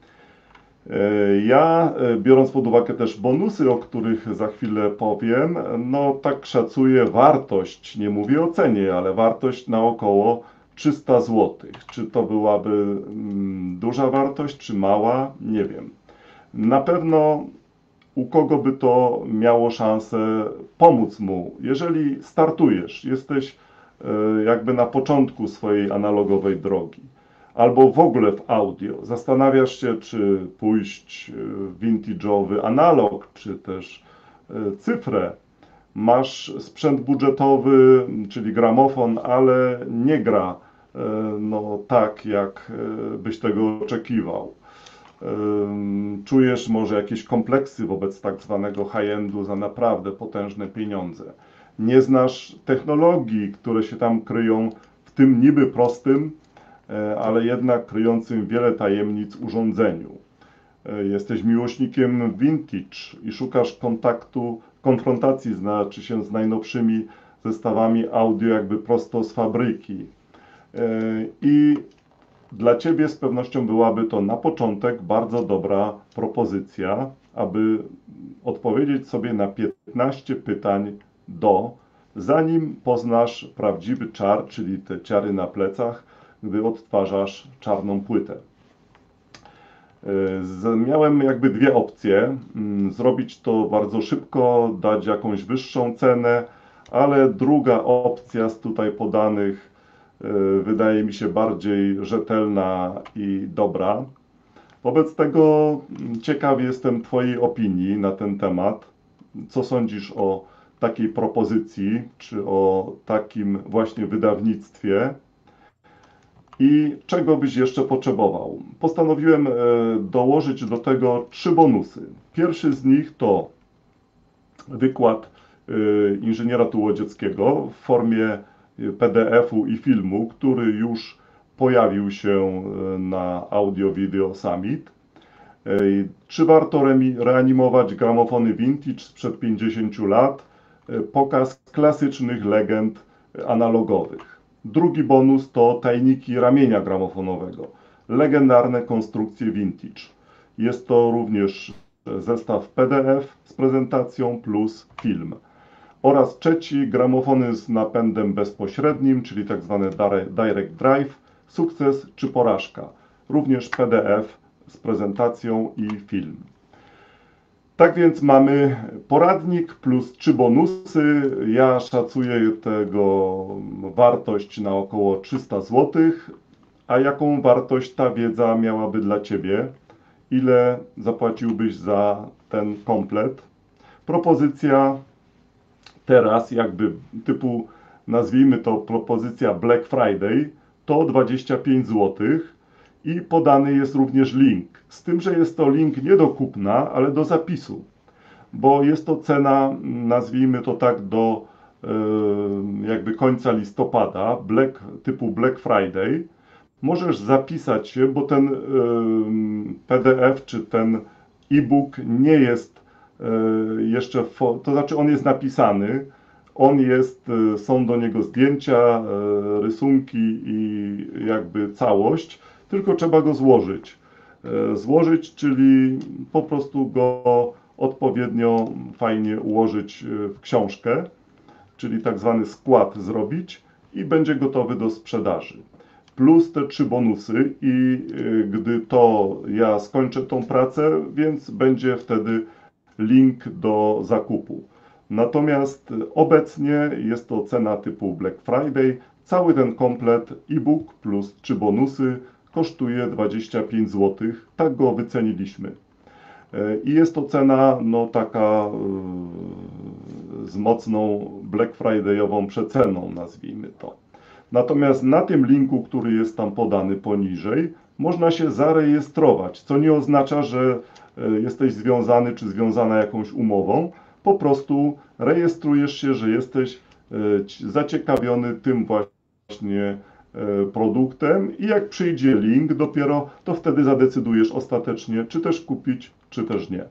Speaker 1: Ja, biorąc pod uwagę też bonusy, o których za chwilę powiem, no tak szacuję wartość, nie mówię o cenie, ale wartość na około 300 zł. Czy to byłaby duża wartość, czy mała? Nie wiem. Na pewno u kogo by to miało szansę pomóc mu, jeżeli startujesz, jesteś jakby na początku swojej analogowej drogi, albo w ogóle w audio. Zastanawiasz się, czy pójść w vintage'owy analog, czy też cyfrę. Masz sprzęt budżetowy, czyli gramofon, ale nie gra no, tak, jak byś tego oczekiwał. Czujesz może jakieś kompleksy wobec tak zwanego high-endu za naprawdę potężne pieniądze. Nie znasz technologii, które się tam kryją w tym niby prostym, ale jednak kryjącym wiele tajemnic urządzeniu. Jesteś miłośnikiem vintage i szukasz konfrontacji z najnowszymi zestawami audio jakby prosto z fabryki. I dla Ciebie z pewnością byłaby to na początek bardzo dobra propozycja, aby odpowiedzieć sobie na 15 pytań zanim poznasz prawdziwy czar, czyli te ciary na plecach, gdy odtwarzasz czarną płytę. Miałem jakby 2 opcje. Zrobić to bardzo szybko, dać jakąś wyższą cenę, ale druga opcja z tutaj podanych wydaje mi się bardziej rzetelna i dobra. Wobec tego ciekaw jestem Twojej opinii na ten temat. Co sądzisz o takiej propozycji, czy o takim właśnie wydawnictwie? I czego byś jeszcze potrzebował? Postanowiłem dołożyć do tego 3 bonusy. Pierwszy z nich to wykład inżyniera Tułodzieckiego w formie PDF-u i filmu, który już pojawił się na Audio Video Summit. Czy warto reanimować gramofony vintage sprzed 50 lat? Pokaz klasycznych legend analogowych. Drugi bonus to tajniki ramienia gramofonowego. Legendarne konstrukcje vintage. Jest to również zestaw PDF z prezentacją plus film. Oraz trzeci, gramofony z napędem bezpośrednim, czyli tak zwane direct drive, sukces czy porażka. Również PDF z prezentacją i film. Tak więc mamy poradnik plus 3 bonusy. Ja szacuję tego wartość na około 300 zł. A jaką wartość ta wiedza miałaby dla Ciebie? Ile zapłaciłbyś za ten komplet? Propozycja teraz jakby typu, nazwijmy to propozycja Black Friday, to 25 zł i podany jest również link. Z tym, że jest to link nie do kupna, ale do zapisu, bo jest to cena, nazwijmy to tak, do jakby końca listopada, typu Black Friday. Możesz zapisać się, bo ten PDF czy ten e-book nie jest jeszcze, to znaczy on jest napisany, są do niego zdjęcia, rysunki i jakby całość, tylko trzeba go złożyć. Złożyć, czyli po prostu go odpowiednio fajnie ułożyć w książkę, czyli tak zwany skład zrobić i będzie gotowy do sprzedaży. Plus te 3 bonusy i gdy to ja skończę tą pracę, więc będzie wtedy link do zakupu. Natomiast obecnie jest to cena typu Black Friday. Cały ten komplet e-book plus 3 bonusy kosztuje 25 zł. Tak go wyceniliśmy. I jest to cena no taka z mocną Black Fridayową przeceną, nazwijmy to. Natomiast na tym linku, który jest tam podany poniżej, można się zarejestrować, co nie oznacza, że jesteś związany czy związana jakąś umową. Po prostu rejestrujesz się, że jesteś zaciekawiony tym właśnie produktem i jak przyjdzie link dopiero, to wtedy zadecydujesz ostatecznie, czy też kupić, czy też nie.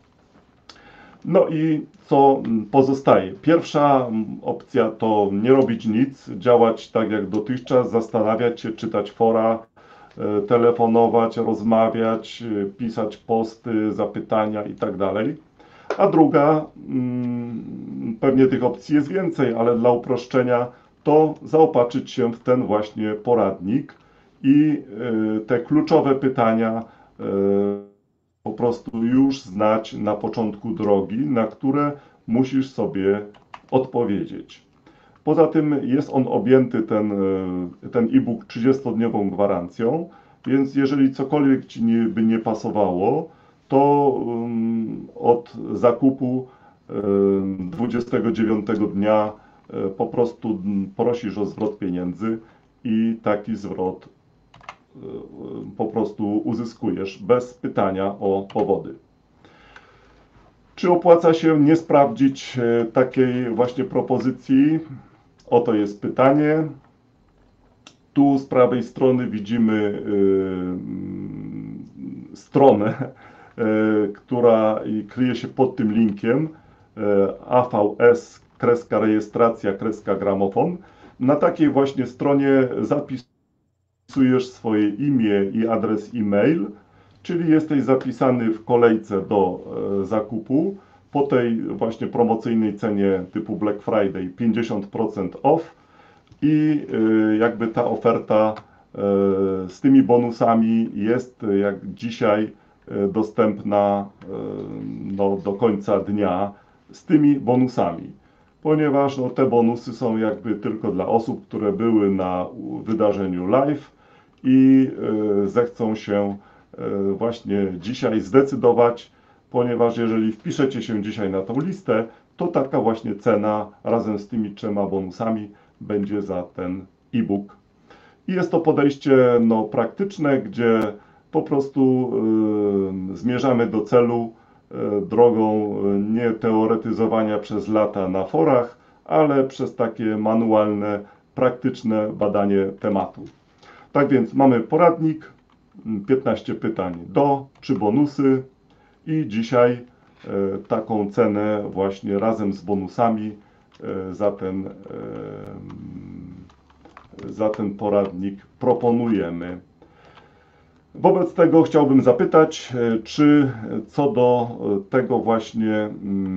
Speaker 1: No i co pozostaje? Pierwsza opcja to nie robić nic, działać tak jak dotychczas, zastanawiać się, czytać fora, telefonować, rozmawiać, pisać posty, zapytania itd. A druga, pewnie tych opcji jest więcej, ale dla uproszczenia, to zaopatrzyć się w ten właśnie poradnik i te kluczowe pytania po prostu już znać na początku drogi, na które musisz sobie odpowiedzieć. Poza tym jest on objęty, ten e-book, 30-dniową gwarancją, więc jeżeli cokolwiek Ci by nie pasowało, to od zakupu 29 dnia po prostu prosisz o zwrot pieniędzy i taki zwrot po prostu uzyskujesz bez pytania o powody. Czy opłaca się nie sprawdzić takiej właśnie propozycji? Oto jest pytanie. Tu z prawej strony widzimy stronę, która kryje się pod tym linkiem avs-rejestracja-gramofon. Na takiej właśnie stronie zapisujesz swoje imię i adres e-mail, czyli jesteś zapisany w kolejce do zakupu po tej właśnie promocyjnej cenie typu Black Friday 50% off i jakby ta oferta z tymi bonusami jest jak dzisiaj dostępna no, do końca dnia z tymi bonusami, ponieważ no, te bonusy są jakby tylko dla osób, które były na wydarzeniu live i zechcą się właśnie dzisiaj zdecydować, ponieważ jeżeli wpiszecie się dzisiaj na tą listę, to taka właśnie cena razem z tymi 3 bonusami będzie za ten e-book. I jest to podejście no, praktyczne, gdzie po prostu zmierzamy do celu drogą nie teoretyzowania przez lata na forach, ale przez takie manualne, praktyczne badanie tematu. Tak więc mamy poradnik, 15 pytań do, 3 bonusy i dzisiaj taką cenę właśnie razem z bonusami za ten poradnik proponujemy. Wobec tego chciałbym zapytać, czy co do tego właśnie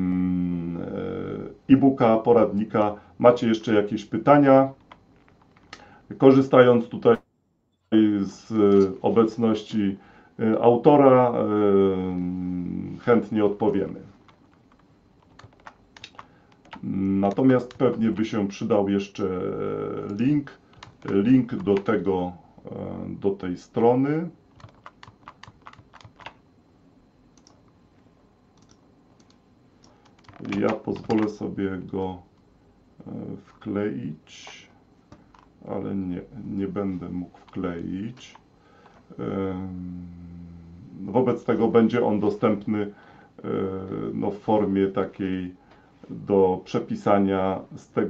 Speaker 1: e-booka, poradnika macie jeszcze jakieś pytania? Korzystając tutaj z obecności autora chętnie odpowiemy. Natomiast pewnie by się przydał jeszcze link do tej strony. Ja pozwolę sobie go wkleić, ale nie będę mógł wkleić. Wobec tego będzie on dostępny no, w formie takiej do przepisania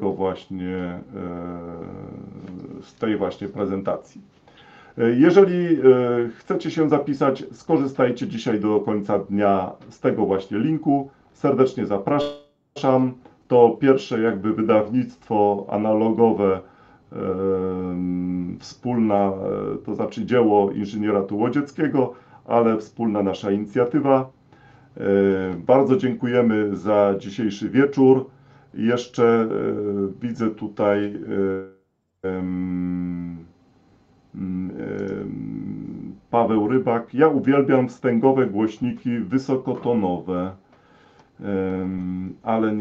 Speaker 1: z tej właśnie prezentacji. Jeżeli chcecie się zapisać, skorzystajcie dzisiaj do końca dnia z tego właśnie linku. Serdecznie zapraszam. To pierwsze jakby wydawnictwo analogowe wspólna, to znaczy dzieło inżyniera Tułodzieckiego, ale wspólna nasza inicjatywa. Bardzo dziękujemy za dzisiejszy wieczór. Jeszcze widzę tutaj Paweł Rybak. Ja uwielbiam wstęgowe głośniki wysokotonowe, ale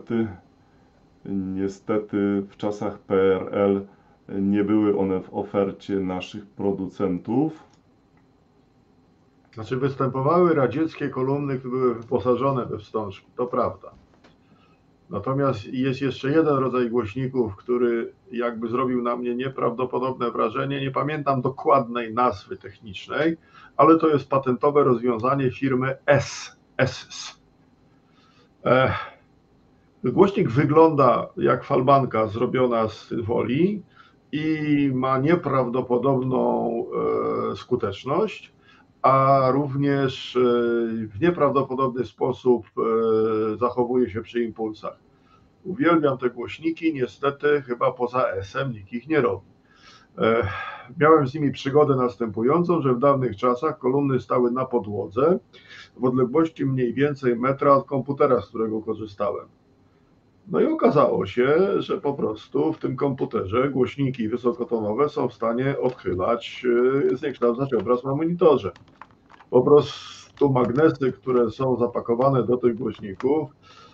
Speaker 1: niestety w czasach PRL nie były one w ofercie naszych producentów.
Speaker 2: Znaczy występowały radzieckie kolumny, które były wyposażone we wstążki, to prawda. Natomiast jest jeszcze jeden rodzaj głośników, który jakby zrobił na mnie nieprawdopodobne wrażenie. Nie pamiętam dokładnej nazwy technicznej, ale to jest patentowe rozwiązanie firmy SS. Głośnik wygląda jak falbanka zrobiona z woli i ma nieprawdopodobną skuteczność, a również w nieprawdopodobny sposób zachowuje się przy impulsach. Uwielbiam te głośniki, niestety chyba poza S-em nikt ich nie robi. Miałem z nimi przygodę następującą, że w dawnych czasach kolumny stały na podłodze w odległości mniej więcej metra od komputera, z którego korzystałem. No i okazało się, że po prostu w tym komputerze głośniki wysokotonowe są w stanie odchylać, zniekształcać obraz na monitorze. Po prostu magnesy, które są zapakowane do tych głośników,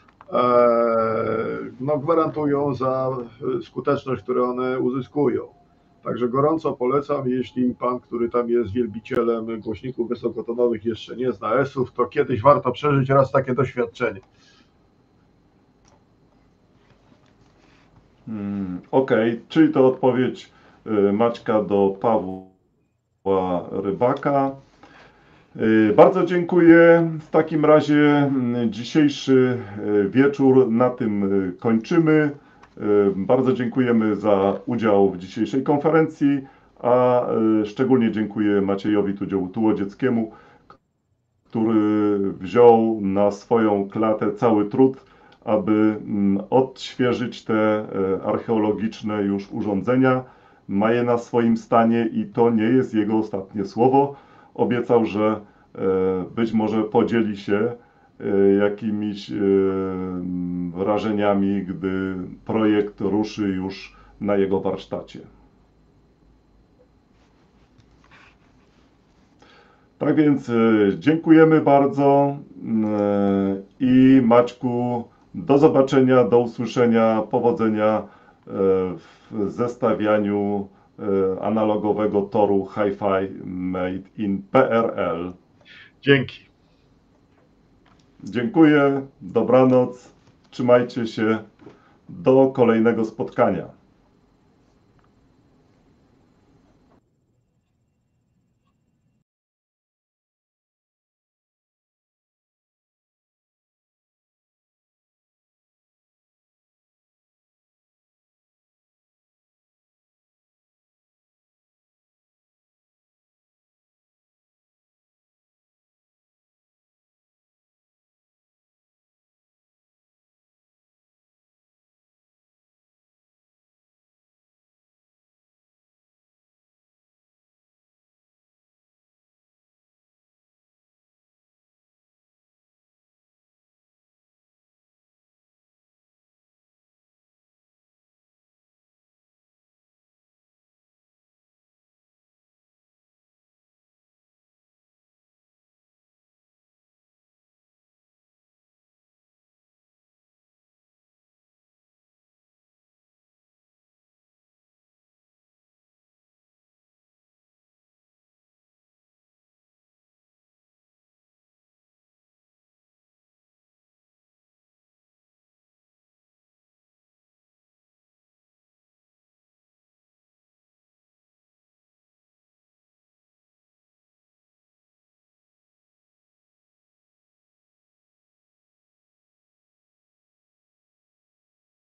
Speaker 2: no gwarantują za skuteczność, którą one uzyskują. Także gorąco polecam, jeśli pan, który tam jest wielbicielem głośników wysokotonowych, jeszcze nie zna S-ów, to kiedyś warto przeżyć raz takie doświadczenie.
Speaker 1: Okej, czyli to odpowiedź Maćka do Pawła Rybaka. Bardzo dziękuję. W takim razie dzisiejszy wieczór na tym kończymy. Bardzo dziękujemy za udział w dzisiejszej konferencji, a szczególnie dziękuję Maciejowi Tułodzieckiemu, który wziął na swoją klatę cały trud, aby odświeżyć te archeologiczne już urządzenia. Ma je na swoim stanie i to nie jest jego ostatnie słowo. Obiecał, że być może podzieli się jakimiś wrażeniami, gdy projekt ruszy już na jego warsztacie. Tak więc dziękujemy bardzo i Maćku, do zobaczenia, do usłyszenia, powodzenia w zestawianiu analogowego toru Hi-Fi made in PRL.
Speaker 2: Dzięki.
Speaker 1: Dziękuję, dobranoc, trzymajcie się, do kolejnego spotkania.